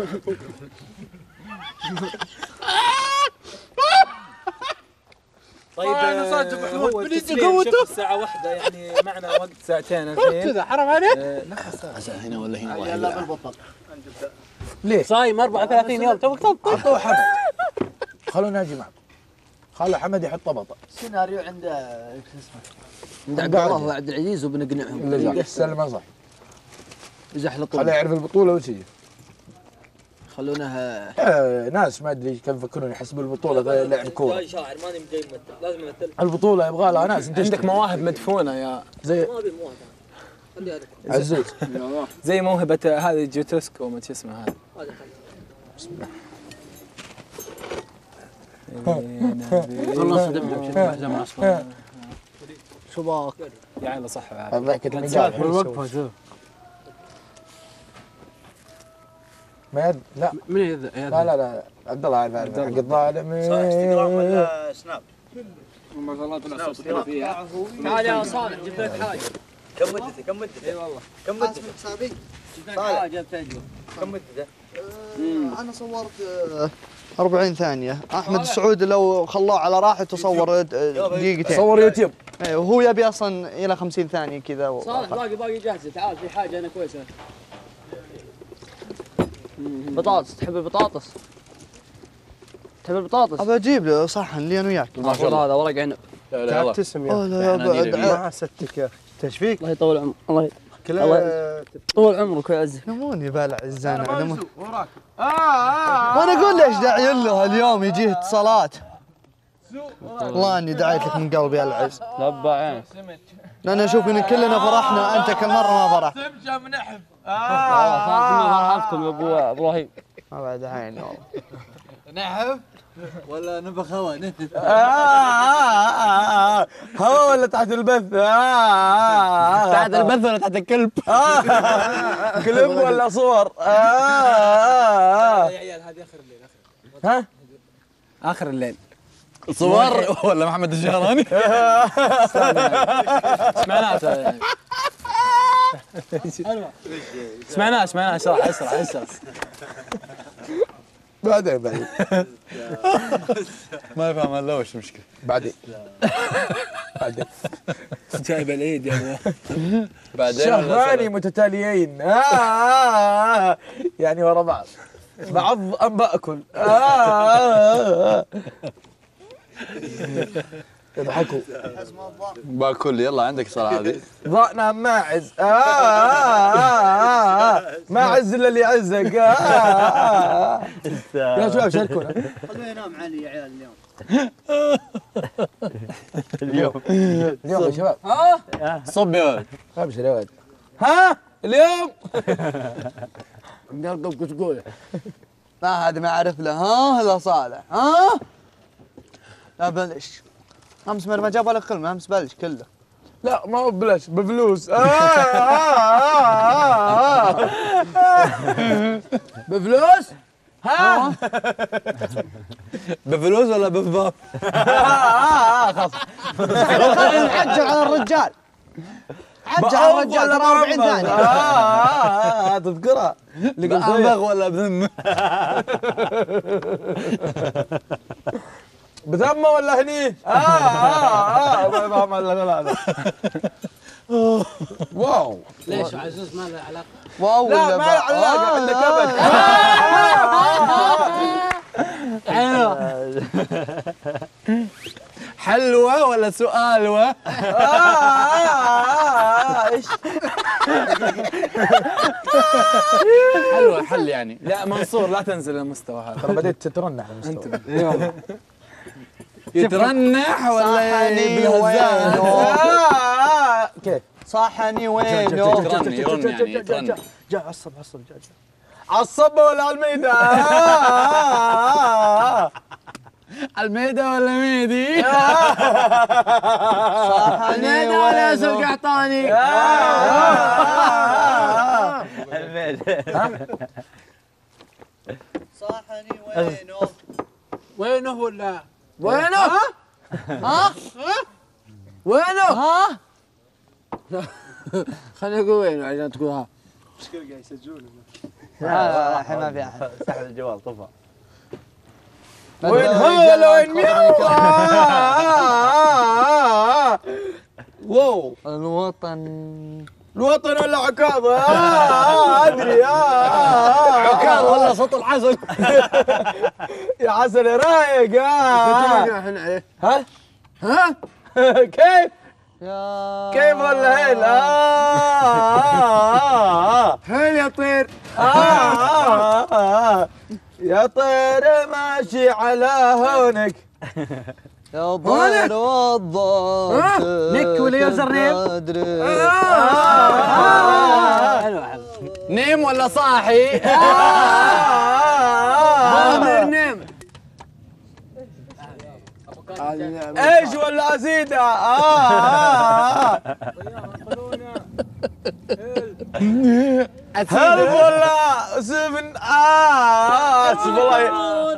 طيب هو التسليم شوف الساعة واحدة يعني معنا وقت ساعتين الحين كذا حرام عليك؟ عسى هنا ولا هنا الله يلا يهديك. بالبطل ليه؟ صايم أربعة وثلاثين يوم توك تنطق عطوه حمد خلونا نجي معكم خلوا حمد يحط بطل سيناريو عند شو اسمه عند عبد الله وعبد العزيز وبنقنعهم اللي سلمه صح يزحلقون خليه يعرف البطوله وشي خلونها آه ناس ما ادري كيف يفكرون يحسبوا البطوله لعب كوره جاي شاعر ماني جاي ممثل لازم امثل البطوله يبغى لها ناس انت عندك مواهب مدفونة يا زي ما ابي مواهب خلي هذا عزوز زي موهبة هذه جوتوسكو ما شو اسمها هذا هذا خلص دمدم شد حزام اصفر شباك يا عيني صح ضحكة المجال الوقفه شوف ما يد لا من يذ لا لا لا عبد الله عارف عارف حق الظالمين انستغرام ولا سناب؟ ما شاء الله طلع صوت فيها تعال يا صالح جبت لك حاجه كم مدته كم مدته؟ اي والله كم مدته؟ سابق جبت لك حاجه بتعجبك كم مدته؟ انا صورت آه، أربعين ثانية احمد السعود لو خلوه على راحته صور دقيقتين صور يوتيوب اي وهو يبي اصلا الى خمسين ثانية كذا و... صالح باقي باقي جاهزه تعال في حاجه انا كويسه بطاطس تحب البطاطس؟ تحب البطاطس؟ ابى اجيب له صحن لي انا وياك ما شاء الله هذا ورق عنب تبتسم يا لا يا بعد ما حسدتك يا اخي ايش فيك؟ الله يطول عمرك الله كلها طول عمرك ويعزك نموني بالع الزانة نمون وراك وانا اقول ليش داعي له اليوم يجيه اتصالات والله اني دعيت لك من قلبي يا العز لبى عين لان اشوف ان كلنا فرحنا انت كل مره ما فرحت تمشى بنحف فرحتكم يا ابو ابراهيم ما بعد عيني والله نحف ولا نبخ هوا نهف هوا ولا تحت البث تحت البث ولا تحت الكلب كليب ولا صور يا عيال هذه اخر الليل اخر ها اخر الليل. صور ولا محمد الشهراني؟ ايش معناته يعني؟ سمعناه سمعناه اشرح اشرح اشرح. بعدين بعدين ما يفهم الا وش مشكله. بعدين بعدين جايب العيد يا ابو. بعدين شهرين متتاليين آه يعني ورا بعض بعض ام باكل آه يضحكوا باكل. يلا عندك صراحه هذه. ضأنا ماعز آه آه آه ما عز الا اللي يعزك آه يا شباب شاركونا. خلوه ينام علي يا عيال اليوم. اليوم اليوم يا شباب. ها صب يا ولد. ابشر يا ولد. ها اليوم قلبك وش تقول؟ لا هذا ما اعرف له. ها هذا صالح. ها لا بلش امس ما جاب ولا كلمه. امس بلش كله. لا ما هو ببلاش بفلوس. آه آه آه بفلوس؟ ها؟ بفلوس ولا بفضاف؟ خلاص نعجل على الرجال. عجل على الرجال ترى أربعين ثانية. اه تذكرها بأنبغ ولا بذم؟ بذمه ولا هني؟ اه اه اه ما يفهم الا لا لا. واو ليش عزوز ما له علاقه؟ واو لا ما له علاقه عندك ابد. حلوه ولا سؤالوه؟ ايش حلوه حل يعني. لا منصور لا تنزل المستوى هذا. ترى بديت تترنح المستوى. يلا يترنح ولا بالهزال؟ كيف؟ صحني وينه؟ يترني يرن يعني يترني. جا عصب عصب جا جا عصب ولا على الميدان؟ الميدة ولا ميدي؟ صحني ولا ياسر قحطاني؟ صحني وينه؟ وينه ولا وينه؟ ها؟ وينه؟ ها؟ خليني اقول وينه عشان تقول ها. مشكلة قاعد يسجلون. لا لا الحين ما في احد. سحب الجوال طفى. وين هذا وين ميو؟ واو الوطن الوطن ولا عكاظ؟ آه ادري آه عكاظ ولا صوت الحسن؟ يا حسن رايق آه احنا عليه. ها؟ ها؟ كيف؟ يا كيف ولا هيل؟ آه هيل يا طير. آه يا طير ماشي على هونك. يا طير والضبط نك ولا يوزر نيم؟ نيم ولا صاحي؟ ضامر نيم. ايش ولا ازيده؟ اه هلب ولا سفن؟ اه اسف والله.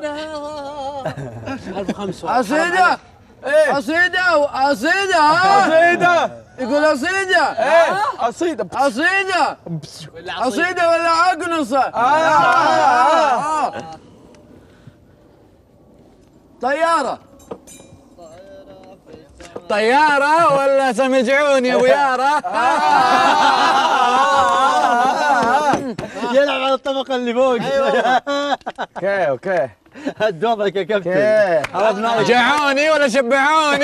ألف وخمسة. عصيدة. ايه عصيدة عصيدة. عصيده. يقول عصيدة. ايه عصيده عصيدة. عصيدة ولا عقنصة؟ آه. طيارة. طيارة ولا سمجعون يا ابو يارا؟ يلعب على الطبقة اللي فوق. اوكي اوكي هد وضعك يا كابتن. اوكي جعوني ولا شبعوني؟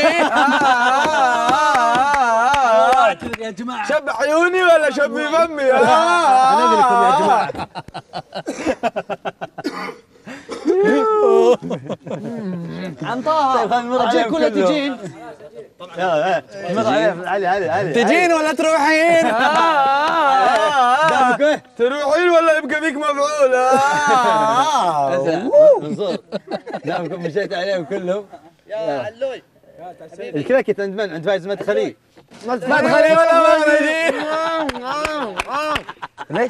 يا جماعة. شب عيوني ولا شبي فمي؟ أنا أقول لكم يا جماعة. عن طه اجيك ولا تجين؟ يلا مر علي علي علي علي. تجين ولا تروحين؟ تروحين ولا يبقى فيك مفعول؟ منصور دامكم مشيت عليهم كلهم. يا علوي الكلاكيت عند من؟ عند فايز مدخلي. مدخلي ولا مخرجي؟ ليش؟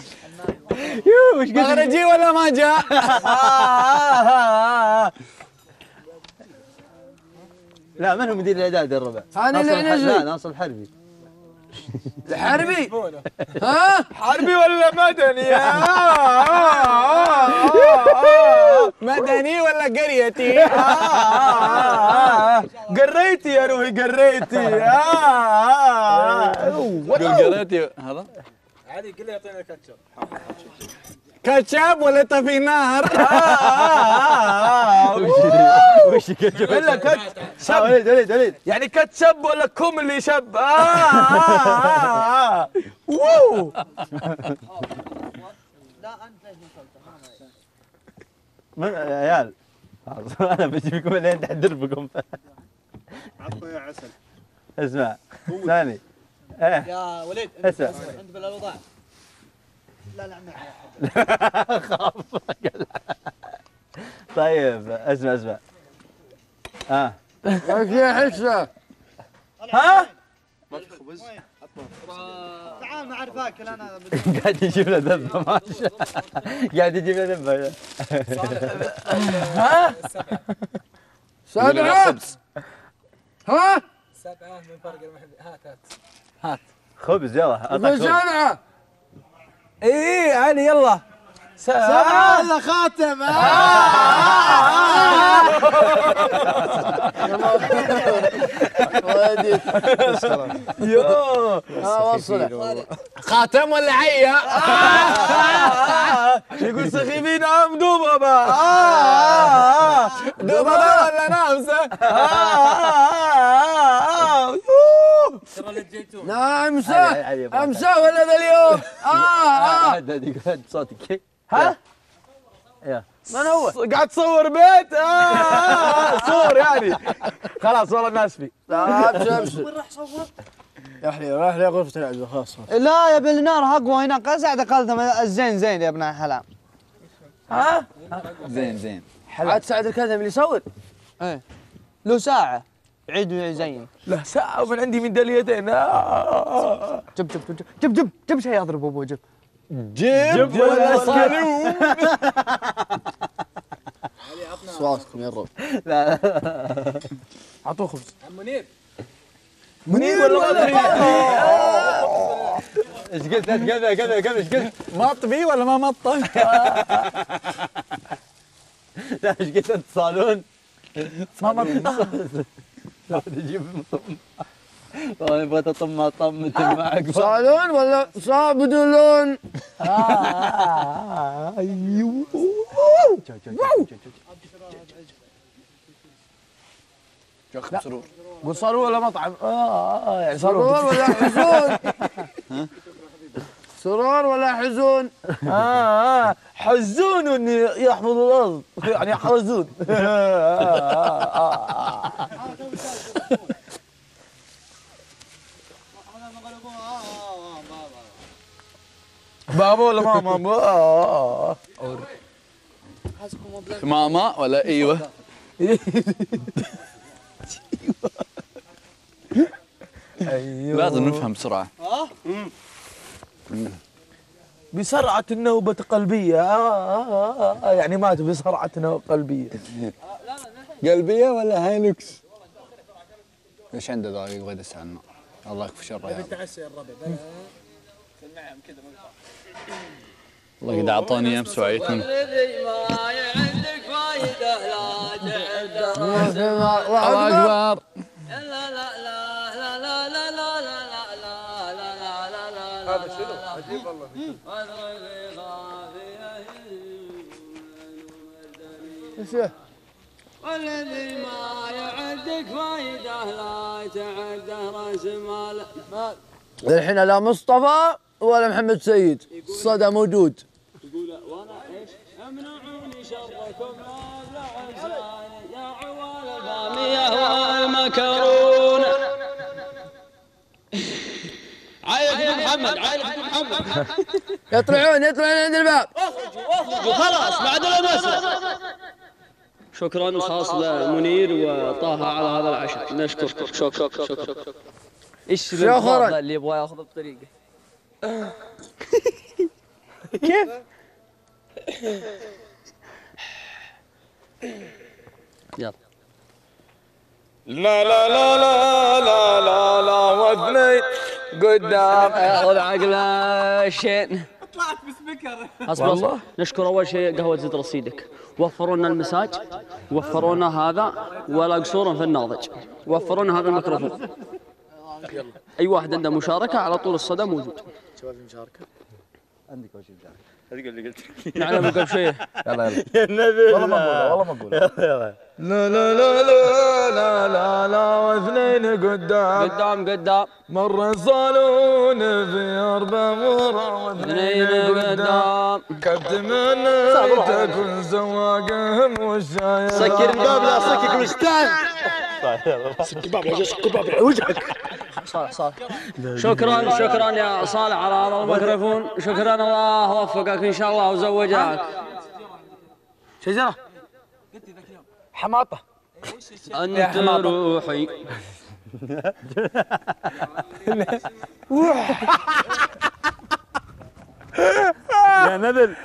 يو وش مخرجي ولا ما جاء؟ لا من هو مدير الاعداد الربع؟ أنا اللي ناصر الح- نزل. لا ناصر الحربي. الحربي ها حربي ولا مدني؟ مدني ولا قريتي؟ قريتي يا روحي قريتي. قول قريتي هذا علي قل لي يعطينا كاتشب. كاتشب ولا طفي نار؟ وش كاتشب؟ ولا كاتشب وليد وليد وليد يعني كاتشب ولا كوم اللي شب؟ ووو من يا عيال انا بجيبكم لين تحت دربكم. عطوا يا عسل. اسمع ثاني ايه يا وليد اسمع انت بالاوضاع. لا لا عمي خاف. طيب اسمع اسمع اه في حسه ها؟ ما في خبز؟ تعال ما اعرف اكل انا. قاعد يجيب له ذبه ماشي. قاعد يجيب له ذبه. ها؟ سبعة ها سبعة من فرق المحل. هات هات هات خبز يلا يقول اعطاك خبز. سبعة ايه علي يلا سبعة ولا خاتم يو وصل خاتم ولا عيا؟ يقول سخيفين ام دوبابا. دوبابا ولا نامسه؟ نامسة امسة ولا ذا اليوم؟ اه اه صوتك ها؟ يا من هو؟ قاعد تصور بيت؟ آه صور يعني. خلاص والله الناس في. ابشر ابشر وين راح صور؟ راح لي راح لي غرفة العزة خلاص. لا يا ابن النار اقوى هناك اسعد قلتهم الزين زين يا ابن الحلال. ها؟ زين زين. عاد سعد الكاظم اللي يصور؟ ايه له ساعة عيد ويزين. له ساعة ومن عندي ميداليتين. آه. جب جب جب جب جب جب شيء اضرب ابوه جب. جيب ولا صالون؟ صواسكم يا الرب. لا اعطوه خبز. عم منير. منير ولا مطفي؟ ايش قلت قبل قبل قبل ايش قلت؟ مطفي ولا ما مطف؟ لا ايش قلت انت صالون؟ ما مطف. لا تجيب طم. والله بغيت اطم طمة معك. صالون ولا صاب بدون لون؟ ايوه. جاكم سرور. قول صاروا ولا مطعم؟ اه يعني سرور ولا حزون؟ سرور ولا حزون؟ اه حزون يحفظ الارض يعني يحرزون. بابا ولا ماما؟ ماما ولا ايوه؟ ايوه لازم نفهم بسرعة. بسرعة النوبة قلبية. آه آه يعني مات بسرعة نوبة قلبية. قلبية ولا هايلوكس؟ ايش عنده ذا يبغى يدس عنا؟ الله يكفي شره يا رب. تعسى الربع. في النعم كذا والله قد اعطوني امس وعيتون. عندك فايدة لا تعده. الله اكبر. لا لا لا لا لا لا لا لا لا لا لا لا. هذا شنو؟ عجيب والله. ايش والذي ما يعدك فايدة لا تعده راس مال. الحين لا مصطفى ولا محمد سيد، الصدى موجود. يقول وانا ايش؟ امنعوني شركم لا عزاني يا عوال البامية والمكرونة. عايق محمد عايق محمد. يطلعون يطلعون عند الباب. وخلاص بعد المساء. شكرا خاص لمنير وطه على هذا العشاء نشكر. شكرا شكرا شكرا. ايش الانخفاض اللي يبغى ياخذ بطريقه؟ كيف؟ يلا لا لا لا لا لا لا لا واثنين قدام. خذ عقل الشين. طلعت بسبيكر. اصبر اصبر. نشكر اول شيء قهوه زد رصيدك، وفروا لنا المساج، وفروا لنا هذا ولا قصورا في الناضج، وفروا لنا هذا الميكروفون. اي واحد عنده مشاركه على طول الصدى موجود. شباب المشاركه عندك وش مشاركه؟ هذه اللي قلت نعلم قبل شويه. يلا يلا يا النبي والله ما اقول والله ما اقول. لا لا لا لا لا لا لا واثنين قدام قدام قدام. مرة صالون في أربع مرة واثنين قدام. كابتن من تكون سواقهم والشاير. سكر الباب لا صكك مستان. سكر الباب يا سكر الباب على وجهك. صالح صالح. شكرا شكرا يا صالح على هذا الميكروفون. شكرا الله وفقك ان شاء الله وزوجك. شجرة حماطة انت روحي. يا نبل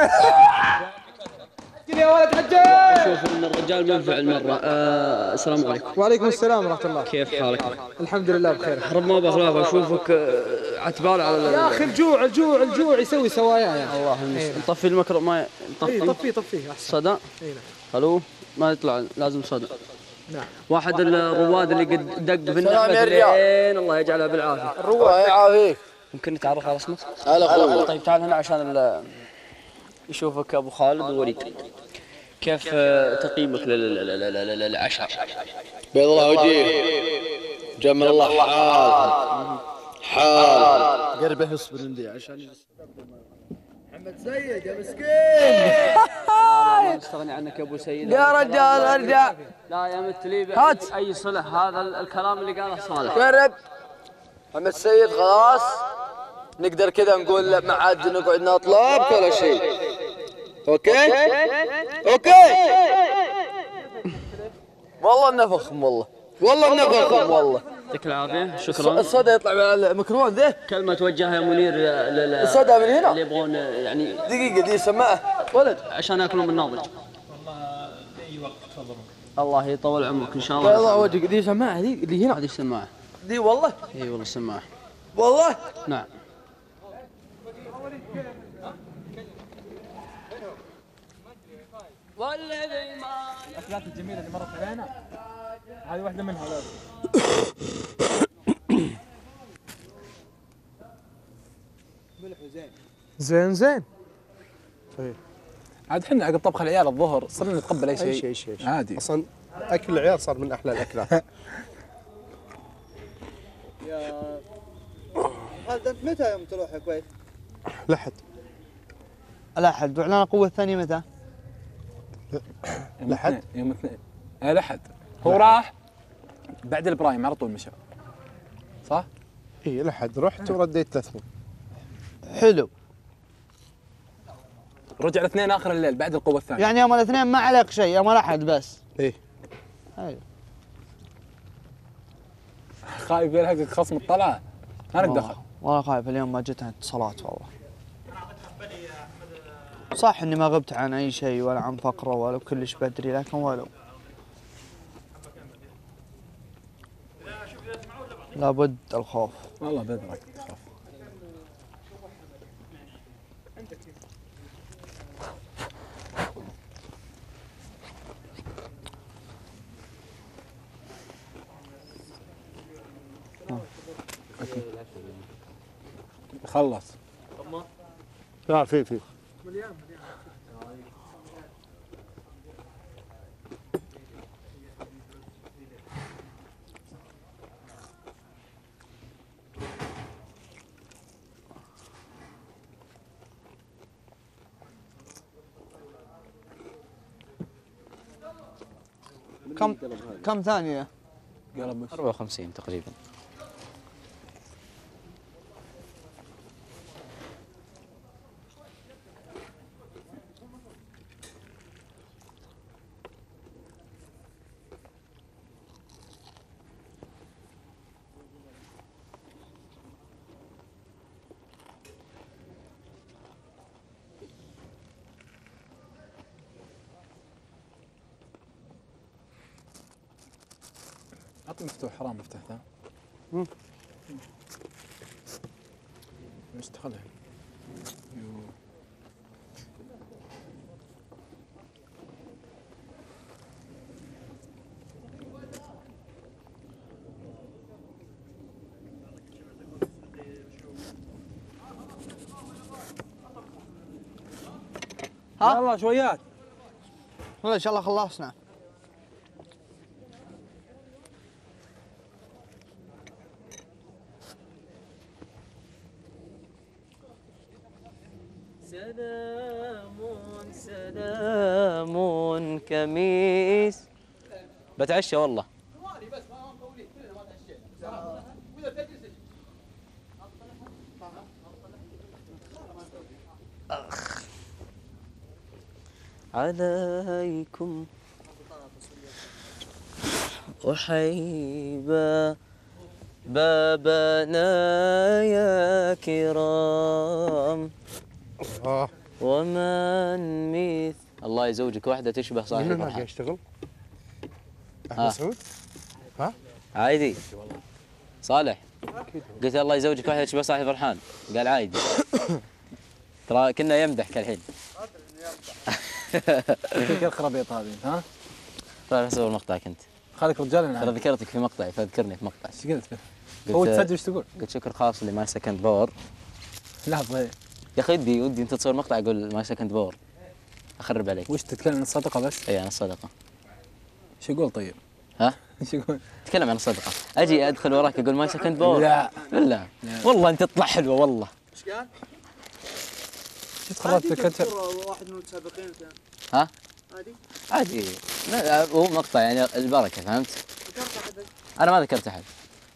يا ولد حجاج. شوف ان الرجال منفعل مره. آه السلام عليكم. وعليكم السلام ورحمة الله. كيف حالك؟ الحمد لله بخير. رب ما باخلاف اشوفك آه، عتبال على يا اخي الجوع الجوع الجوع يسوي سوايا يعني. الله المستعان. نطفي الميكرو ما اي نطفي. طفيه طفيه احسن. صدى. اي نعم. الو ما يطلع لازم صدى. نعم. واحد الرواد اللي قد دق في سلام النعمة يا رجال. لين الله يجعلها بالعافيه. الله يعافيك. يمكن نتعرف على اسمك؟ هلا اخوي. طيب تعال هنا عشان ال- يشوفك ابو خالد ووليد. كيف آه، تقييمك لل- لل- لل- لل- للعشاء؟ بيض الله وجهك جمل الله حال حال. قربه يصبر عندي عشان محمد سيد يا مسكين. ما نستغني عنك يا ابو سيد. يا رجال ارجع. لا يا متليب هات. اي صله. هذا ال- الكلام اللي قاله صالح. قرب محمد سيد خلاص نقدر كذا نقول ما عاد نقعد نطلب ولا شيء. اوكي اوكي والله النفخم والله والله النفخم والله. يعطيك العافيه. شكرا. الصدى يطلع من الميكروفون ذا. كلمه توجهها يا منير لل الصدى من هنا اللي يبغون يعني دقيقة دي سماعة ولد عشان ياكلون من ناضج. اي وقت تفضلون. الله يطول عمرك ان شاء الله الله. وجهك دي سماعة دي اللي هنا هذه السماعه. دي والله اي والله السماعه. والله نعم. والذي ما الأكلات الجميلة اللي مرت علينا هذه واحدة منها لازم. زين زين. طيب عاد احنا عقب طبخ العيال الظهر صرنا نتقبل اي شيء. اي شيء اي شيء عادي. اصلا اكل العيال صار من احلى الاكلات. يا خالد انت متى يوم تروح الكويت؟ لحد الاحد. واعلان القوه الثانيه متى؟ لحد يوم اثنين. آه لحد. هو راح بعد البرايم على طول مشى. صح؟ اي لحد رحت ورديت ثلاث يوم. حلو. رجع الاثنين اخر الليل بعد القوه الثانيه. يعني يوم الاثنين ما عليك شيء، يوم الاحد بس. ايه. ايوه. خايف يلحقك خصم الطلعه. ما لك دخل. والله خايف اليوم ما جتنا اتصالات والله. صح اني ما غبت عن اي شيء ولا عن فقره ولا كلش بدري، لكن ولو لابد الخوف. والله بذرك تخاف. خلص. لا في في كم كم ثانيه؟ أربعة وخمسين تقريبا. مفتوح حرام مفتوح ذا. مستخدم. ها؟ يلا شويات. والله ان شاء الله خلصنا. سلام سلام كميس. بتعشى والله. أخ عليكم أحيبا بابنا يا كرام ومن مثل الله يزوجك واحدة تشبه صاحب من هناك فرحان. يشتغل؟ ها. أحمد سعود؟ ها؟ عادي صالح قلت الله يزوجك واحدة تشبه صاحب فرحان قال عادي. ترى كنا يمدحك الحين. كيف الخرابيط هذه ها؟ طيب اصور مقطعك انت. خليك رجال انا. ترى ذكرتك في مقطعي فذكرني في مقطعي. ايش قلت؟ هو تسجل ايش تقول؟ قلت شكر خاص لماي سكند باور. لحظة يا اخي ودي ودي انت تصور مقطع اقول ماي سكند باور. اخرب عليك. وش تتكلم عن الصدقة بس؟ اي عن الصدقة. ايش يقول طيب؟ ها؟ ايش يقول؟ تكلم عن الصدقة. اجي ادخل وراك اقول ماي سكند باور. لا بالله والله انت تطلع حلوة والله. ايش قال؟ شفت خرجت الكتر؟ واحد من المتسابقين ها؟ عادي؟ عادي لا هو مقطع يعني البركة فهمت؟ انا ما ذكرت احد.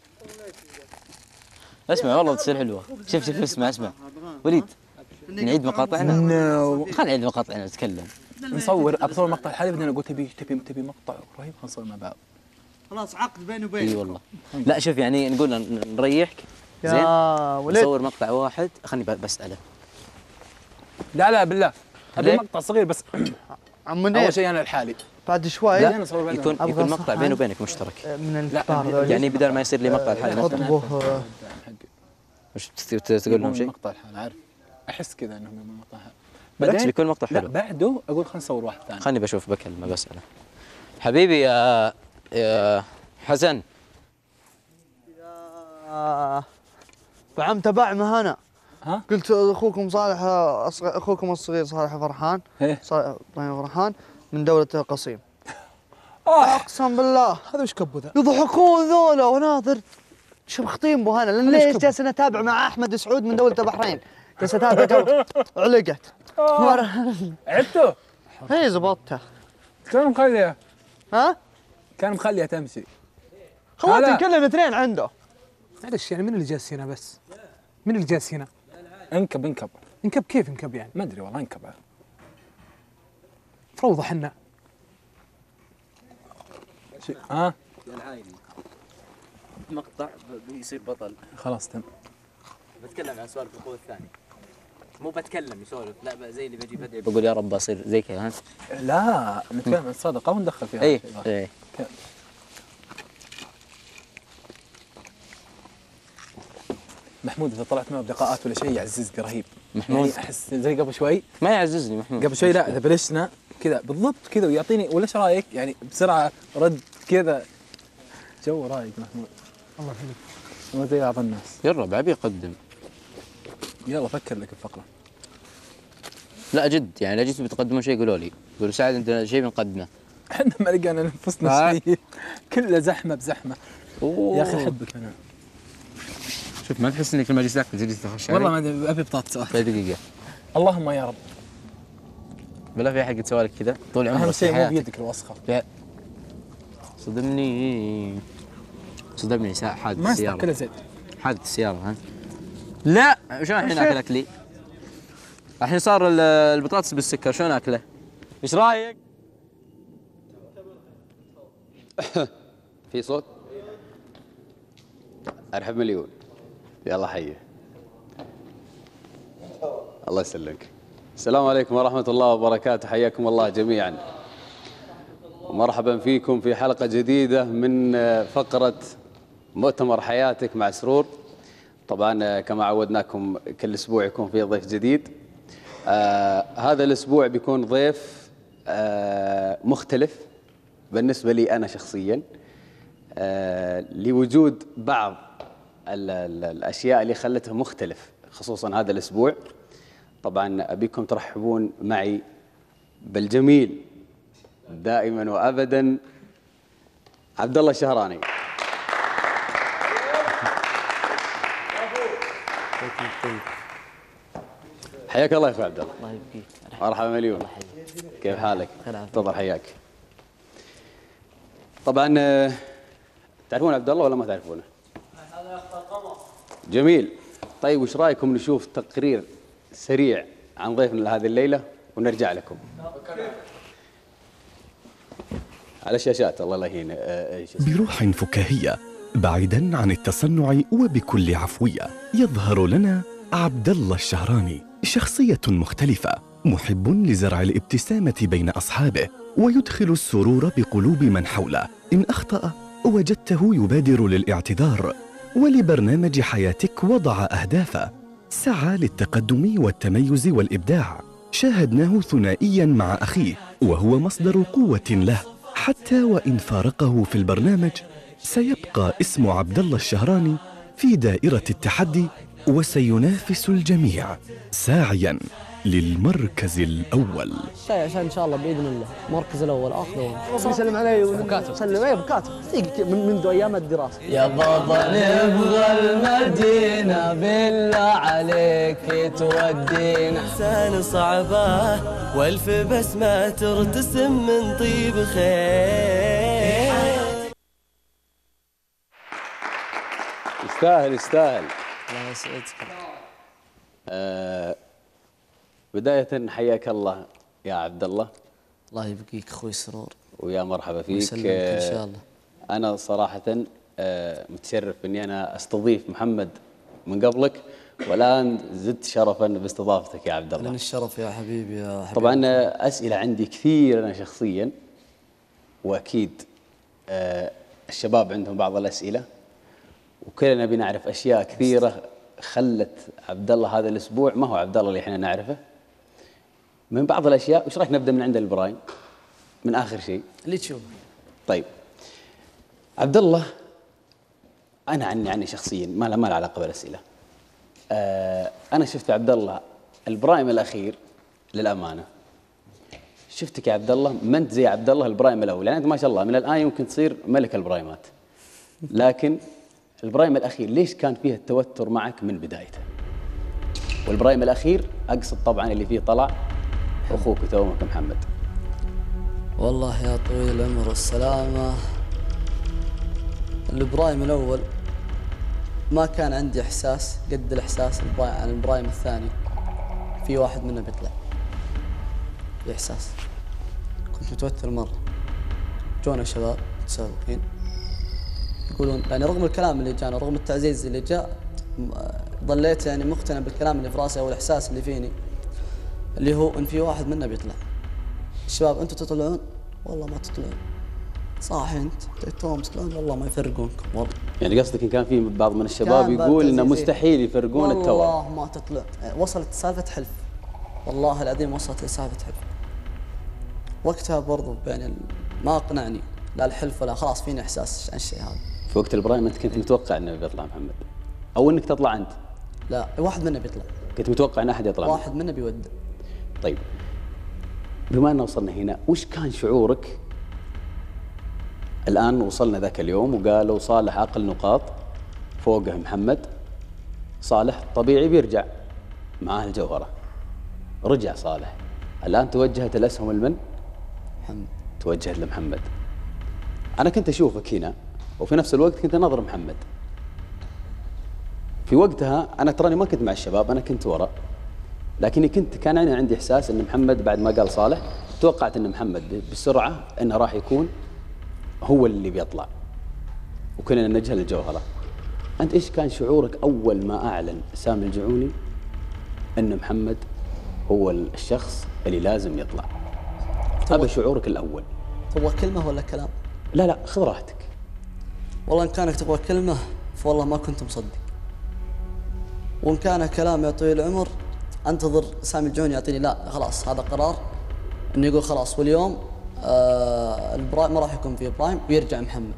اسمع والله تصير حلوة. شوف شوف اسمع اسمع وليد نعيد مقاطعنا؟ نو خلينا نعيد مقاطعنا نتكلم. نصور ابصور مقطع الحالي بعدين اقول تبي تبي تبي مقطع رهيب خلينا نصور مع بعض. خلاص عقد بيني وبينك. اي والله. لا شوف يعني نقول نريحك زين وليد نصور مقطع واحد خلني بسأله. لا لا بالله ابي مقطع صغير بس. عم منير اول شيء انا الحالي بعد شوي لا يكون يكون مقطع بيني وبينك مشترك من الكبار يعني بدل ما يصير لي مقطع الحالي خطبه. وش تقول لهم شيء؟ مقطع الحالي عارف احس كذا انهم من مقطع بالعكس بيكون مقطع حلو. بعده اقول خلينا نصور واحد ثاني. خلني بشوف بكلمه بسأله. حبيبي يا يا حسن. يا بعم تبعنا هنا. ها؟ قلت اخوكم صالح اخوكم الصغير صالح فرحان. ايه صالح فرحان من دولة القصيم. اقسم بالله هذا وش كبو ذا؟ يضحكون ذولا وناظر شبختين بو هنا لان ليش جالس اتابع مع احمد سعود من دولة البحرين. جالس اتابع جو علقت. عدته؟ اي زبطته. كان مخليه. ها؟ كان مخليه تمشي. خلاص نكلم اثنين عنده. معلش يعني من اللي جالس هنا بس؟ من اللي جالس هنا؟ انكب انكب. انكب كيف انكب يعني؟ ما ادري والله انكب. فوضى حنا. ها؟ العائلي مقطع بيصير بطل. خلاص تم. بتكلم عن سوالف الاخوه الثاني. مو بتكلم يسولف لا زي اللي بجي بدعي بقول يا رب اصير زي كذا. لا نتكلم عن الصدقه وندخل فيها. اي اي محمود اذا طلعت معه بلقاءات ولا شيء يعززك رهيب. محمود يعني احس زي قبل شوي ما يعززني محمود. قبل شوي لا اذا بلشنا كذا بالضبط كذا ويعطيني ولا ايش رايك؟ يعني بسرعه رد كذا جو رايق محمود. الله يخليك. مو زي بعض الناس. يلا بعبي يقدم. يلا فكر لك الفقره. لا جد يعني لا جيتوا بتقدمون شيء قولوا لي قولوا سعد عندنا شيء بنقدمه. احنا ما لقينا نفسنا شيء كله زحمه بزحمه. أوه. يا اخي احبك انا. شوف ما تحس انك لما جيت ساكت تجي تخش والله ما ادري ابي بطاطس واحده. دقيقه. اللهم يا رب. بالله في احد يسوي لك كذا طول عمرك. اهم شيء مو بيدك الوسخه. صدمني صدمني حادث ما السياره. ما كله زين. حادث السياره ها. لا شلون الحين اكل اكلي؟ الحين صار البطاطس بالسكر شلون اكله؟ ايش رايك؟ في صوت؟ ارحب مليون. يلا حيه. الله يسلمك. السلام عليكم ورحمة الله وبركاته، حياكم الله جميعا. مرحبا فيكم في حلقة جديدة من فقرة مؤتمر حياتك مع سرور. طبعا كما عودناكم كل أسبوع يكون في ضيف جديد. آه هذا الأسبوع بيكون ضيف آه مختلف بالنسبة لي أنا شخصيا، آه لوجود بعض ال ال الأشياء اللي خلته مختلف خصوصا هذا الأسبوع. طبعا أبيكم ترحبون معي بالجميل دائما وابدا عبد الله الشهراني. حياك الله يا اخوي عبد الله. الله يبقيك. مرحبا مليون. كيف حالك؟ تفضل حياك. طبعا تعرفون عبد الله ولا ما تعرفونه؟ هذا يخطر قمر. جميل. طيب وش رايكم نشوف تقرير سريع عن ضيفنا لهذه الليله ونرجع لكم على الشاشات. الله لا يهين. بروح فكاهية بعيدا عن التصنع وبكل عفوية يظهر لنا عبد الله الشهراني، شخصية مختلفة، محب لزرع الابتسامة بين أصحابه ويدخل السرور بقلوب من حوله. إن أخطأ وجدته يبادر للاعتذار، ولبرنامج حياتك وضع أهدافا، سعى للتقدم والتميز والإبداع. شاهدناه ثنائيا مع أخيه وهو مصدر قوة له، حتى وإن فارقه في البرنامج سيبقى اسم عبد الله الشهراني في دائرة التحدي، وسينافس الجميع ساعيا للمركز الأول. شيء عشان إن شاء الله بإذن الله المركز الأول آخذه. سلم علي وكاتب. سلم علي بكاتب من منذ أيام الدراسة. يا بابا نبغى المدينة بالله عليك تودينا. إنسان صعبة والف بسمة ترتسم من طيب خير. يستاهل يستاهل. الله يسعدك. آه بداية حياك الله يا عبد الله. الله يبقيك اخوي سرور. ويا مرحبا فيك. ويسلمك ان شاء الله. انا صراحة متشرف اني انا استضيف محمد من قبلك، والان زدت شرفا باستضافتك يا عبد الله. لنا الشرف يا حبيبي يا حبيبي. طبعا اسئلة عندي كثير انا شخصيا، واكيد الشباب عندهم بعض الاسئلة، وكلنا بنعرف اشياء كثيرة خلت عبد الله هذا الاسبوع ما هو عبد الله اللي احنا نعرفه. من بعض الاشياء وش رايك نبدا من عند البرايم من اخر شيء اللي تشوفه. طيب عبد الله، انا عني عني شخصيا ما له ما له علاقه بالاسئله. آه انا شفت عبد الله البرايم الاخير للامانه، شفتك يا عبد الله ما انت زي عبد الله البرايم الاول، يعني انت ما شاء الله من الان يمكن تصير ملك البرايمات، لكن البرايم الاخير ليش كان فيه التوتر معك من بدايته؟ والبرايم الاخير اقصد طبعا اللي فيه طلع اخوك وتوامك محمد. والله يا طويل العمر والسلامه، البرايم الاول ما كان عندي احساس قد الاحساس عن البرايم الثاني. في واحد منا بيطلع في احساس، كنت متوتر مره. جونا شباب متسابقين يقولون، يعني رغم الكلام اللي جانا رغم التعزيز اللي جاء، ظليت يعني مقتنع بالكلام اللي في راسي او الاحساس اللي فيني، اللي هو ان في واحد منا بيطلع. الشباب انتم تطلعون؟ والله ما تطلعون. صح انت توم تطلعون؟ والله ما يفرقونكم والله. يعني قصدك ان كان في بعض من الشباب يقول انه مستحيل يفرقون التوام؟ والله ما تطلع. وصلت سالفه حلف، والله العظيم وصلت سالفه حلف. وقتها برضو يعني ما اقنعني لا الحلف ولا، خلاص فيني احساس عن الشيء هذا. في وقت البرايم انت كنت متوقع انه بيطلع محمد او انك تطلع انت؟ لا واحد منا بيطلع. كنت متوقع ان احد يطلع؟ واحد منا بيودع. طيب بما ان وصلنا هنا، وش كان شعورك الان؟ وصلنا ذاك اليوم وقالوا صالح اقل نقاط فوقه محمد، صالح طبيعي بيرجع معاه الجوهره، رجع صالح، الان توجهت الاسهم لمن؟ محمد. توجهت لمحمد. انا كنت اشوفك هنا وفي نفس الوقت كنت اناظر محمد. في وقتها انا تراني ما كنت مع الشباب، انا كنت ورا، لكني كنت كان انا عندي احساس ان محمد بعد ما قال صالح توقعت ان محمد بسرعه انه راح يكون هو اللي بيطلع وكنا نجهل الجوهره. انت ايش كان شعورك اول ما اعلن سامي الجعوني ان محمد هو الشخص اللي لازم يطلع؟ ابى شعورك الاول. تبغى كلمة ولا كلام؟ لا لا خذ راحتك. والله إن كانك تبغى كلمة فوالله ما كنت مصدق، وإن كان كلام يا طويل العمر أنتظر سامي الجوني يعطيني لا خلاص هذا قرار إنه يقول خلاص واليوم آه البرايم ما راح يكون فيه برايم ويرجع محمد.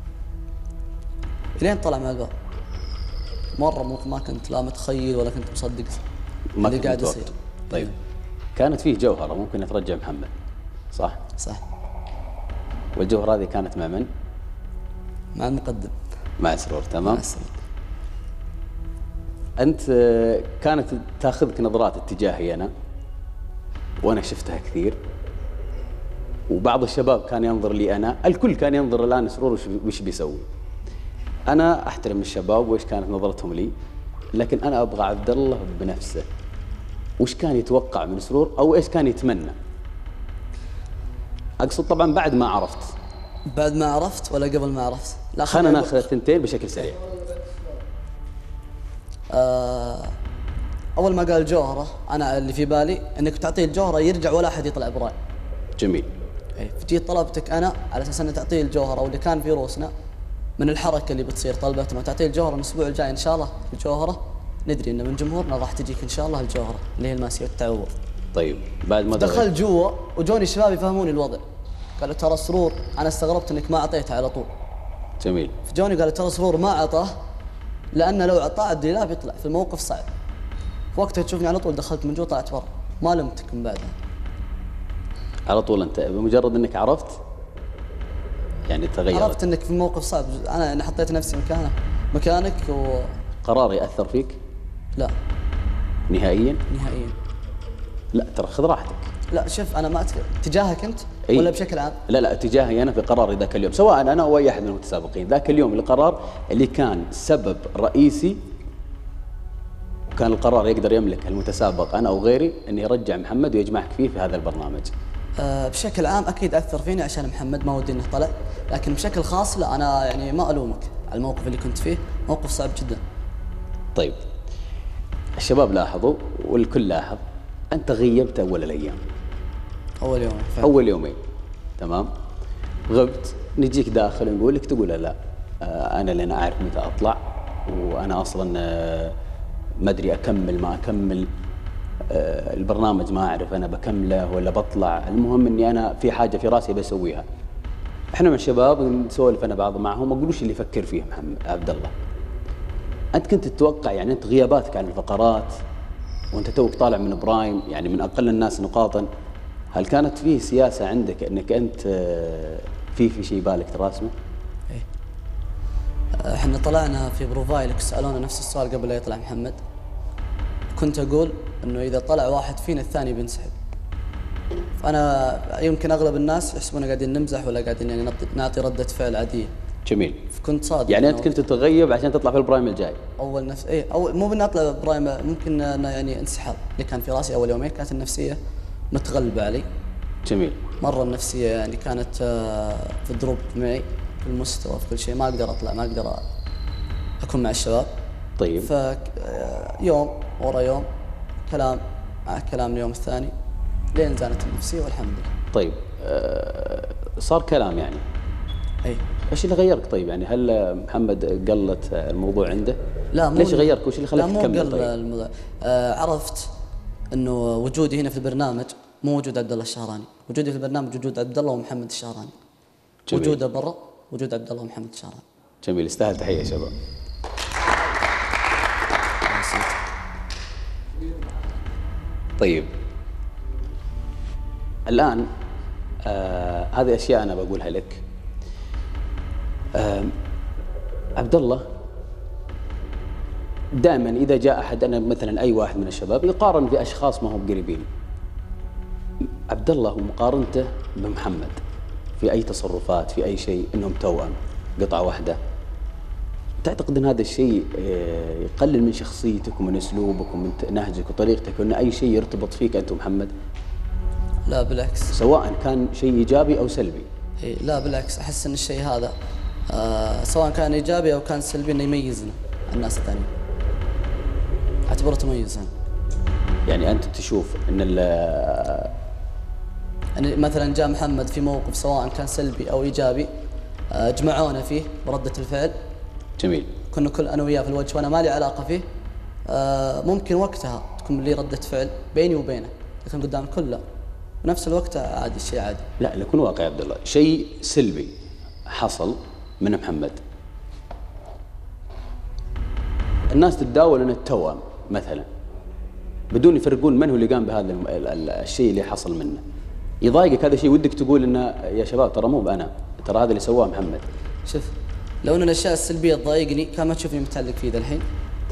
لين طلع من الباب مرة ممكن ما كنت لا متخيل ولا كنت مصدق ما اللي قاعد يصير. طيب كانت فيه جوهرة ممكن ترجع محمد صح؟ صح. والجوهرة هذه كانت مع من؟ مع المقدم. مع سرور تمام؟ مع سرور. أنت كانت تاخذك نظرات اتجاهي أنا وأنا شفتها كثير، وبعض الشباب كان ينظر لي أنا، الكل كان ينظر الآن سرور وش بيسوي. أنا أحترم الشباب وإيش كانت نظرتهم لي، لكن أنا أبغى عبد الله بنفسه وش كان يتوقع من سرور أو إيش كان يتمنى. أقصد طبعا بعد ما عرفت. بعد ما عرفت ولا قبل ما عرفت؟ لا خلينا ناخذ الثنتين بشكل سريع. آه أول ما قال جوهرة أنا اللي في بالي إنك تعطيه الجوهرة يرجع ولا أحد يطلع براي. جميل. إيه فجيت طلبتك أنا على أساس أن تعطيه الجوهرة واللي كان في روسنا من الحركة اللي بتصير طلبتنا تعطيه الجوهرة الأسبوع الجاي إن شاء الله الجوهرة ندري إن من جمهورنا راح تجيك إن شاء الله الجوهرة اللي هي الماسية والتعوض. طيب بعد ما دخل جوا وجوني الشباب يفهموني الوضع قالوا ترى سرور أنا استغربت إنك ما أعطيته على طول. جميل. فجوني قالوا ترى سرور ما أعطاه لأنه لو أعطاه الدلاب يطلع في الموقف صعب. وقتها تشوفني على طول دخلت من جوا طلعت برا ما لمتك من بعدها. على طول أنت بمجرد إنك عرفت يعني تغيرت. عرفت إنك في موقف صعب أنا يعني حطيت نفسي مكانه مكانك و قرار يأثر فيك؟ لا. نهائيا؟ نهائيا. لا ترى خذ راحتك. لا شوف أنا ما أتك... تجاهك أنت أي. ولا بشكل عام؟ لا لا تجاهي أنا في قراري ذاك اليوم سواء أنا أو أي أحد من المتسابقين. ذاك اليوم القرار اللي كان سبب رئيسي وكان القرار يقدر يملك المتسابق أنا أو غيري أن يرجع محمد ويجمعك فيه في هذا البرنامج. أه بشكل عام أكيد أثر فيني عشان محمد ما ودي إنه طلع، لكن بشكل خاص لا أنا يعني ما ألومك على الموقف اللي كنت فيه، موقف صعب جدا. طيب الشباب لاحظوا والكل لاحظ أنت غيبت أول الأيام. أول يومين. أول يومين تمام. غبت نجيك داخل نقول لك تقول لا آه أنا لأن أعرف متى أطلع وأنا أصلا آه ما أدري أكمل ما أكمل آه البرنامج ما أعرف أنا بكمله ولا بطلع، المهم إني أنا في حاجة في راسي بسويها. إحنا مع الشباب نسولف أنا بعض معهم ما أقولوش اللي يفكر فيه محمد عبد الله. أنت كنت تتوقع يعني أنت غياباتك عن الفقرات وأنت توك طالع من برايم يعني من أقل الناس نقاطا، هل كانت فيه سياسة عندك أنك أنت في في شيء بالك تراسمه؟ إيه. إحنا طلعنا في بروفايلك سألونا نفس السؤال قبل لا يطلع محمد. كنت أقول إنه إذا طلع واحد فينا الثاني بينسحب. فأنا يمكن أغلب الناس يحسبونا قاعدين نمزح ولا قاعدين يعني نعطي ردة فعل عادية. جميل. كنت صادق. يعني أنت كنت تتغيب عشان تطلع في البرايم الجاي؟ أول نفس إيه أول مو بنطلع برايم ممكن أنا يعني انسحاب اللي كان في راسي أول يومين كانت النفسية متغلبة علي. جميل. مرة النفسية يعني كانت في الدروب معي في المستوى في كل شيء، ما أقدر أطلع ما أقدر أكون مع الشباب. طيب. فيوم ورا يوم كلام مع كلام اليوم الثاني لين زانت النفسية والحمد لله. طيب أه صار كلام يعني. أي. ايش اللي غيرك طيب يعني هل محمد قلت الموضوع عنده؟ لا مو ليش غيرك وش اللي خلاك تكمل؟ لا مو قل الموضوع. آه عرفت انه وجودي هنا في البرنامج مو وجود عبد الله الشهراني، وجودي في البرنامج وجود عبد الله ومحمد الشهراني. جميل. وجوده برا وجود عبد الله ومحمد الشهراني. جميل يستاهل تحية يا شباب. طيب الآن آه هذه أشياء أنا بقولها لك. آه عبد الله دائما إذا جاء أحد أنا مثلا أي واحد من الشباب يقارن بأشخاص ما هم قريبين. عبد الله ومقارنته بمحمد في أي تصرفات في أي شيء إنهم توأم قطعة واحدة، تعتقد أن هذا الشيء يقلل من شخصيتك ومن أسلوبك ومن نهجك وطريقتك وأن أي شيء يرتبط فيك أنت ومحمد؟ لا بالعكس. سواء كان شيء إيجابي أو سلبي. إيه لا بالعكس أحس أن الشيء هذا آه سواء كان إيجابي أو كان سلبي إنه يميزنا عن الناس الثانيين. أعتبره تميز. يعني أنت تشوف أن يعني مثلا جاء محمد في موقف سواء كان سلبي او ايجابي، آه، جمعونا فيه بردة الفعل. جميل. كنا كل انا وياه في الوجه وانا ما لي علاقه فيه، آه، ممكن وقتها تكون لي ردة فعل بيني وبينه، لكن قدام الكل لا. بنفس الوقت عادي، شيء عادي. لا نكون واقعي يا عبد الله، شيء سلبي حصل من محمد، الناس تتداول ان التوأم مثلا بدون يفرقون من هو اللي قام بهذا الشيء اللي حصل منه. يضايقك هذا الشيء، ودك تقول انه يا شباب ترى مو بانا، ترى هذا اللي سواه محمد. شوف، لو ان الاشياء السلبيه تضايقني كان ما تشوفني متعلق فيه ذا الحين،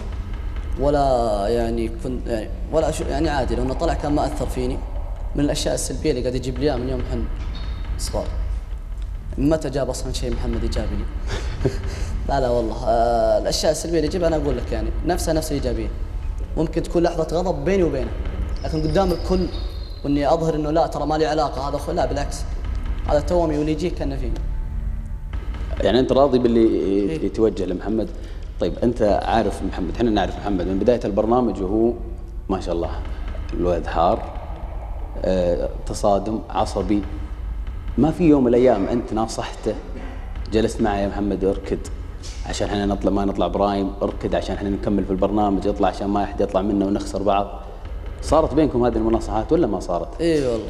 ولا يعني كنت يعني ولا أشوف يعني عادي. لو انه طلع كان ما اثر فيني. من الاشياء السلبيه اللي قاعد يجيب لي اياها من يوم احنا صغار. متى جاب اصلا شيء محمد يجاب لي؟ لا لا والله، آه الاشياء السلبيه اللي يجيبها انا اقول لك يعني نفسها نفس الايجابيه. ممكن تكون لحظه غضب بيني وبينه، لكن قدام الكل واني اظهر انه لا ترى ما لي علاقه هذا اخوي، لا بالعكس، هذا توامي واللي يجيك كان فيني. يعني انت راضي باللي يتوجه لمحمد؟ طيب انت عارف محمد، احنا نعرف محمد من بدايه البرنامج وهو ما شاء الله الولد حار، اه تصادم، عصبي. ما في يوم من الايام انت ناصحته جلست معه يا محمد اركد عشان احنا نطلع ما نطلع برايم، اركد عشان احنا نكمل في البرنامج، اطلع عشان ما احد يطلع منا ونخسر بعض؟ صارت بينكم هذه المناصحات ولا ما صارت؟ اي والله،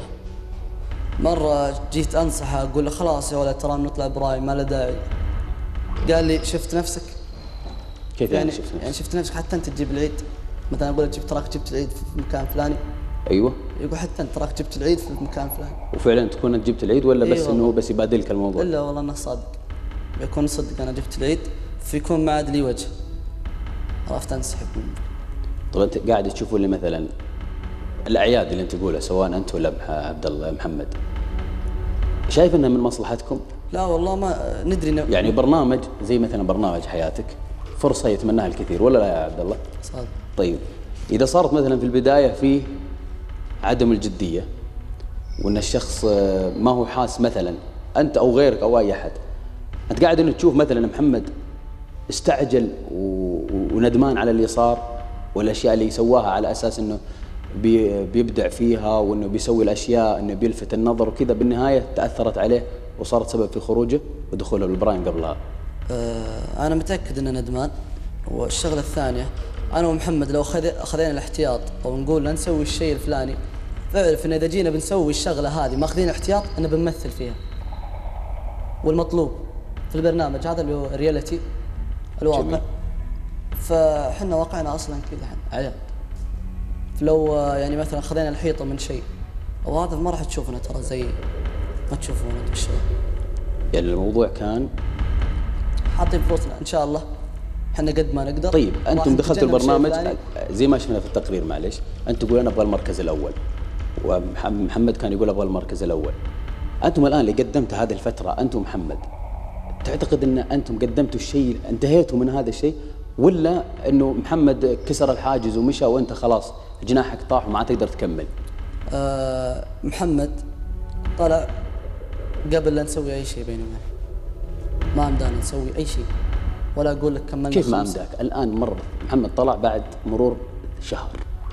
مره جيت انصحه اقول له خلاص يا ولد ترى نطلع برايم ما له داعي. قال لي شفت نفسك؟ كيف يعني, يعني شفت نفسك؟ يعني شفت نفسك حتى انت تجيب العيد، مثلا اقول لك تراك جبت العيد في مكان فلاني. ايوه. يقول حتى انت تراك جبت العيد في مكان فلاني. وفعلا تكون انت جبت العيد ولا بس أيوة انه بس يبادلك الموضوع؟ لا والله انه صادق، يكون صدق انا جبت العيد فيكون ما عاد لي وجه، عرفت انسحب منه. طب انت قاعد تشوفوا لي مثلا الاعياد اللي انت تقولها سواء انت ولا عبد الله محمد، شايف انها من مصلحتكم؟ لا والله ما ندري ن... يعني برنامج زي مثلا برنامج حياتك فرصه يتمناها الكثير ولا لا يا عبد الله؟ صادق. طيب اذا صارت مثلا في البدايه فيه عدم الجديه وان الشخص ما هو حاس، مثلا انت او غيرك او اي احد، انت قاعد انه تشوف مثلا محمد استعجل و... وندمان على اللي صار والاشياء اللي سواها على اساس انه بي... بيبدع فيها وانه بيسوي الاشياء انه بيلفت النظر وكذا، بالنهايه تاثرت عليه وصارت سبب في خروجه ودخوله بالبرايم قبلها. آه انا متاكد انه ندمان. والشغله الثانيه انا ومحمد لو اخذنا الاحتياط او نقول لا نسوي الشيء الفلاني، فاعرف ان اذا جينا بنسوي الشغله هذه ماخذين احتياط ان بنمثل فيها. والمطلوب في البرنامج هذا اللي هو الرياليتي الواقع، فحنا واقعنا اصلا كذا عيال. فلو يعني مثلا خذينا الحيطه من شيء او هذا ما راح تشوفنا ترى زي ما تشوفون انتم الشباب. يعني الموضوع كان حاطين فلوسنا ان شاء الله احنا قد ما نقدر. طيب انتم دخلتوا البرنامج زي ما شفنا في التقرير، معلش انت تقول انا ابغى المركز الاول ومحمد كان يقول ابغى المركز الاول. انتم الان اللي قدمتوا هذه الفتره انتم محمد، تعتقد ان انتم قدمتوا الشيء انتهيتوا من هذا الشيء ولا انه محمد كسر الحاجز ومشى وانت خلاص جناحك طاح وما تقدر تكمل؟ أه محمد طلع قبل لا نسوي اي شيء بيني وبينه، ما امدانا نسوي اي شيء ولا اقول لك كملنا. كيف ما امداك؟ الان مر محمد طلع بعد مرور شهر.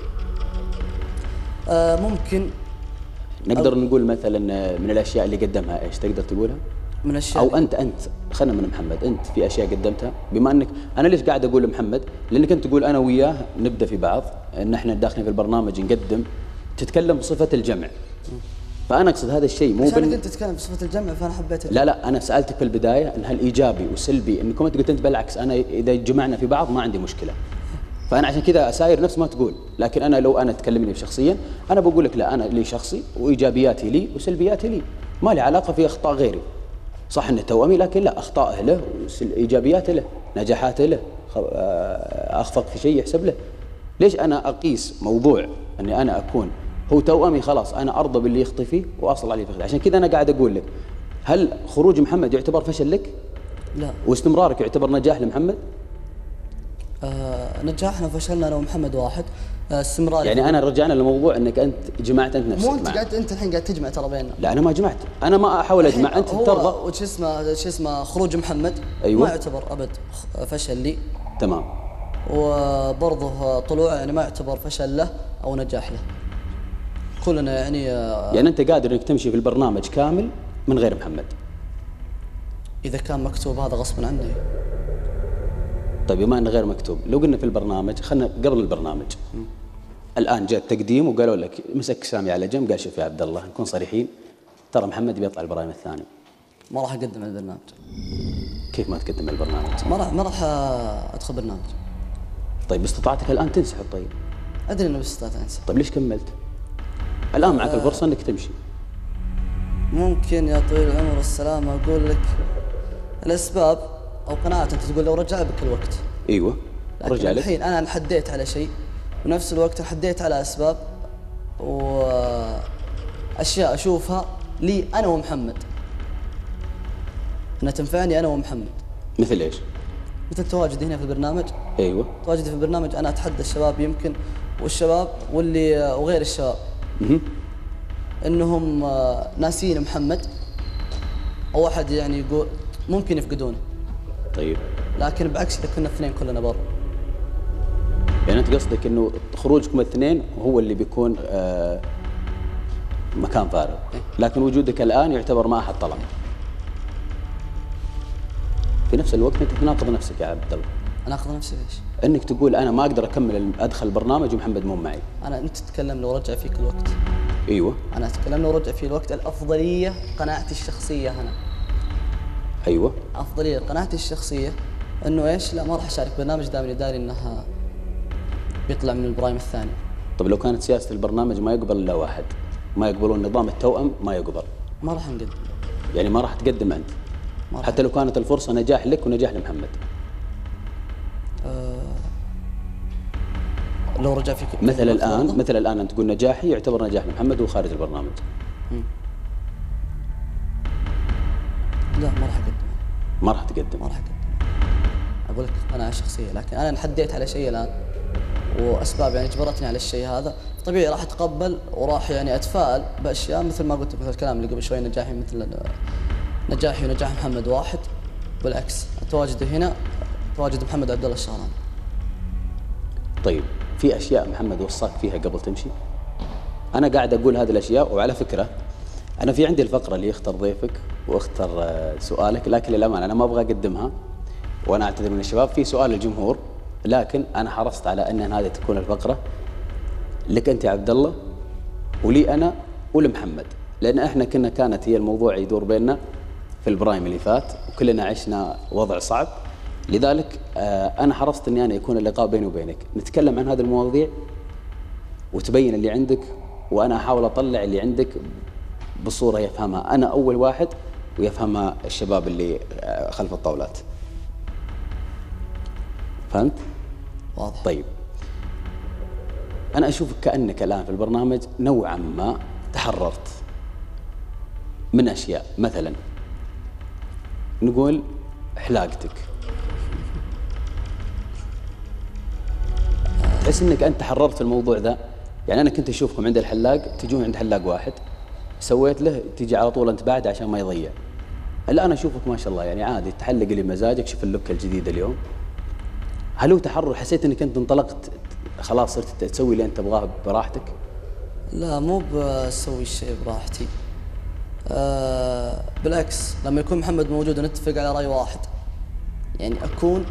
أه ممكن نقدر نقول مثلا من الاشياء اللي قدمها ايش تقدر تقولها؟ من الاشياء او انت انت خلنا من محمد، انت في اشياء قدمتها بما انك انا ليش قاعد اقول محمد؟ لانك انت تقول انا وياه نبدا في بعض، ان احنا داخلين في البرنامج نقدم، تتكلم بصفه الجمع. فانا اقصد هذا الشيء مو عشان انت تتكلم بصفه الجمع فانا حبيت لا لا انا سالتك في البدايه ان هل ايجابي وسلبي، انكم انت قلت انت بالعكس انا اذا جمعنا في بعض ما عندي مشكله. فانا عشان كذا اساير نفس ما تقول، لكن انا لو انا تكلمني شخصيا انا بقول لك لا، انا لي شخصي وايجابياتي لي وسلبياتي لي، ما لي علاقه في اخطاء غيري. صح انه توأمي لكن لا، اخطائه له وايجابياته له، نجاحاته له، اخفق في شيء يحسب له. ليش انا اقيس موضوع اني انا اكون هو توأمي خلاص انا ارضى باللي يخطي فيه واصل عليه فخذ؟ عشان كذا انا قاعد اقول لك هل خروج محمد يعتبر فشل لك؟ لا. واستمرارك يعتبر نجاح لمحمد؟ آه نجاحنا وفشلنا انا ومحمد واحد. آه استمرار يعني انا رجعنا للموضوع انك انت جمعت انت نفسك. مو انت قاعد انت الحين قاعد تجمع ترى بيننا. لا انا ما جمعت، انا ما احاول اجمع، انت ترضى. وش اسمه شو اسمه خروج محمد أيوة. ما يعتبر ابد فشل لي. تمام. وبرضه طلوعه يعني ما يعتبر فشل له او نجاح له. كلنا يعني آه يعني انت قادر انك تمشي في البرنامج كامل من غير محمد؟ اذا كان مكتوب هذا غصبا عني. طيب بما انه غير مكتوب، لو قلنا في البرنامج، خلينا قبل البرنامج م. الان جاء التقديم وقالوا لك مسك سامي على جنب قال شوف يا عبد الله نكون صريحين ترى محمد بيطلع البرايم الثاني. ما راح اقدم البرنامج. كيف ما تقدم البرنامج؟ ما راح ما راح ادخل برنامج. طيب باستطاعتك الان تنسحب؟ طيب ادري انه باستطاعتي انسحب. طيب ليش كملت؟ الان معك آه الفرصه انك تمشي. ممكن يا طويل العمر والسلامه اقول لك الاسباب او قناعه. انت تقول لو رجع بك الوقت. ايوه رجع لك. الحين انا انحديت على شيء ونفس الوقت انحديت على اسباب واشياء اشوفها لي انا ومحمد انها تنفعني انا ومحمد. مثل ايش؟ مثل تواجدي هنا في البرنامج. ايوه تواجدي في البرنامج انا اتحدى الشباب يمكن والشباب واللي وغير الشباب اها انهم ناسين محمد او احد يعني يقول ممكن يفقدونه. طيب لكن بعكس اذا كنا اثنين كلنا برا. يعني انت قصدك انه خروجكم الاثنين هو اللي بيكون آه مكان فارغ، لكن وجودك الان يعتبر ما احد طلع. في نفس الوقت انت تناقض نفسك يا عبد الله. اناقض نفسي ليش؟ انك تقول انا ما اقدر اكمل ادخل البرنامج ومحمد مو معي. انا انت تتكلم لو رجع فيك الوقت. ايوه انا اتكلم لو رجع في الوقت الافضليه قناعتي الشخصيه هنا. ايوه افضليه قناعتي الشخصيه انه ايش؟ لا ما راح اشارك برنامج دام اني داري انه بيطلع من البرايم الثاني. طب لو كانت سياسه البرنامج ما يقبل الا واحد، ما يقبلون نظام التوأم ما يقبل. ما راح نقدم. يعني ما راح تقدم انت. حتى لو كانت الفرصه نجاح لك ونجاح لمحمد. أه لو رجع فيك مثل الان برضه. مثل الان انت تقول نجاحي يعتبر نجاح لمحمد وهو خارج البرنامج. مم. لا ما راح اقدم. ما راح تقدم. ما راح اقدم. اقول لك قناعه شخصيه، لكن انا انحديت على شيء الان واسباب يعني اجبرتني على الشيء هذا، طبيعي راح اتقبل وراح يعني اتفائل باشياء مثل ما قلت مثل الكلام اللي قبل شوي نجاحي مثل نجاحي ونجاح محمد واحد، بالعكس تواجده هنا تواجد محمد عبد الله الشهراني. طيب في اشياء محمد وصاك فيها قبل تمشي؟ انا قاعد اقول هذه الاشياء، وعلى فكره انا في عندي الفقره اللي يختار ضيفك واختار سؤالك، لكن للامانه انا ما ابغى اقدمها وانا اعتذر من الشباب. في سؤال للجمهور لكن انا حرصت على ان هذه تكون الفقره لك انت يا عبد الله ولي انا ولمحمد، لان احنا كنا كانت هي الموضوع يدور بيننا في البرايم اللي فات وكلنا عشنا وضع صعب، لذلك انا حرصت اني انا يكون اللقاء بيني وبينك نتكلم عن هذه المواضيع وتبين اللي عندك، وانا احاول اطلع اللي عندك بصوره يفهمها انا اول واحد ويفهمها الشباب اللي خلف الطاولات. فهمت؟ واضح. طيب انا اشوفك كانك الان في البرنامج نوعا ما تحررت من اشياء، مثلا نقول حلاقتك، تحس انك انت تحررت في الموضوع ذا؟ يعني انا كنت اشوفكم عند الحلاق تجون عند حلاق واحد سويت له تيجي على طول انت بعد عشان ما يضيع. الان اشوفك ما شاء الله يعني عادي تحلق لي مزاجك، شوف اللوك الجديد اليوم. هل هو تحرر؟ حسيت انك انت انطلقت خلاص صرت تسوي اللي انت تبغاه براحتك؟ لا مو بسوي الشيء براحتي. أه بالعكس لما يكون محمد موجود ونتفق على راي واحد يعني اكون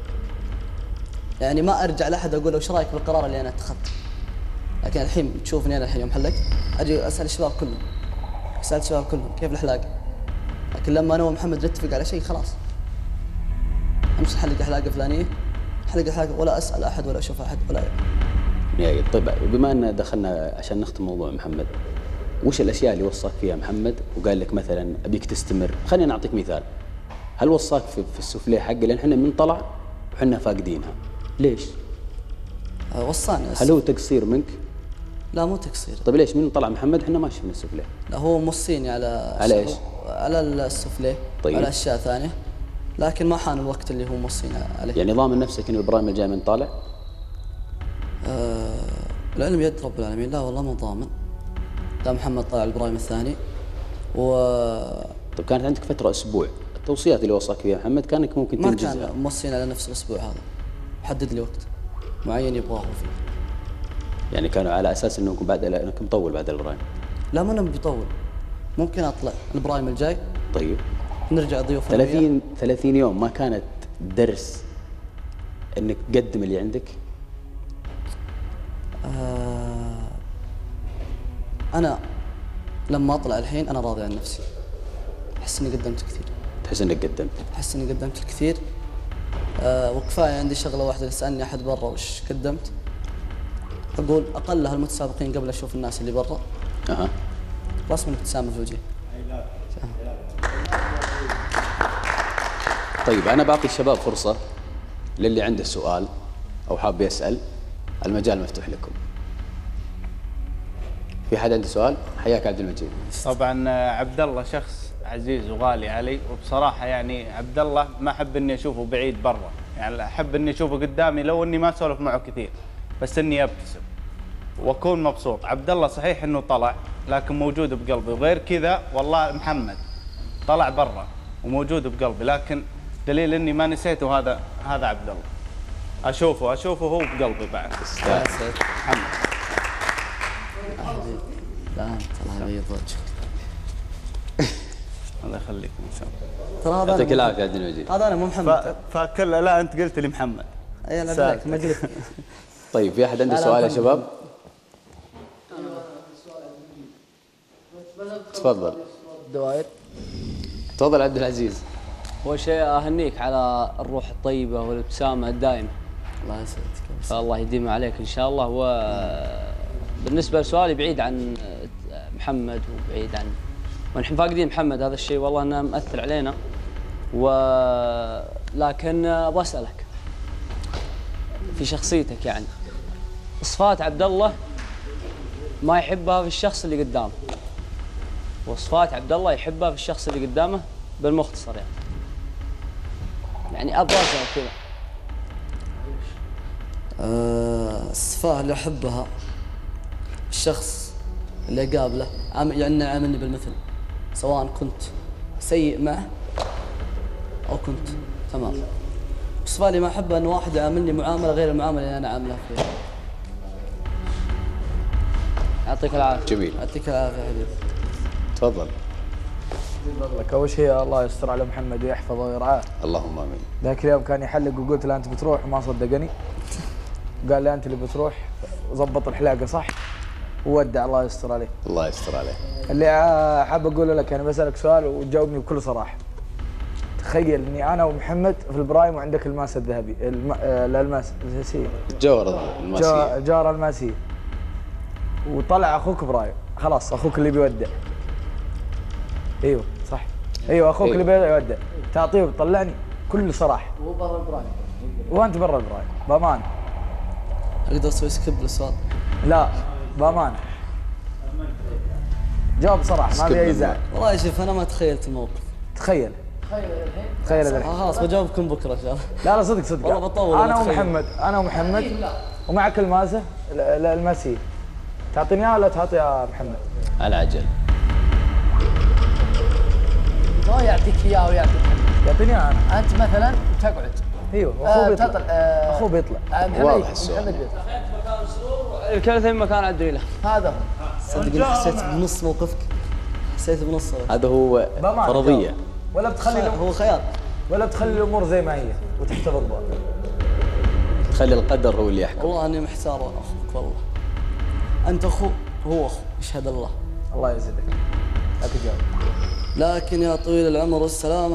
يعني ما ارجع لاحد اقول له وش رايك بالقرار اللي انا اتخذته. لكن الحين تشوفني انا الحين يوم حلقت اجي اسال الشباب كلهم، سالت الشباب كلهم كيف الحلاقه، لكن لما انا ومحمد نتفق على شيء خلاص امشي حلقه حلاقه فلانيه حلقه حلاقه ولا اسال احد ولا اشوف احد ولا يعني. طيب بما ان دخلنا عشان نختم موضوع محمد، وش الاشياء اللي وصاك فيها محمد وقال لك مثلا ابيك تستمر؟ خليني نعطيك مثال. هل وصاك في, في السفليه حقه لان احنا من طلع وحنا فاقدينها؟ ليش؟ أه وصاني. هل هو تقصير منك؟ لا مو تقصير. طيب ليش من طلع محمد احنا ما شفنا السفليه؟ لا هو موصيني على على ايش؟ على السفليه. طيب. على اشياء ثانيه لكن ما حان الوقت اللي هو موصيني عليه. يعني ضامن نفسك ان البرايم الجاي من طالع؟ أه العلم يد رب العالمين. لا والله مو ضامن. لا محمد طلع البرايم الثاني و طيب كانت عندك فتره اسبوع، التوصيات اللي وصاك فيها محمد كانك ممكن تنجزها؟ ما كان موصيني على نفس الاسبوع هذا، حدد لي وقت معين يبغاه فيه. يعني كانوا على اساس انكم بعد انكم مطول بعد البرايم. لا ما انا بيطول، ممكن اطلع البرايم الجاي. طيب نرجع ضيوف ثلاثين ثلاثين يوم ما كانت درس انك تقدم اللي عندك؟ آه انا لما اطلع الحين انا راضي عن نفسي، احس اني قدمت كثير. تحس انك قدمت؟ احس اني قدمت الكثير. آه وكفايه عندي شغله واحده، يسالني احد برا وش قدمت، اقول اقلها المتسابقين قبل اشوف الناس اللي برا. اها رسم الابتسامه في وجهي. طيب انا بعطي الشباب فرصه، للي عنده سؤال او حاب يسال المجال مفتوح لكم. في حد عنده سؤال؟ حياك عبد المجيد. طبعا عبد الله شخص عزيز وغالي علي، وبصراحه يعني عبد الله ما احب اني اشوفه بعيد برا، يعني احب اني اشوفه قدامي لو اني ما اسولف معه كثير، بس اني ابتسم واكون مبسوط. عبد الله صحيح انه طلع لكن موجود بقلبي، وغير كذا والله محمد طلع برا وموجود بقلبي، لكن دليل اني ما نسيته هذا هذا عبد الله. اشوفه اشوفه هو بقلبي بعد. محمد لا انت الله يبيض وجهك. الله يخليك ان شاء الله. ترى هذا يعطيك العافيه عبد المجيد. هذا انا مو محمد. فكل لا انت قلت لي محمد. اي لا بالك ما قلت. طيب في احد عنده سؤال يا شباب؟ تفضل. دوائر. تفضل عبد العزيز. اول شيء اهنيك على الروح الطيبه والابتسامه الدائمه. الله يسعدك. فالله يديمها عليك ان شاء الله. وبالنسبه لسؤالي بعيد عن محمد وبعيد عن ونحن فاقدين محمد، هذا الشيء والله انه مأثر علينا. ولكن ابغى اسالك في شخصيتك، يعني صفات عبد الله ما يحبها في الشخص اللي قدامه، وصفات عبد الله يحبها في الشخص اللي قدامه، بالمختصر يعني. يعني ابغى اسال كذا. آه الصفات اللي احبها الشخص اللي قابله يعني عاملني بالمثل، سواء كنت سيء معه او كنت تمام. الصفات اللي ما احبها انه واحد يعاملني معامله غير المعامله اللي انا عامله فيها. يعطيك العافيه. جميل. يعطيك العافيه حبيبي. تفضل. لك اول شيء الله يستر على محمد ويحفظه ويرعاه. اللهم امين. ذاك اليوم كان يحلق وقلت له انت بتروح وما صدقني. قال لي انت اللي بتروح، ضبط الحلاقه صح وودع. الله يستر عليه. الله يستر عليه. اللي حاب اقول لك انا بسالك سؤال وتجاوبني بكل صراحه. تخيل اني انا ومحمد في البرايم وعندك الماس الذهبي الم... الالماس الاساسيه جوهر الماسيه جوهر الماسيه، وطلع اخوك برايم، خلاص اخوك اللي بيودع. ايوه صح، ايوه اخوك أيوه. اللي بيودع، تعطيه وتطلعني كل صراحه. هو برا البرايم وانت برا البرايم بامانه. اقدر اسوي سكيب للسؤال؟ لا بامانه جاوب صراحه ما في اي زعل. والله شوف انا ما تخيلت الموقف. تخيل تخيل الحين تخيل الحين خلاص بجاوبكم بكره ان شاء الله. لا لا صدق صدق والله بطول. انا ومحمد انا ومحمد ومعك الماسه الماسيه، تعطيني اياها ولا تعطي يا محمد؟ على عجل. ما يعطيك اياه ويعطيك يعطيني اياها انا. انت مثلا تقعد. ايوه اخوه بيطلع. آه اخوه بيطلع. آه واضح السؤال. الكلمتين مكان عديله. هذا صدقني حسيت بنص موقفك، حسيت بنص. هذا هو فرضيه. ولا بتخلي هو خيال، ولا بتخلي الامور زي ما هي وتحتفظ بها. تخلي القدر هو اللي يحكم. والله اني محتار اخوك والله. انت اخو هو اخو، يشهد الله. الله يزيدك. لا تجاوب. لكن يا طويل العمر والسلامه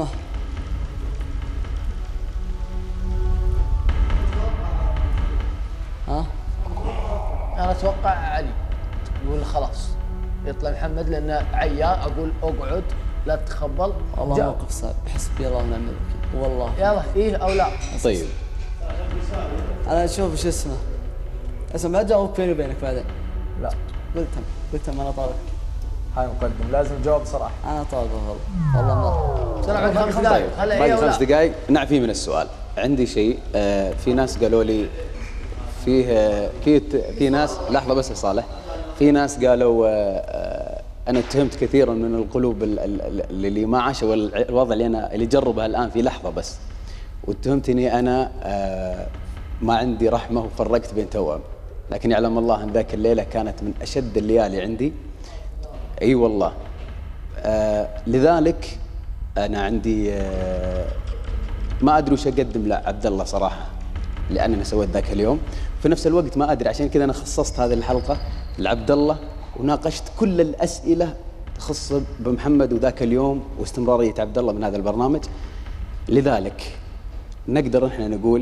ها؟ انا اتوقع علي يقول خلاص يطلع محمد لانه عيان، اقول اقعد لا تتخبل. والله موقف صعب، حسبي الله ونعم الوكيل والله. يلا ايه او لا. طيب انا اشوف شو اسمه اسمع، جاوب بيني وبينك بعدين. لا قلتهم قلتهم انا طالبك. هاي مقدم لازم جواب صراحه. انا طالبه والله والله ما بسرعه باقي خمس دقائق. طيب باقي خمس دقائق نعفي من السؤال. عندي شيء آه في ناس قالوا لي فيه آه كيت في ناس لحظه بس يا صالح. في ناس قالوا آه انا اتهمت كثيرا من القلوب اللي ما عاشوا الوضع اللي انا اللي جربها الان في لحظه بس، واتهمتني انا آه ما عندي رحمه وفرقت بين توأم. لكن يعلم الله أن ذاك الليلة كانت من أشد الليالي عندي. أي والله. آه لذلك أنا عندي آه ما أدري وش أقدم لعبد الله صراحة، لأن أنا سويت ذاك اليوم. في نفس الوقت ما أدري، عشان كذا أنا خصصت هذه الحلقة لعبد الله، وناقشت كل الأسئلة تخص بمحمد وذاك اليوم واستمرارية عبد الله من هذا البرنامج. لذلك نقدر احنا نقول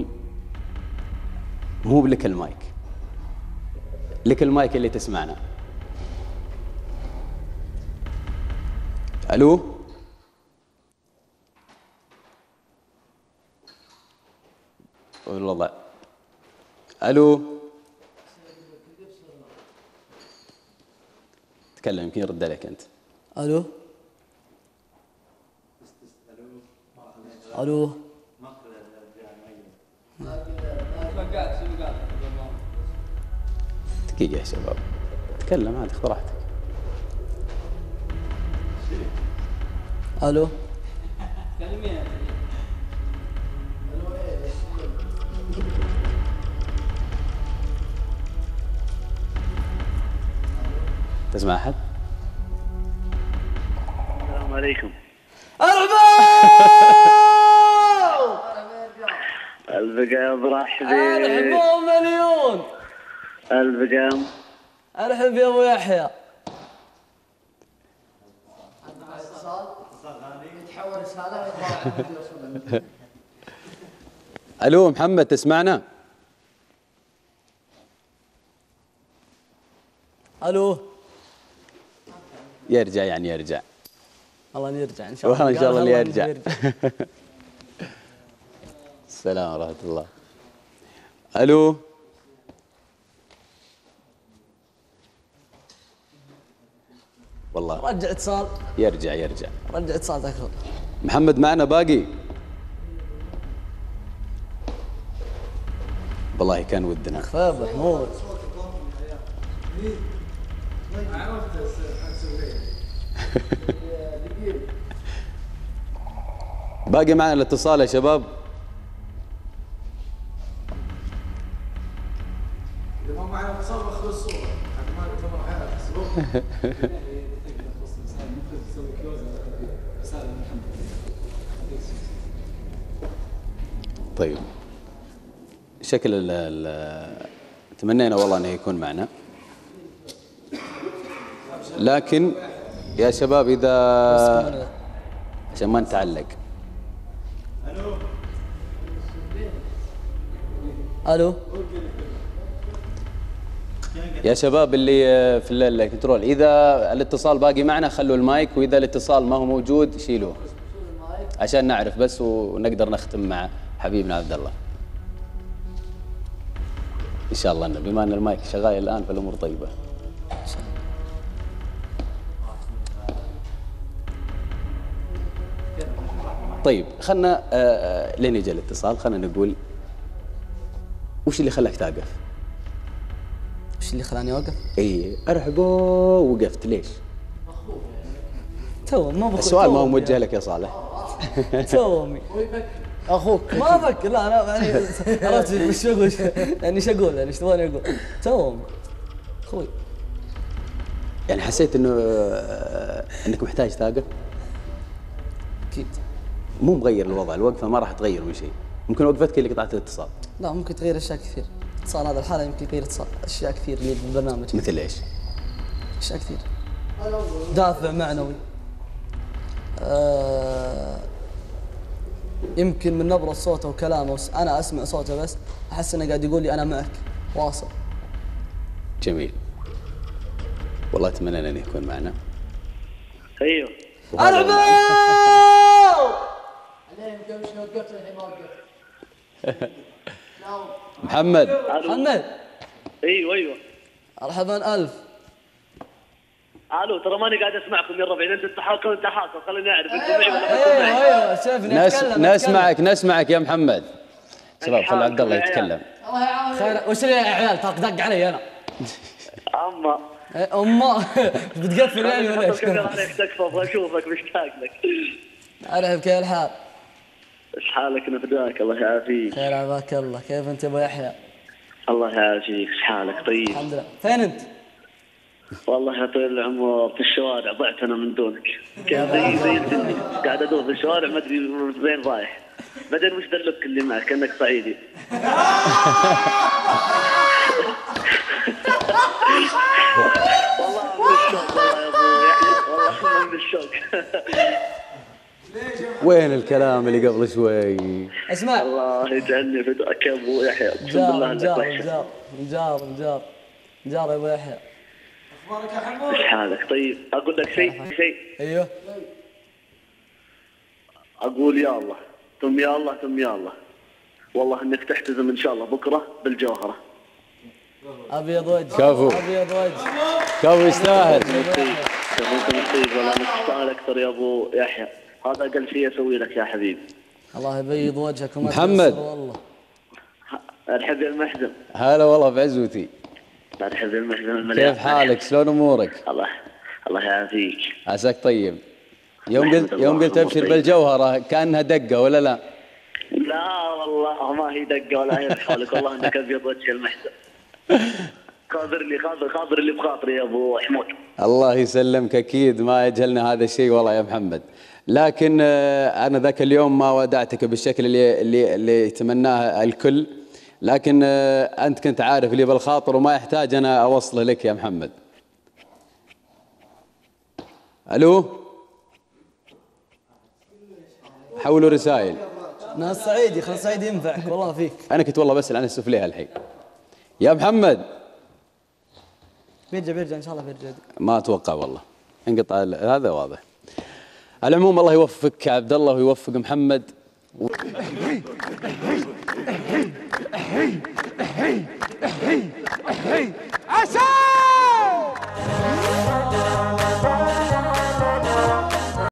مو لك المايك، لك المايك اللي تسمعنا. الو والله الو تكلم يمكن يرد عليك انت. الو الو دقيقة يا شباب، تكلم عاد خذ راحتك. الو تسمع أحد؟ السلام عليكم. البقام مرحبا. الحبوب مليون. البقام. الحب يا ابو يحيى. الو محمد تسمعنا؟ الو يرجع يعني يرجع. الله يرجع ان شاء الله. والله ان شاء الله اللي يرجع. السلام ورحمة الله. الو والله رجع اتصال. يرجع يرجع رجع اتصال تكفى. محمد معنا باقي؟ والله كان ودنا. كفى ابو حمود. باقي معنا الاتصال يا شباب. اذا ما معنا اتصال باخذ الصوره حق ما نعتبر حياتي. طيب شكل ال ال تمنينا والله انه يكون معنا، لكن يا شباب اذا عشان ما نتعلق. الو يا شباب اللي في الكنترول، اذا الاتصال باقي معنا خلوا المايك، واذا الاتصال ما هو موجود شيلوه عشان نعرف بس ونقدر نختم مع حبيبنا عبد الله ان شاء الله. بما ان المايك شغال الان فالامور طيبه. طيب خلنا آه لين يجي الاتصال خلنا نقول وش اللي خلاك توقف؟ وش اللي خلاني اوقف؟ اي ارحبوا وقفت ليش؟ تو ما بخ... السؤال ما هو موجه لك يا صالح. تومي اخوك ما افكر. لا انا يعني عرفت وش اقول يعني ايش اقول يعني ايش تبغاني اقول؟ تومي اخوي. يعني حسيت انه انك محتاج توقف؟ اكيد. مو مغير الوضع، الوقفه ما راح تغير من شيء، ممكن وقفتك اللي قطعت الاتصال. لا ممكن تغير اشياء كثير. اتصال هذا الحاله يمكن يغير اتصال اشياء كثير اللي بالبرنامج. مثل ايش؟ اشياء كثير. دافع معنوي. آه يمكن من نبرة صوته وكلامه انا اسمع صوته بس احس انه قاعد يقول لي انا معك واصل. جميل. والله اتمنى انه يكون معنا. ايوه. ارحبوا. عليهم قبل شوي وقفت الحين ما وقفت. محمد. محمد. ايوه ايوه. مرحبا الف. الو ترى ماني قاعد اسمعكم يا ربعي، انت تحاكم انت حاكم خليني اعرف انتم معي ولا ما ايوه ايوه شوفني اتكلم. نسمعك نسمعك يا محمد. شباب خلي عبد الله يتكلم. خير وش اللي يا عيال ترى دق علي انا. اما اما بتقفل يعني ولا ايش؟ عليك تكفى ابغى اشوفك مشتاق لك. ارحب كيف الحال؟ ايش حالك نفداك الله يعافيك. خير عافاك الله، كيف انت ابو يحيى؟ الله يعافيك، ايش حالك؟ طيب الحمد لله. فين انت؟ والله يا طويل العمر في الشوارع، ضعت انا من دونك. كان زي زي الجني قاعد ادور في الشوارع ما ادري وين رايح. بعدين وش ذا اللوك اللي معك كانك صعيدي؟ والله من الشوق والله يا ابو يحيى، والله من الشوق. وين الكلام اللي قبل شوي؟ اسمع، الله يجعلني فداك يا ابو يحيى، اقسم بالله مجار انك مجار مجار مجار مجار يا ابو يحيى. اخبارك يا حمود؟ ايش حالك؟ طيب اقول لك شيء شيء ايوه اقول يا الله ثم يا الله ثم يا الله، والله انك تحتزم ان شاء الله بكره بالجوهره. ابيض وجه كفو. ابيض وجه كفو يستاهل. شوف انت مصيب ولا انا تستاهل اكثر يا ابو يحيى، هذا اقل شيء اسوي لك يا حبيبي. الله يبيض وجهك وما محمد. تقصر والله. الحب المحزن. هلا والله بعزوتي. الحب المحزن المليان. كيف حالك؟ شلون امورك؟ الله الله يعافيك. عساك طيب. يوم قلت يوم قلت ابشر بالجوهره كانها دقه ولا لا؟ لا والله ما هي دقه ولا هي حولك، والله انك ابيض وجه المحزن. خاطر لي خاطر خاطر اللي بخاطري يا ابو حمود. الله يسلمك، اكيد ما يجهلنا هذا الشيء والله يا محمد. لكن انا ذاك اليوم ما ودعتك بالشكل اللي اللي اللي يتمناه الكل، لكن انت كنت عارف اللي بالخاطر وما يحتاج انا اوصله لك يا محمد. الو، حولوا رسائل. ناس صعيدي، خل صعيد ينفعك والله فيك. انا كنت والله بسال عن السفليه الحين يا محمد. بيرجع بيرجع ان شاء الله بيرجع. ما اتوقع والله، انقطع هذا واضح. على العموم الله يوفقك عبد الله ويوفق محمد. و... عسى